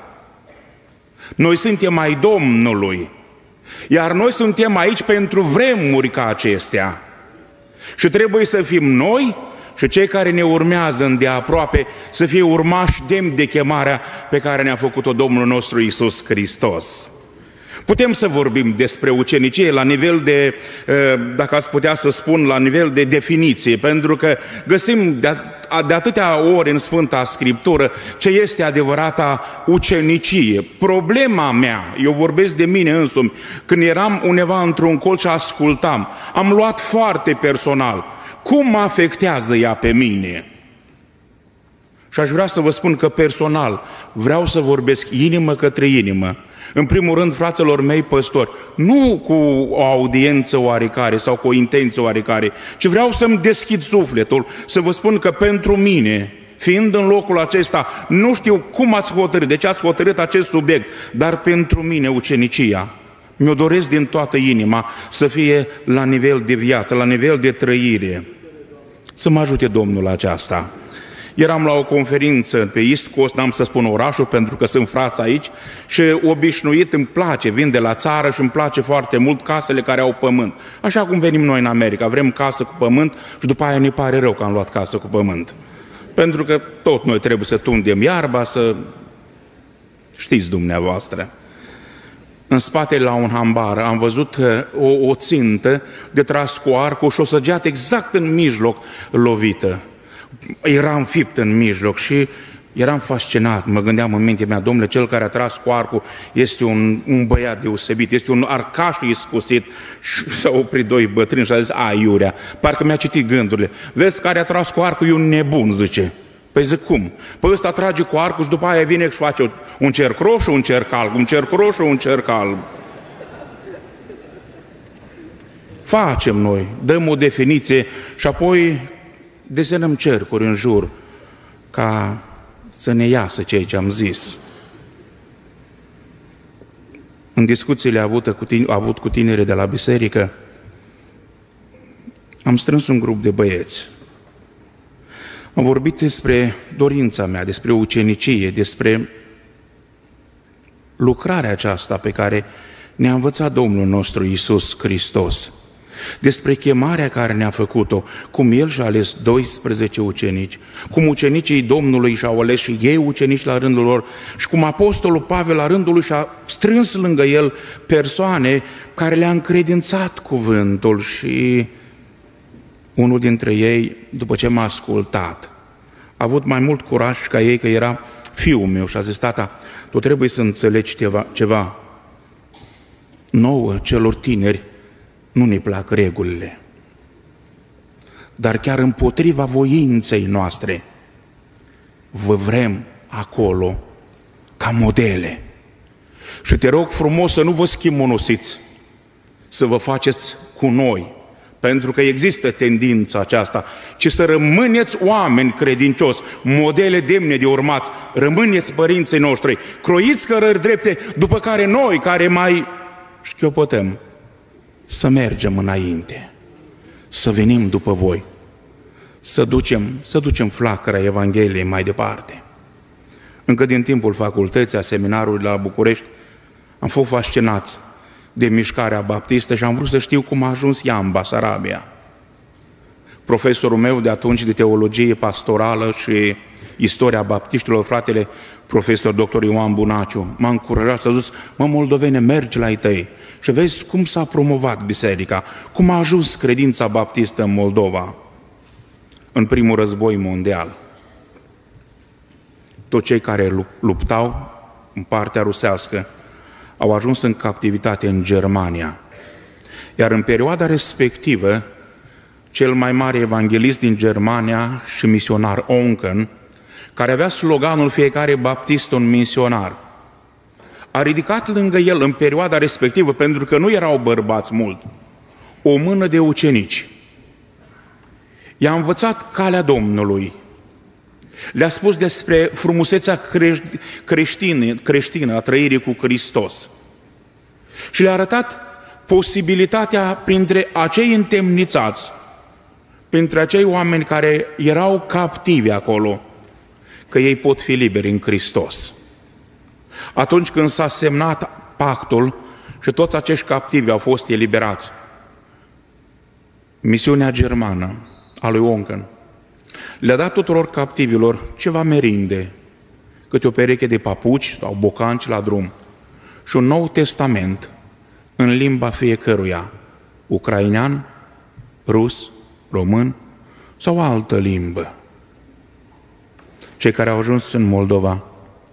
Noi suntem ai Domnului, iar noi suntem aici pentru vremuri ca acestea. Și trebuie să fim noi și cei care ne urmează îndeaproape să fie urmași demni de chemarea pe care ne-a făcut-o Domnul nostru Iisus Hristos. Putem să vorbim despre ucenicie la nivel de, dacă ați putea să spun, la nivel de definiție, pentru că găsim de atâtea ori în Sfânta Scriptură ce este adevărata ucenicie. Problema mea, eu vorbesc de mine însumi, când eram undeva într-un colț și ascultam, am luat foarte personal. Cum mă afectează ea pe mine? Și aș vrea să vă spun că personal vreau să vorbesc inimă către inimă. În primul rând, fraților mei păstori, nu cu o audiență oarecare sau cu o intenție oarecare, ci vreau să-mi deschid sufletul, să vă spun că pentru mine, fiind în locul acesta, nu știu cum ați hotărât, de ce ați hotărât acest subiect, dar pentru mine ucenicia, mi-o doresc din toată inima să fie la nivel de viață, la nivel de trăire. Să mă ajute Domnul la aceasta. Eram la o conferință pe East Coast, n-am să spun orașul pentru că sunt frați aici, și obișnuit îmi place, vin de la țară și îmi place foarte mult casele care au pământ. Așa cum venim noi în America, vrem casă cu pământ și după aia ne pare rău că am luat casă cu pământ. Pentru că tot noi trebuie să tundem iarba, să știți dumneavoastră. În spate la un hambar am văzut o țintă de tras cu arcul și o săgeată exact în mijloc lovită. Era înfipt în mijloc și eram fascinat. Mă gândeam în mintea mea: domnule, cel care a tras cu arcul este un băiat deosebit, este un arcaș iscusit. Și s-au oprit doi bătrâni și a zis: aiurea, parcă mi-a citit gândurile. Vezi, care a tras cu arcul e un nebun, zice. Păi zic, cum? Păi ăsta trage cu arcul și după aia vine și face un cerc roșu, un cerc alb, un cerc roșu, un cerc alb. Facem noi, dăm o definiție și apoi desenăm cercuri în jur. ca să ne iasă ceea ce am zis. În discuțiile avut cu tinerii de la biserică, am strâns un grup de băieți. Am vorbit despre dorința mea, despre ucenicie, despre lucrarea aceasta pe care ne-a învățat Domnul nostru Iisus Hristos, despre chemarea care ne-a făcut-o, cum El și-a ales 12 ucenici, cum ucenicii Domnului și-au ales și ei ucenici la rândul lor și cum Apostolul Pavel la rândul lui și-a strâns lângă el persoane care le-a încredințat cuvântul. Și unul dintre ei, după ce m-a ascultat, a avut mai mult curaj ca ei, că era fiul meu, și a zis: tata, tu trebuie să înțelegi ceva. Nouă, celor tineri, nu ne plac regulile, dar chiar împotriva voinței noastre vă vrem acolo ca modele. Și te rog frumos să nu vă schimonosiți, să vă faceți cu noi, pentru că există tendința aceasta, ci să rămâneți oameni credincioși, modele demne de urmat, rămâneți părinții noștri, croiți cărări drepte, după care noi, care mai șchiopătăm, să mergem înainte, să venim după voi, să ducem flacăra Evangheliei mai departe. Încă din timpul facultății, a seminarului la București, am fost fascinați de mișcarea baptistă și am vrut să știu cum a ajuns ea în Basarabia. Profesorul meu de atunci de teologie pastorală și istoria baptiștilor, fratele profesor dr. Ioan Bunaciu, m-a încurajat, să zis: mă, moldovene, mergi la ei tăi și vezi cum s-a promovat biserica, cum a ajuns credința baptistă în Moldova în primul război mondial. Toți cei care luptau în partea rusească au ajuns în captivitate în Germania. Iar în perioada respectivă, cel mai mare evanghelist din Germania și misionar, Oncken, care avea sloganul fiecare baptist un misionar, a ridicat lângă el în perioada respectivă, pentru că nu erau bărbați mult, o mână de ucenici. I-a învățat calea Domnului, le-a spus despre frumusețea creștină a trăirii cu Hristos și le-a arătat posibilitatea printre acei întemnițați, printre acei oameni care erau captivi acolo, că ei pot fi liberi în Hristos. Atunci când s-a semnat pactul și toți acești captivi au fost eliberați, misiunea germană a lui Oncken le-a dat tuturor captivilor ceva merinde, câte o pereche de papuci sau bocanci la drum și un Nou Testament în limba fiecăruia, ucrainean, rus, român sau altă limbă. Cei care au ajuns în Moldova,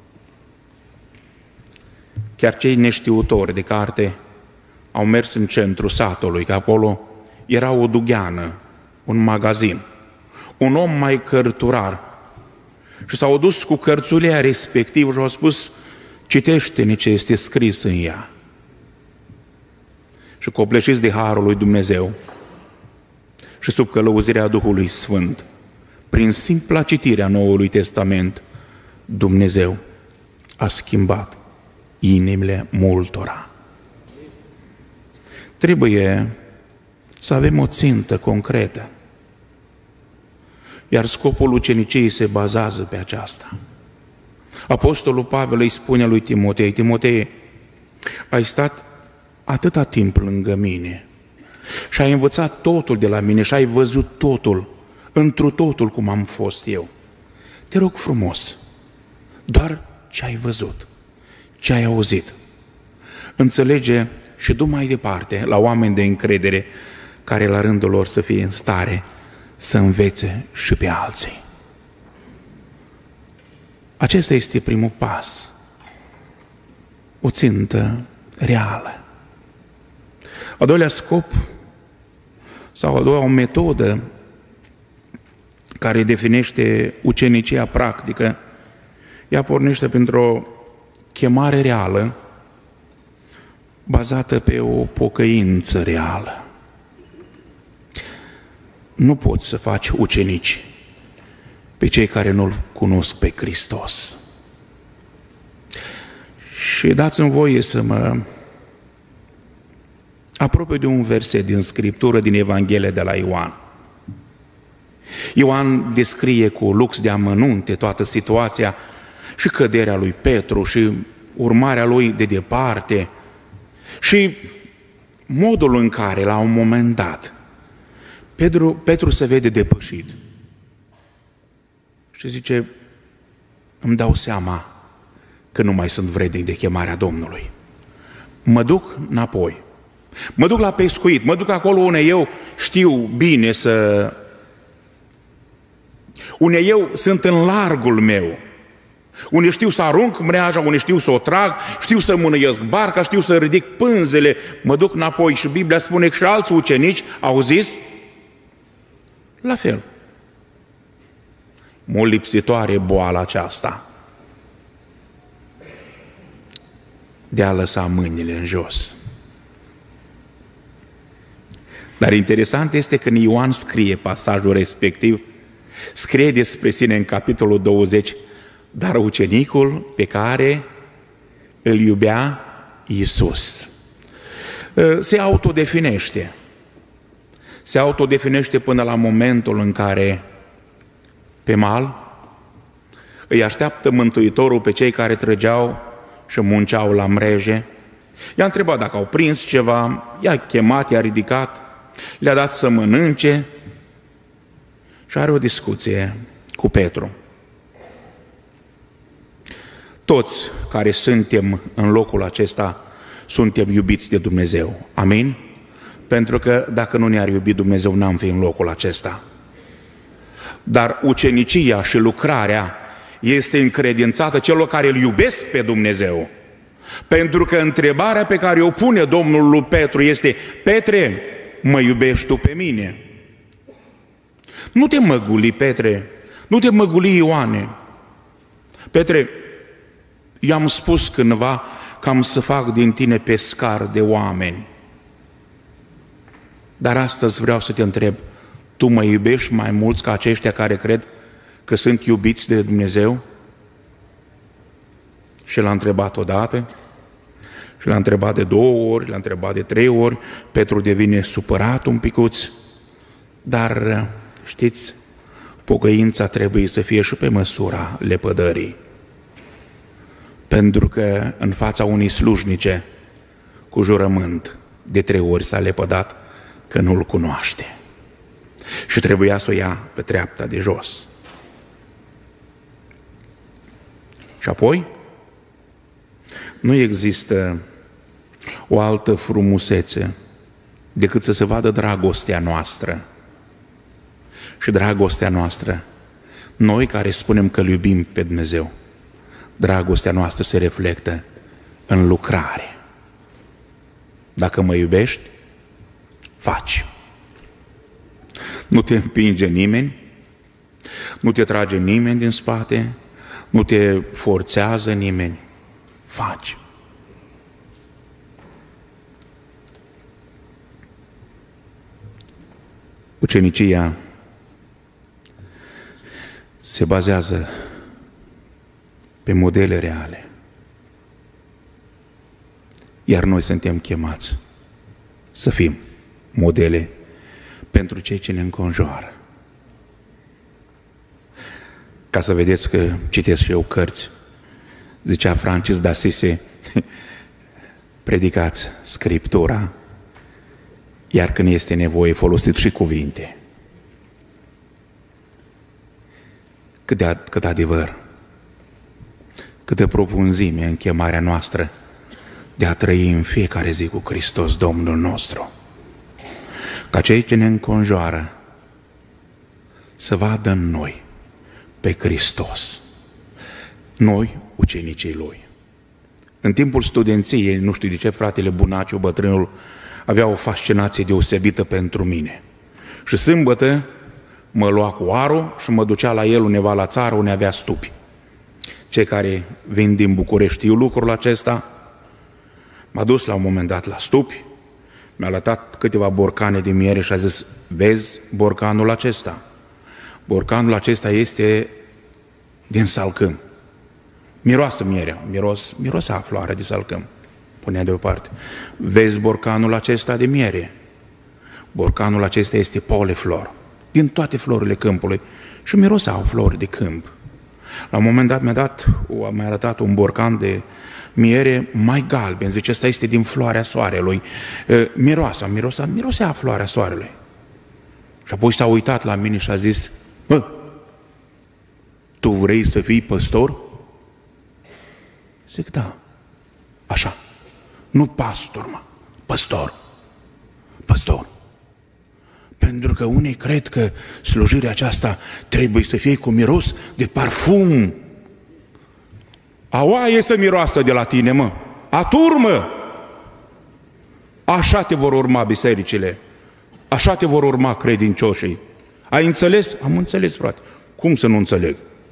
chiar cei neștiutori de carte, au mers în centrul satului, că acolo era o dugheană, un magazin, un om mai cărturar, și s-au dus cu cărțulia respectivă și au spus: citește-ne ce este scris în ea. Și copleșiți de harul lui Dumnezeu și sub călăuzirea Duhului Sfânt, prin simpla citire a Noului Testament, Dumnezeu a schimbat inimile multora. Trebuie să avem o țintă concretă, iar scopul uceniciei se bazează pe aceasta. Apostolul Pavel îi spune lui Timotei: Timotei, ai stat atâta timp lângă mine și ai învățat totul de la mine și ai văzut totul, întru totul cum am fost eu. Te rog frumos, doar ce ai văzut, ce ai auzit, înțelege și du mai departe la oameni de încredere care la rândul lor să fie în stare să învețe și pe alții. Acesta este primul pas, o țintă reală. A doilea scop, sau a doua metodă care definește ucenicia practică, ea pornește printr-o chemare reală, bazată pe o pocăință reală. Nu poți să faci ucenici pe cei care nu-L cunosc pe Hristos. Și dați-mi voie să mă apropie de un verset din Scriptură, din Evanghelia de la Ioan. Ioan descrie cu lux de amănunte toată situația și căderea lui Petru și urmarea lui de departe și modul în care, la un moment dat, Petru se vede depășit și zice: îmi dau seama că nu mai sunt vrednic de chemarea Domnului. Mă duc înapoi, mă duc la pescuit, mă duc acolo unde eu știu bine unde eu sunt în largul meu, unde știu să arunc mreaja, unde știu să o trag, știu să mânăiesc barca, știu să ridic pânzele, mă duc înapoi. Și Biblia spune că și alți ucenici au zis la fel. Mult lipsitoare boala aceasta de a lăsa mâinile în jos. Dar interesant este că Ioan scrie pasajul respectiv, scrie despre sine în capitolul 20, dar ucenicul pe care îl iubea Iisus. Se autodefinește. Se autodefinește până la momentul în care pe mal îi așteaptă Mântuitorul pe cei care trăgeau și munceau la mreje. I-a întrebat dacă au prins ceva, i-a chemat, i-a ridicat, le-a dat să mănânce și are o discuție cu Petru. Toți care suntem în locul acesta suntem iubiți de Dumnezeu. Amin? Pentru că dacă nu ne-ar iubi Dumnezeu, n-am fi în locul acesta. Dar ucenicia și lucrarea este încredințată celor care îl iubesc pe Dumnezeu. Pentru că întrebarea pe care o pune Domnul lui Petru este: Petre, mă iubești tu pe mine? Nu te măguli, Petre, nu te măguli, Ioane. Petre, i-am spus cândva că am să fac din tine pescar de oameni. Dar astăzi vreau să te întreb: tu mă iubești mai mulți ca aceștia care cred că sunt iubiți de Dumnezeu? Și l-a întrebat odată, și l-a întrebat de 2 ori, l-a întrebat de 3 ori. Petru devine supărat un picuț, dar știți, pocăința trebuie să fie și pe măsura lepădării. Pentru că în fața unei slujnice cu jurământ de 3 ori s-a lepădat că nu-L cunoaște și trebuia să o ia pe treapta de jos. Și apoi nu există o altă frumusețe decât să se vadă dragostea noastră. Și dragostea noastră, noi care spunem că îl iubim pe Dumnezeu, dragostea noastră se reflectă în lucrare. Dacă mă iubești, faci. Nu te împinge nimeni, nu te trage nimeni din spate, nu te forțează nimeni. Faci. Ucenicia se bazează pe modele reale. Iar noi suntem chemați să fim modele pentru cei ce ne înconjoară. Ca să vedeți că citesc și eu cărți, zicea Francis d'Assisi, predicați Scriptura, iar când este nevoie folosiți și cuvinte. Cât adevăr, câtă profunzime în chemarea noastră de a trăi în fiecare zi cu Hristos, Domnul nostru. Ca cei ce ne înconjoară să vadă în noi pe Hristos. Noi, ucenicii Lui. În timpul studenției, nu știu de ce, fratele Bunaciu, bătrânul, avea o fascinație deosebită pentru mine. Și sâmbătă mă lua cu arul și mă ducea la el undeva la țară unde avea stupi. Cei care vin din București știu lucrul acesta. M-a dus la un moment dat la stupi, mi-a lăsat câteva borcane de miere și a zis: vezi borcanul acesta? Borcanul acesta este din salcâm. Miroasă mierea, mirosea floarea de salcâm. Punea deoparte. Vezi borcanul acesta de miere? Borcanul acesta este poliflor, din toate florile câmpului. Și miroseau flori de câmp. La un moment dat mi-a arătat un borcan de miere mai galben. Zice, ăsta este din floarea soarelui. Mirosea floarea soarelui. Și apoi s-a uitat la mine și a zis, tu vrei să fii păstor? Zic, da, așa. Nu pastor, mă, păstor. Păstor. Pentru că unii cred că slujirea aceasta trebuie să fie cu miros de parfum. A oaie să miroasă de la tine, mă. A turmă. Așa te vor urma bisericile. Așa te vor urma credincioșii. Ai înțeles? Am înțeles, frate. Cum să nu înțeleg?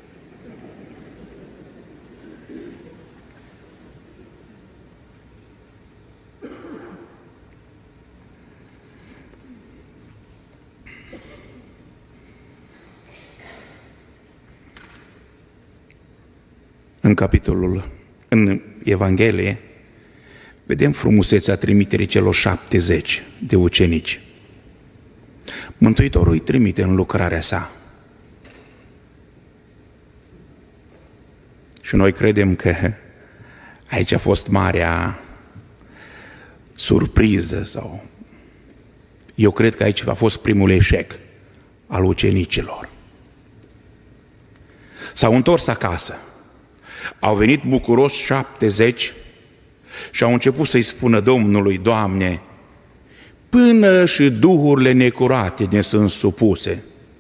În Evanghelie, vedem frumusețea trimiterii celor 70 de ucenici. Mântuitorul îi trimite în lucrarea sa. Și noi credem că aici a fost marea surpriză sau eu cred că aici a fost primul eșec al ucenicilor. S-au întors acasă. Au venit bucuroși 70 și au început să-i spună Domnului, Doamne, până și duhurile necurate ne sunt supuse.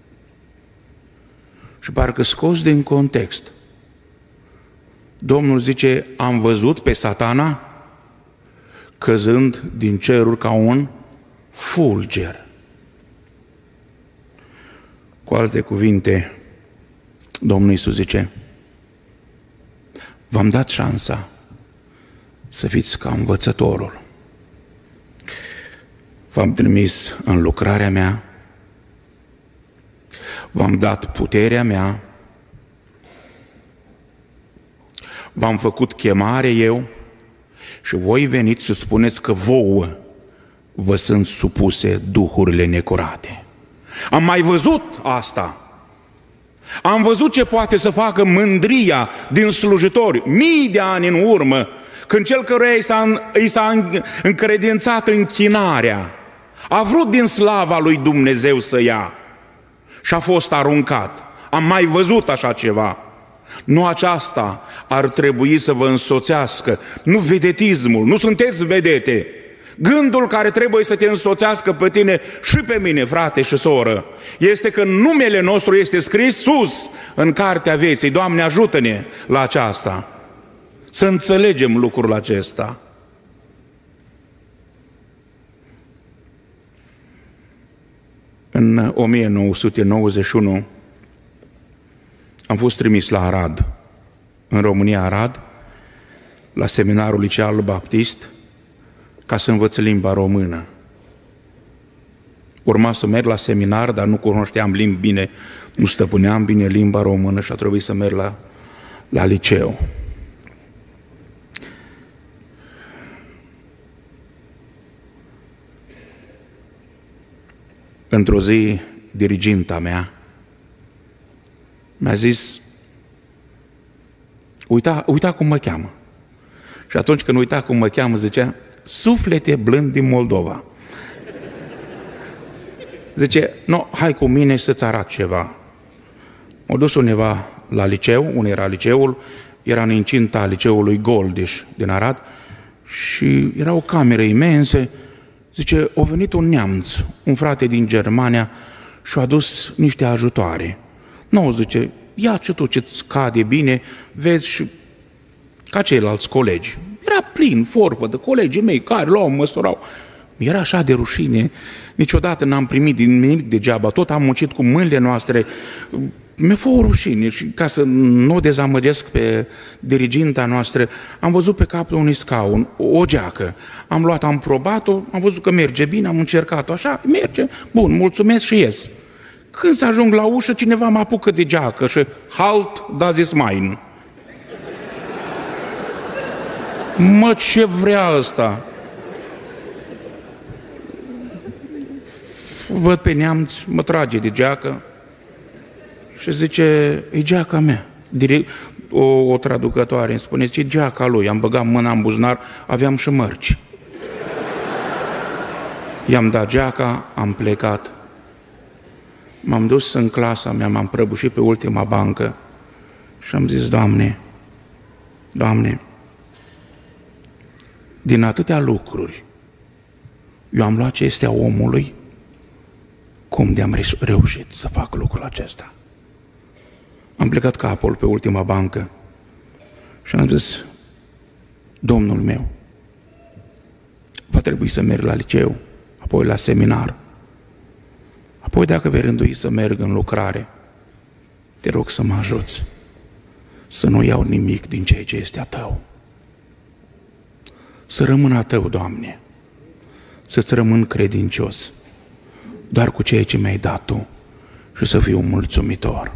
Și parcă scos din context, Domnul zice, am văzut pe Satana căzând din ceruri ca un fulger. Cu alte cuvinte, Domnul Iisus zice, v-am dat șansa să fiți ca învățătorul. V-am trimis în lucrarea mea, v-am dat puterea mea, v-am făcut chemare eu și voi veniți să spuneți că vouă vă sunt supuse duhurile necurate. Am mai văzut asta. Am văzut ce poate să facă mândria din slujitori mii de ani în urmă, când cel căruia i s-a încredințat închinarea a vrut din slava lui Dumnezeu să ia și a fost aruncat. Am mai văzut așa ceva. Nu aceasta ar trebui să vă însoțească, nu vedetismul, nu sunteți vedete. Gândul care trebuie să te însoțească pe tine și pe mine, frate și soră, este că numele nostru este scris sus în cartea vieții. Doamne, ajută-ne la aceasta, să înțelegem lucrul acesta. În 1991 am fost trimis la Arad, în România, Arad, la seminarul liceal baptist, ca să învăț limba română. Urma să merg la seminar, dar nu cunoșteam limbi bine, nu stăpâneam bine limba română și a trebuit să merg la liceu. Într-o zi, diriginta mea mi-a zis, uita cum mă cheamă. Și atunci când uita cum mă cheamă, zicea, suflete blând din Moldova. Zice, no, hai cu mine să-ți arăt ceva. M-a dus undeva la liceu, unde era liceul, era în incinta liceului Goldiș din Arad și era o cameră imensă. Zice, a venit un neamț, un frate din Germania și a adus niște ajutoare. Nu, zice, ia ce tu ce-ți cade bine, vezi și ca ceilalți colegi. Era plin, forfă de colegii mei care luau, măsurau. Mi-era așa de rușine, niciodată n-am primit din nimic degeaba, tot am muncit cu mâinile noastre. Mi-a fost o rușine și ca să nu o dezamăgesc pe diriginta noastră, am văzut pe capul unui scaun o geacă. Am luat, am probat-o, am văzut că merge bine, am încercat-o așa, merge, bun, mulțumesc și ies. Când să ajung la ușă, cineva mă apucă de geacă și halt, das ist mein. Mă, ce vrea ăsta? Văd pe neamț, mă trage de geacă și zice, e geaca mea. O traducătoare îmi spune, e geaca lui. Am băgat mâna în buzunar, aveam și mărci. I-am dat geaca, am plecat. M-am dus în clasa mea, m-am prăbușit pe ultima bancă și am zis, Doamne, Doamne, din atâtea lucruri, eu am luat ce este a omului, cum de-am reușit să fac lucrul acesta? Am plecat capul pe ultima bancă și am zis, Domnul meu, va trebui să merg la liceu, apoi la seminar, apoi dacă vei rândui să merg în lucrare, te rog să mă ajuți, să nu iau nimic din ceea ce este a Tău. Să rămân a Tău, Doamne, să-ți rămân credincios, doar cu ceea ce mi-ai dat Tu și să fiu mulțumitor.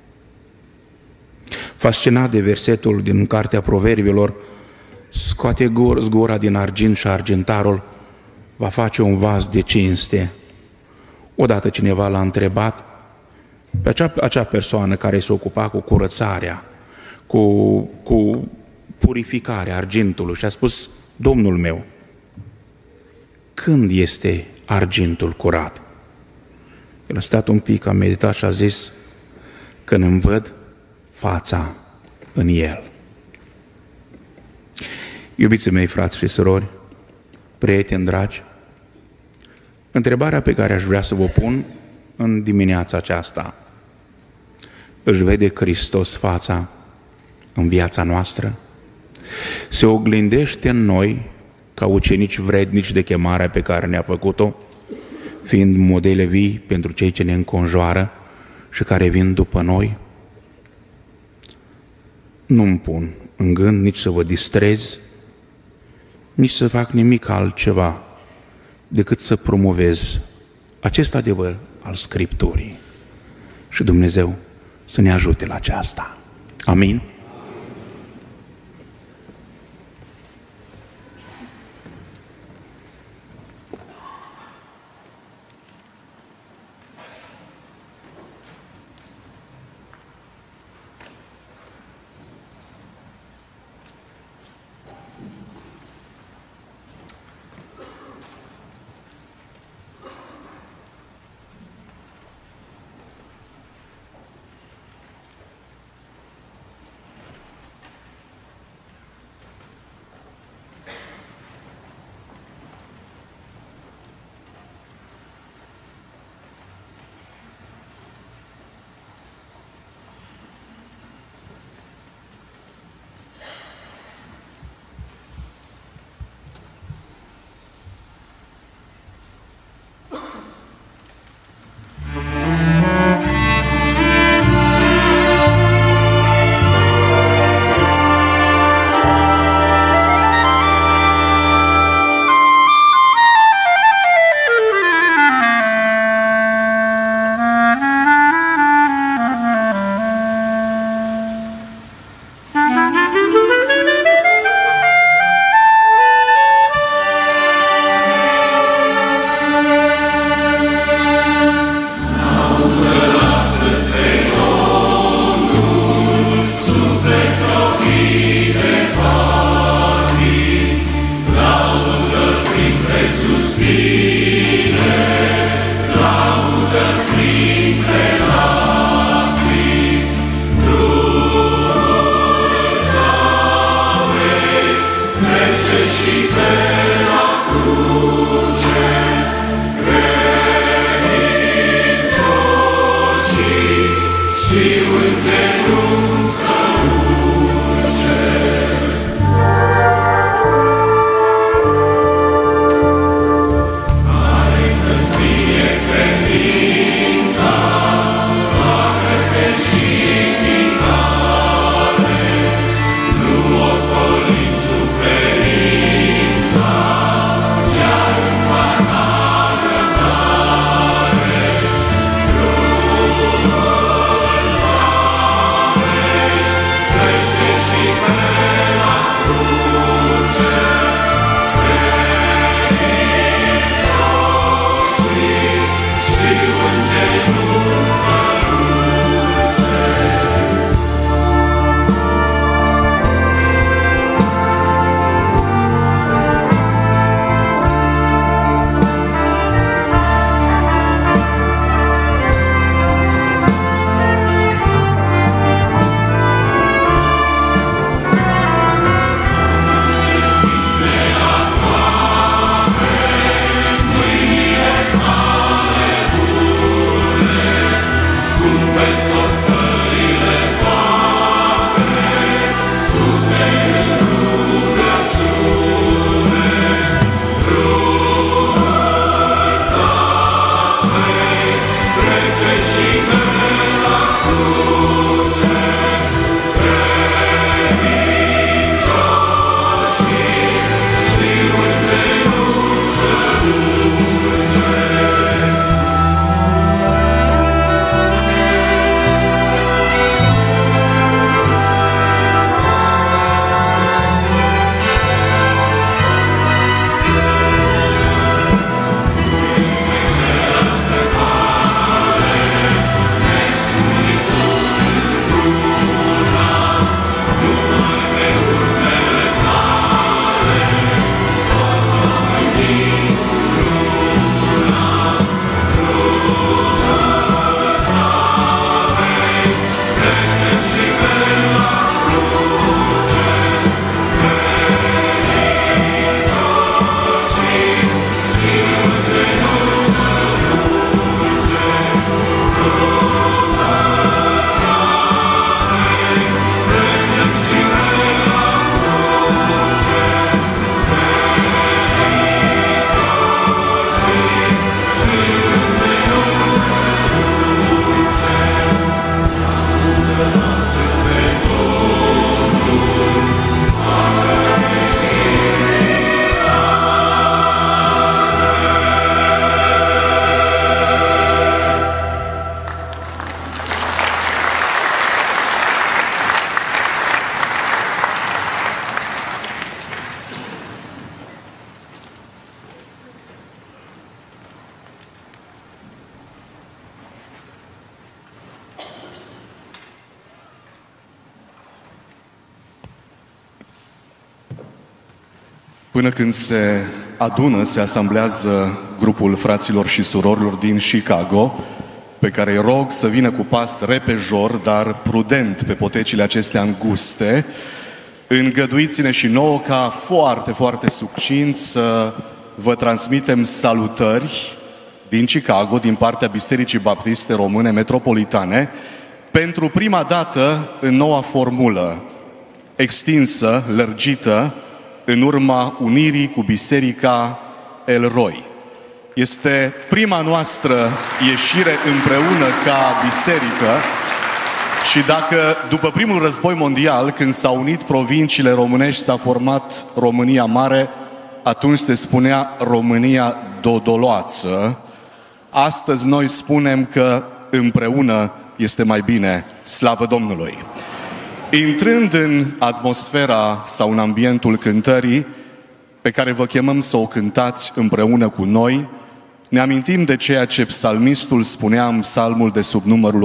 Fascinat de versetul din Cartea Proverbilor, scoate zgura din argint și argintarul va face un vas de cinste. Odată cineva l-a întrebat pe acea persoană care se ocupa cu curățarea, cu purificarea argintului și a spus, Domnul meu, când este argintul curat? El a stat un pic, a meditat și a zis, când îmi văd fața în el. Iubiții mei, frați și surori, prieteni dragi, întrebarea pe care aș vrea să vă pun în dimineața aceasta, își vede Hristos fața în viața noastră? Se oglindește în noi ca ucenici vrednici de chemarea pe care ne-a făcut-o, fiind modele vii pentru cei ce ne înconjoară și care vin după noi? Nu-mi pun în gând nici să vă distrez, nici să fac nimic altceva decât să promovez acest adevăr al Scripturii. Și Dumnezeu să ne ajute la aceasta. Amin? Până când se adună, se asamblează grupul fraților și surorilor din Chicago, pe care îi rog să vină cu pas repejor, dar prudent pe potecile acestea înguste. Îngăduiți-ne și nouă ca foarte, foarte succint să vă transmitem salutări din Chicago, din partea Bisericii Baptiste Române Metropolitane, pentru prima dată în noua formulă, extinsă, lărgită, în urma unirii cu Biserica El Roi. Este prima noastră ieșire împreună ca biserică și dacă după primul război mondial, când s-au unit provinciile românești, s-a format România Mare, atunci se spunea România Dodoloață. Astăzi noi spunem că împreună este mai bine, slavă Domnului. Intrând în atmosfera sau în ambientul cântării, pe care vă chemăm să o cântați împreună cu noi, ne amintim de ceea ce psalmistul spunea în psalmul de sub numărul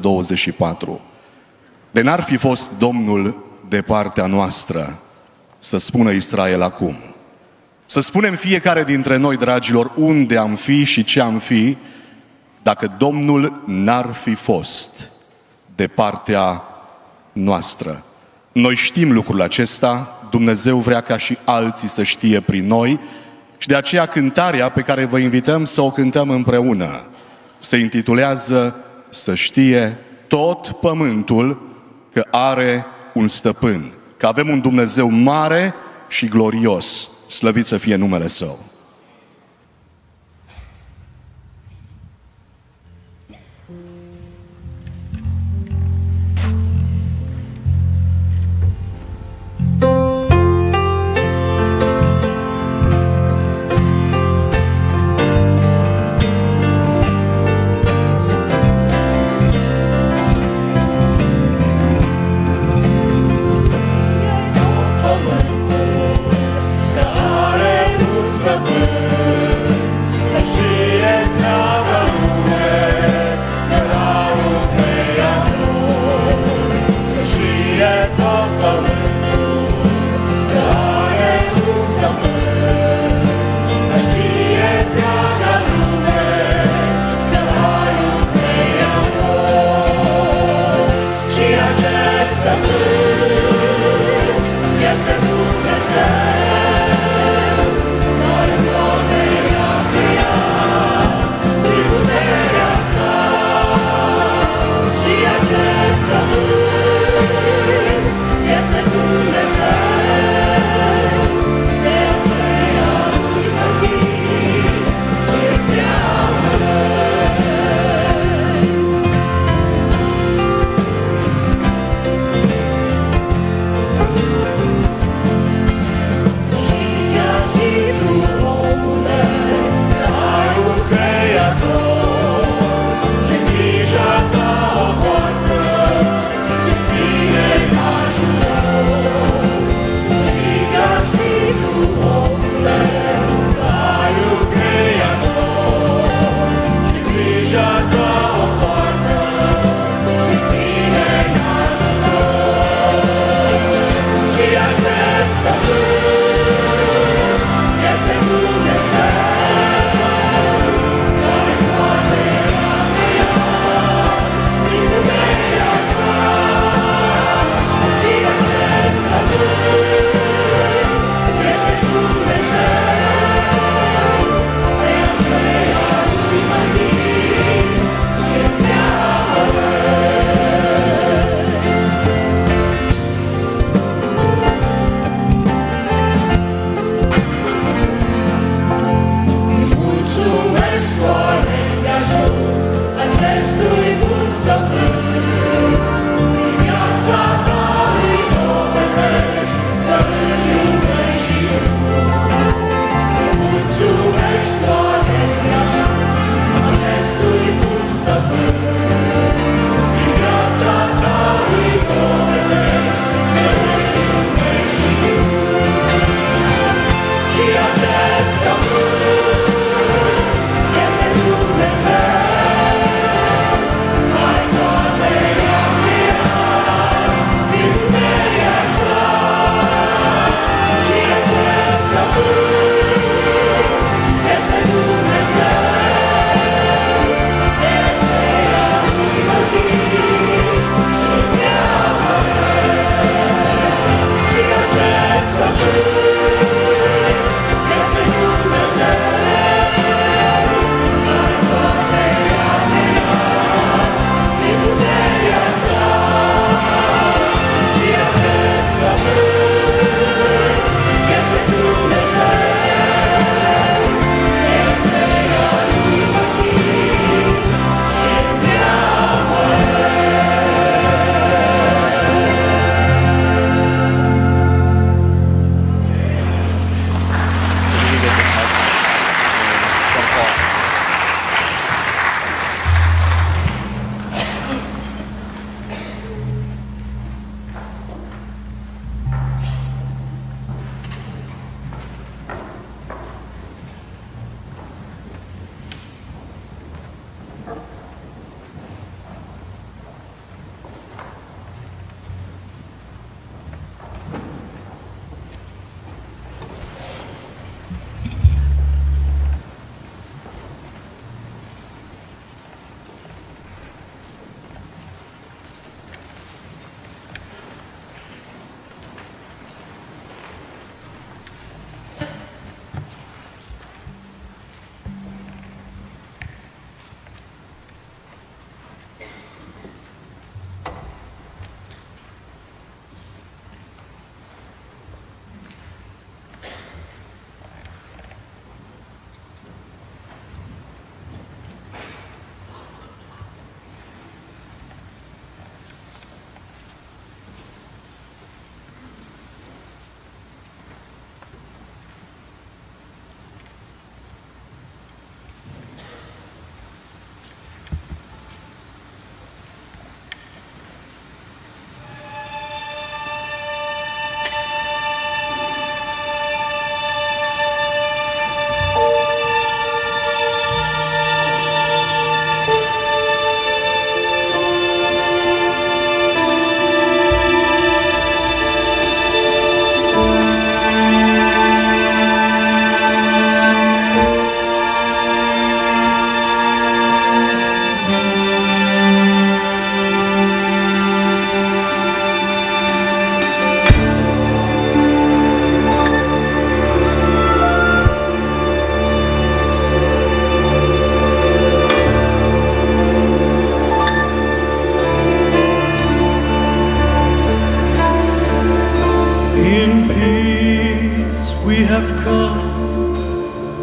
124. De n-ar fi fost Domnul de partea noastră, să spună Israel acum. Să spunem fiecare dintre noi, dragilor, unde am fi și ce am fi, dacă Domnul n-ar fi fost de partea noastră. Noi știm lucrul acesta, Dumnezeu vrea ca și alții să știe prin noi și de aceea cântarea pe care vă invităm să o cântăm împreună se intitulează Să știe tot pământul că are un stăpân, că avem un Dumnezeu mare și glorios, slăvit să fie numele Său. Să știe întreaga lume că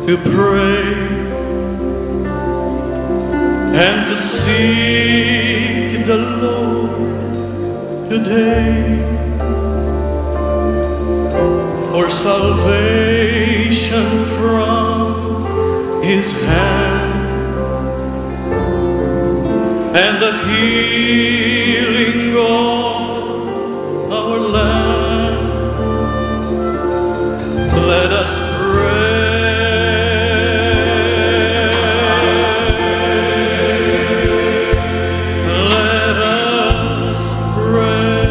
to pray and to seek the Lord today for salvation from His hand and the healing of our land. Let us pray. Let us pray.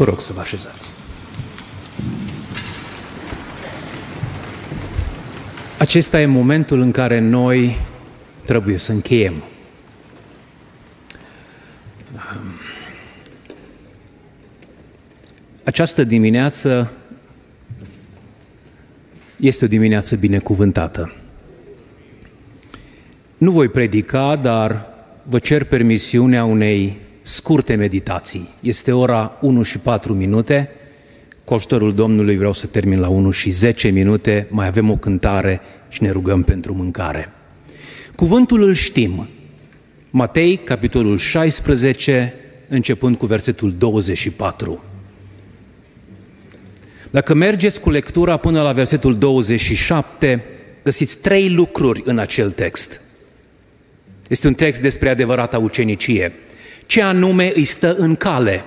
Vă rog să vă așezați. Acesta e momentul în care noi trebuie să încheiem. Această dimineață este o dimineață binecuvântată. Nu voi predica, dar vă cer permisiunea unei scurte meditații. Este ora 1:04. Cu ajutorul Domnului vreau să termin la 1:10. Mai avem o cântare și ne rugăm pentru mâncare. Cuvântul îl știm. Matei, capitolul 16, începând cu versetul 24. Dacă mergeți cu lectura până la versetul 27, găsiți 3 lucruri în acel text. Este un text despre adevărata ucenicie. Ce anume îi stă în cale?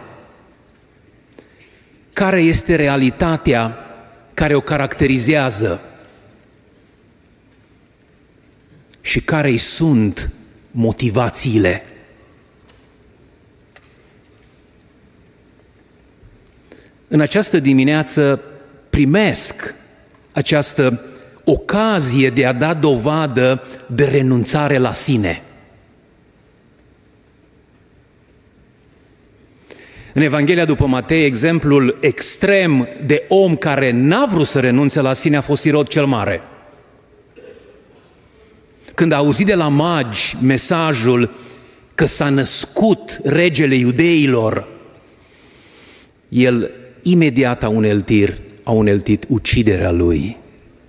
Care este realitatea care o caracterizează? Și care îi sunt motivațiile? În această dimineață primesc această ocazie de a da dovadă de renunțare la sine. În Evanghelia după Matei, exemplul extrem de om care n-a vrut să renunțe la sine a fost Irod cel Mare. Când a auzit de la magi mesajul că s-a născut regele iudeilor, el imediat a uneltit uciderea lui.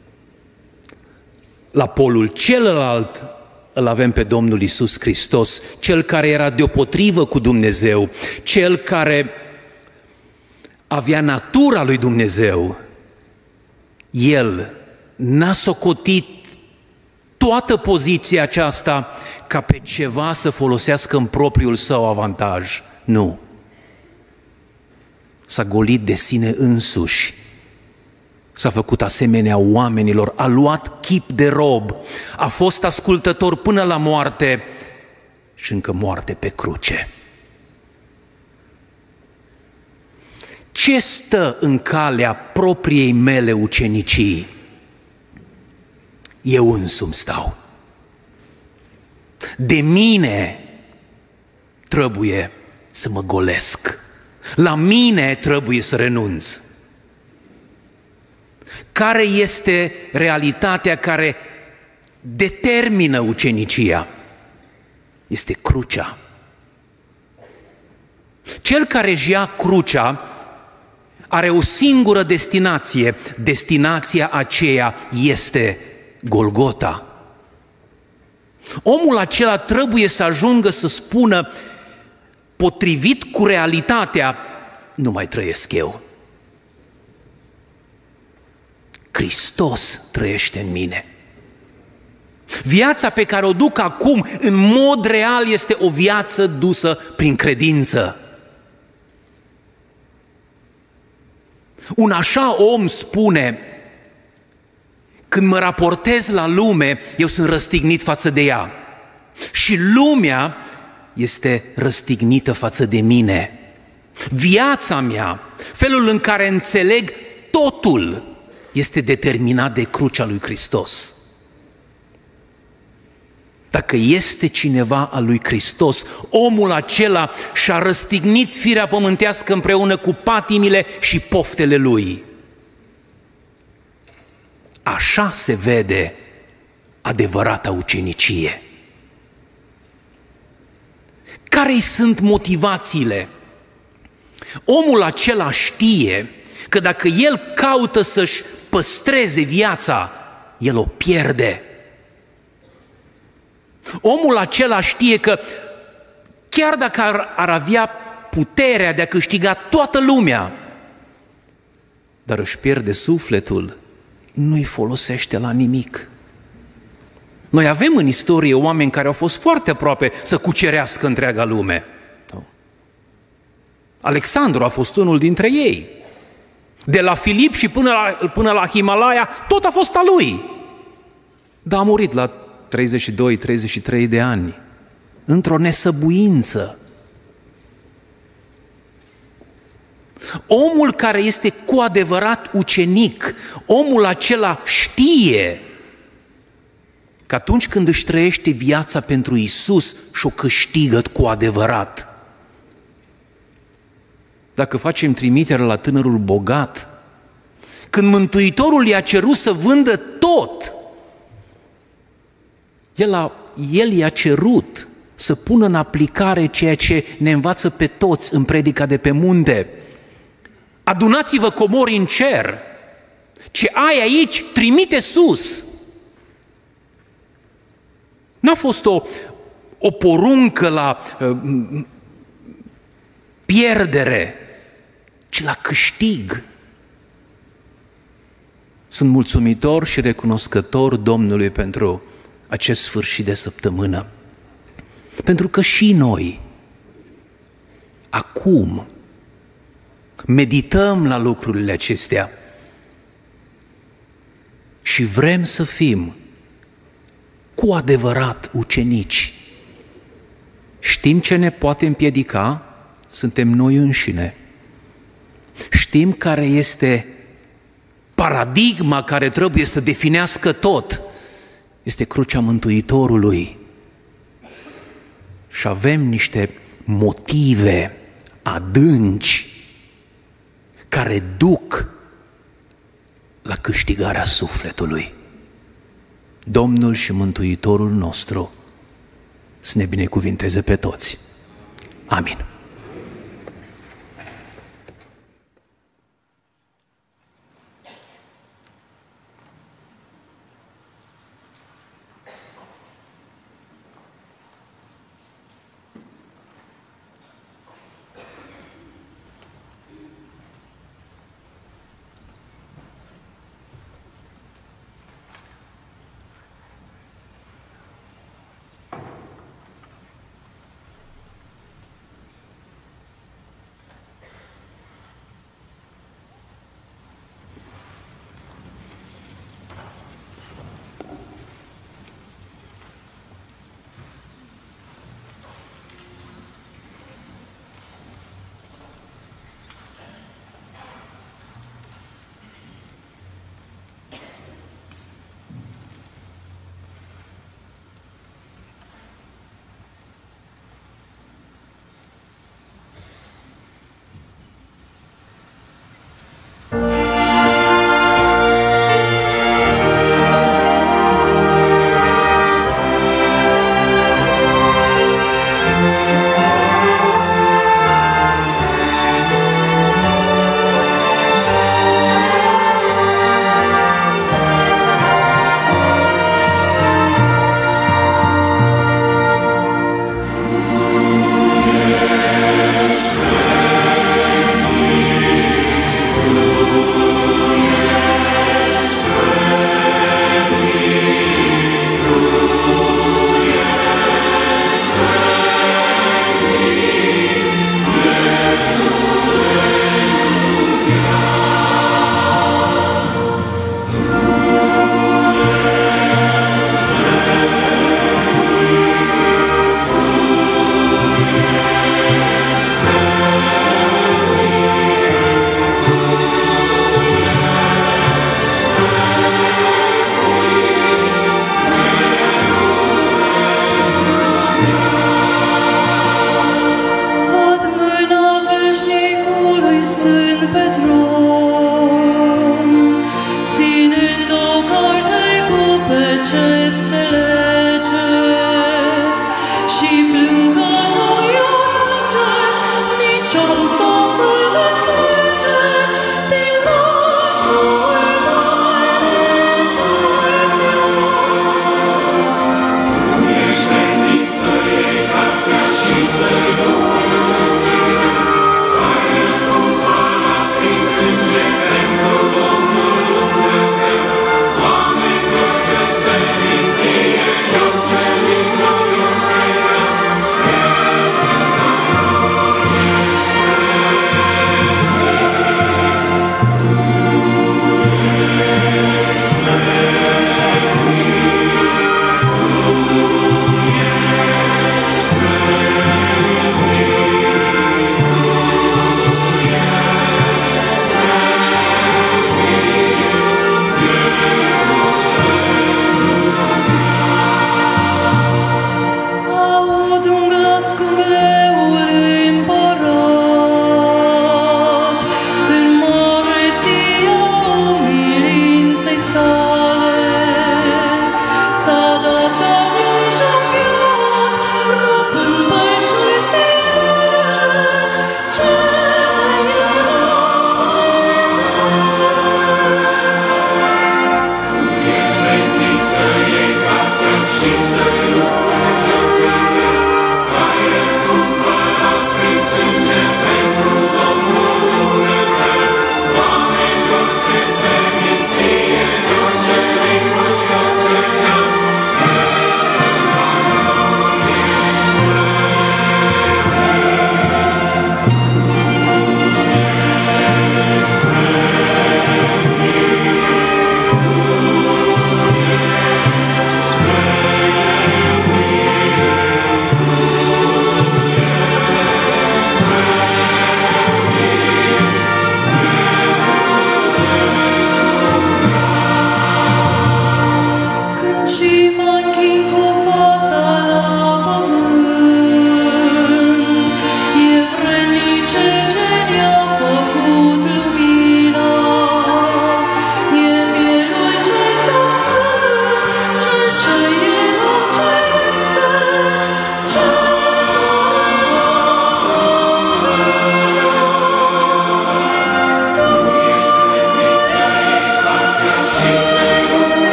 La polul celălalt îl avem pe Domnul Iisus Hristos, cel care era deopotrivă cu Dumnezeu, cel care avea natura lui Dumnezeu. El n-a socotit toată poziția aceasta ca pe ceva să folosească în propriul său avantaj. Nu. S-a golit de sine însuși, s-a făcut asemenea oamenilor, a luat chip de rob, a fost ascultător până la moarte și încă moarte pe cruce. Ce stă în calea propriei mele ucenicii? Eu însumi stau. De mine trebuie să mă golesc. La mine trebuie să renunț. Care este realitatea care determină ucenicia? Este crucea. Cel care își ia crucea are o singură destinație. Destinația aceea este Golgota. Omul acela trebuie să ajungă să spună, potrivit cu realitatea, nu mai trăiesc eu. Hristos trăiește în mine. Viața pe care o duc acum, în mod real, este o viață dusă prin credință. Un așa om spune, când mă raportez la lume, eu sunt răstignit față de ea. Și lumea este răstignită față de mine. Viața mea, felul în care înțeleg totul, este determinat de crucea lui Hristos. Dacă este cineva al lui Hristos, omul acela și-a răstignit firea pământească împreună cu patimile și poftele lui. Așa se vede adevărata ucenicie. Care-i sunt motivațiile? Omul acela știe că dacă el caută să-și păstreze viața, el o pierde. Omul acela știe că chiar dacă ar avea puterea de a câștiga toată lumea, dar își pierde sufletul, nu-i folosește la nimic. Noi avem în istorie oameni care au fost foarte aproape să cucerească întreaga lume. Alexandru a fost unul dintre ei. De la Filip și până la Himalaya, tot a fost a lui. Dar a murit la 32-33 de ani, într-o nesăbuință. Omul care este cu adevărat ucenic, omul acela știe că atunci când își trăiește viața pentru Isus și o câștigă cu adevărat. Dacă facem trimitere la tânărul bogat, când Mântuitorul i-a cerut să vândă tot, el i-a cerut să pună în aplicare ceea ce ne învață pe toți în predica de pe munte. Adunați-vă comori în cer, ce ai aici trimite sus. N-a fost o poruncă la pierdere, ci la câștig. Sunt mulțumitor și recunoscător Domnului pentru acest sfârșit de săptămână. Pentru că și noi, acum, medităm la lucrurile acestea și vrem să fim cu adevărat ucenici. Știm ce ne poate împiedica? Suntem noi înșine. Știm care este paradigma care trebuie să definească tot. Este crucea Mântuitorului. Și avem niște motive adânci care duc la câștigarea sufletului. Domnul și Mântuitorul nostru să ne binecuvinteze pe toți. Amin.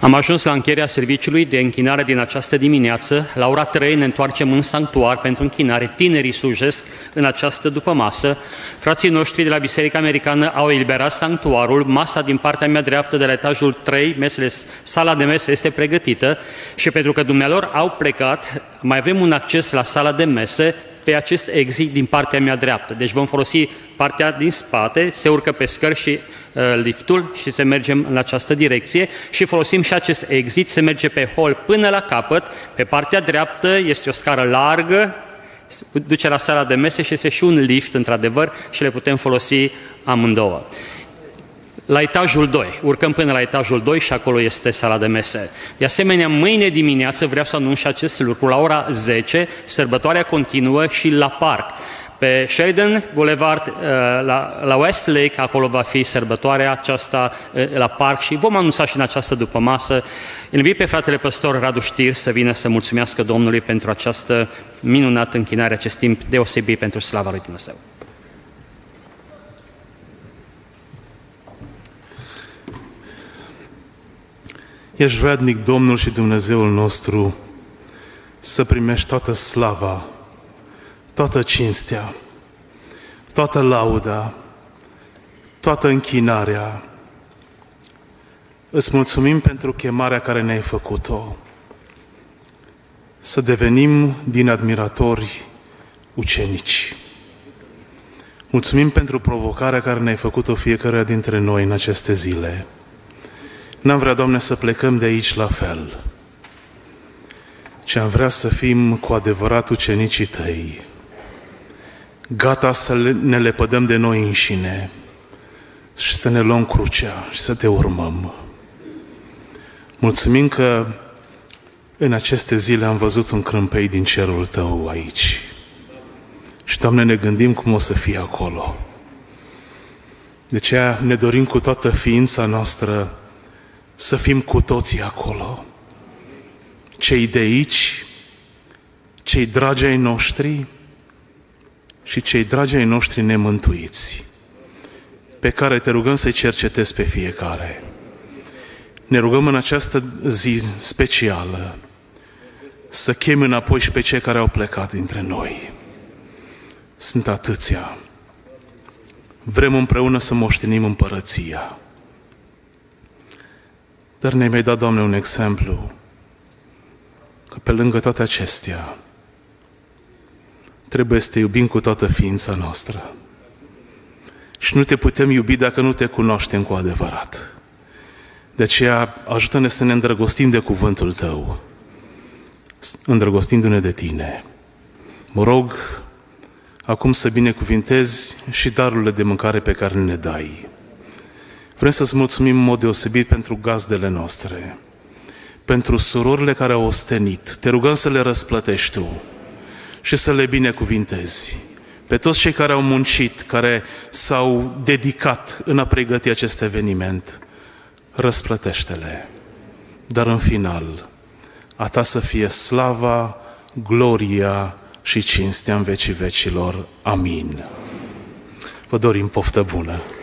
Am ajuns la încheierea serviciului de închinare din această dimineață. La ora 3 ne întoarcem în sanctuar pentru închinare. Tinerii slujesc în această dupămasă. Frații noștri de la Biserica Americană au eliberat sanctuarul. Masa din partea mea dreaptă de la etajul 3, sala de mese este pregătită și pentru că dumnealor au plecat, mai avem un acces la sala de mese pe acest exit din partea mea dreaptă. Deci vom folosi partea din spate, se urcă pe scări și liftul și se mergem în această direcție și folosim și acest exit, se merge pe hol până la capăt. Pe partea dreaptă este o scară largă, duce la sala de mese și este și un lift, într-adevăr, și le putem folosi amândouă. La etajul 2, urcăm până la etajul 2 și acolo este sala de mese. De asemenea, mâine dimineață vreau să anunț acest lucru, la ora 10, sărbătoarea continuă și la parc. Pe Sheridan Boulevard, la Westlake, acolo va fi sărbătoarea aceasta la parc și vom anunța și în această dupămasă. Invit pe fratele păstor Radu Știr să vină să mulțumească Domnului pentru această minunată închinare, acest timp deosebit pentru slava lui Dumnezeu. Ești vrednic, Domnul și Dumnezeul nostru, să primești toată slava, toată cinstea, toată lauda, toată închinarea. Îți mulțumim pentru chemarea care ne-ai făcut-o, să devenim din admiratori ucenici. Mulțumim pentru provocarea care ne-ai făcut-o fiecare dintre noi în aceste zile. N-am vrea, Doamne, să plecăm de aici la fel, ci am vrea să fim cu adevărat ucenicii Tăi, gata să ne lepădăm de noi înșine și să ne luăm crucea și să Te urmăm. Mulțumim că în aceste zile am văzut un crâmpei din cerul Tău aici. Și, Doamne, ne gândim cum o să fie acolo. De aceea ne dorim cu toată ființa noastră să fim cu toții acolo. Cei de aici, cei dragi ai noștri și cei dragi ai noștri nemântuiți, pe care Te rugăm să-i cercetezi pe fiecare. Ne rugăm în această zi specială să chemi înapoi și pe cei care au plecat dintre noi. Sunt atâția. Vrem împreună să moștenim împărăția. Dar ne-ai mai dat, Doamne, un exemplu, că pe lângă toate acestea trebuie să Te iubim cu toată ființa noastră. Și nu Te putem iubi dacă nu Te cunoaștem cu adevărat. De aceea ajută-ne să ne îndrăgostim de cuvântul Tău, îndrăgostindu-ne de Tine. Mă rog acum să binecuvintezi și darurile de mâncare pe care ne dai. Vrem să-ți mulțumim în mod deosebit pentru gazdele noastre, pentru surorile care au ostenit. Te rugăm să le răsplătești Tu și să le binecuvintezi. Pe toți cei care au muncit, care s-au dedicat în a pregăti acest eveniment, răsplătește-le. Dar în final, a Ta să fie slava, gloria și cinstea în vecii vecilor. Amin. Vă dorim poftă bună!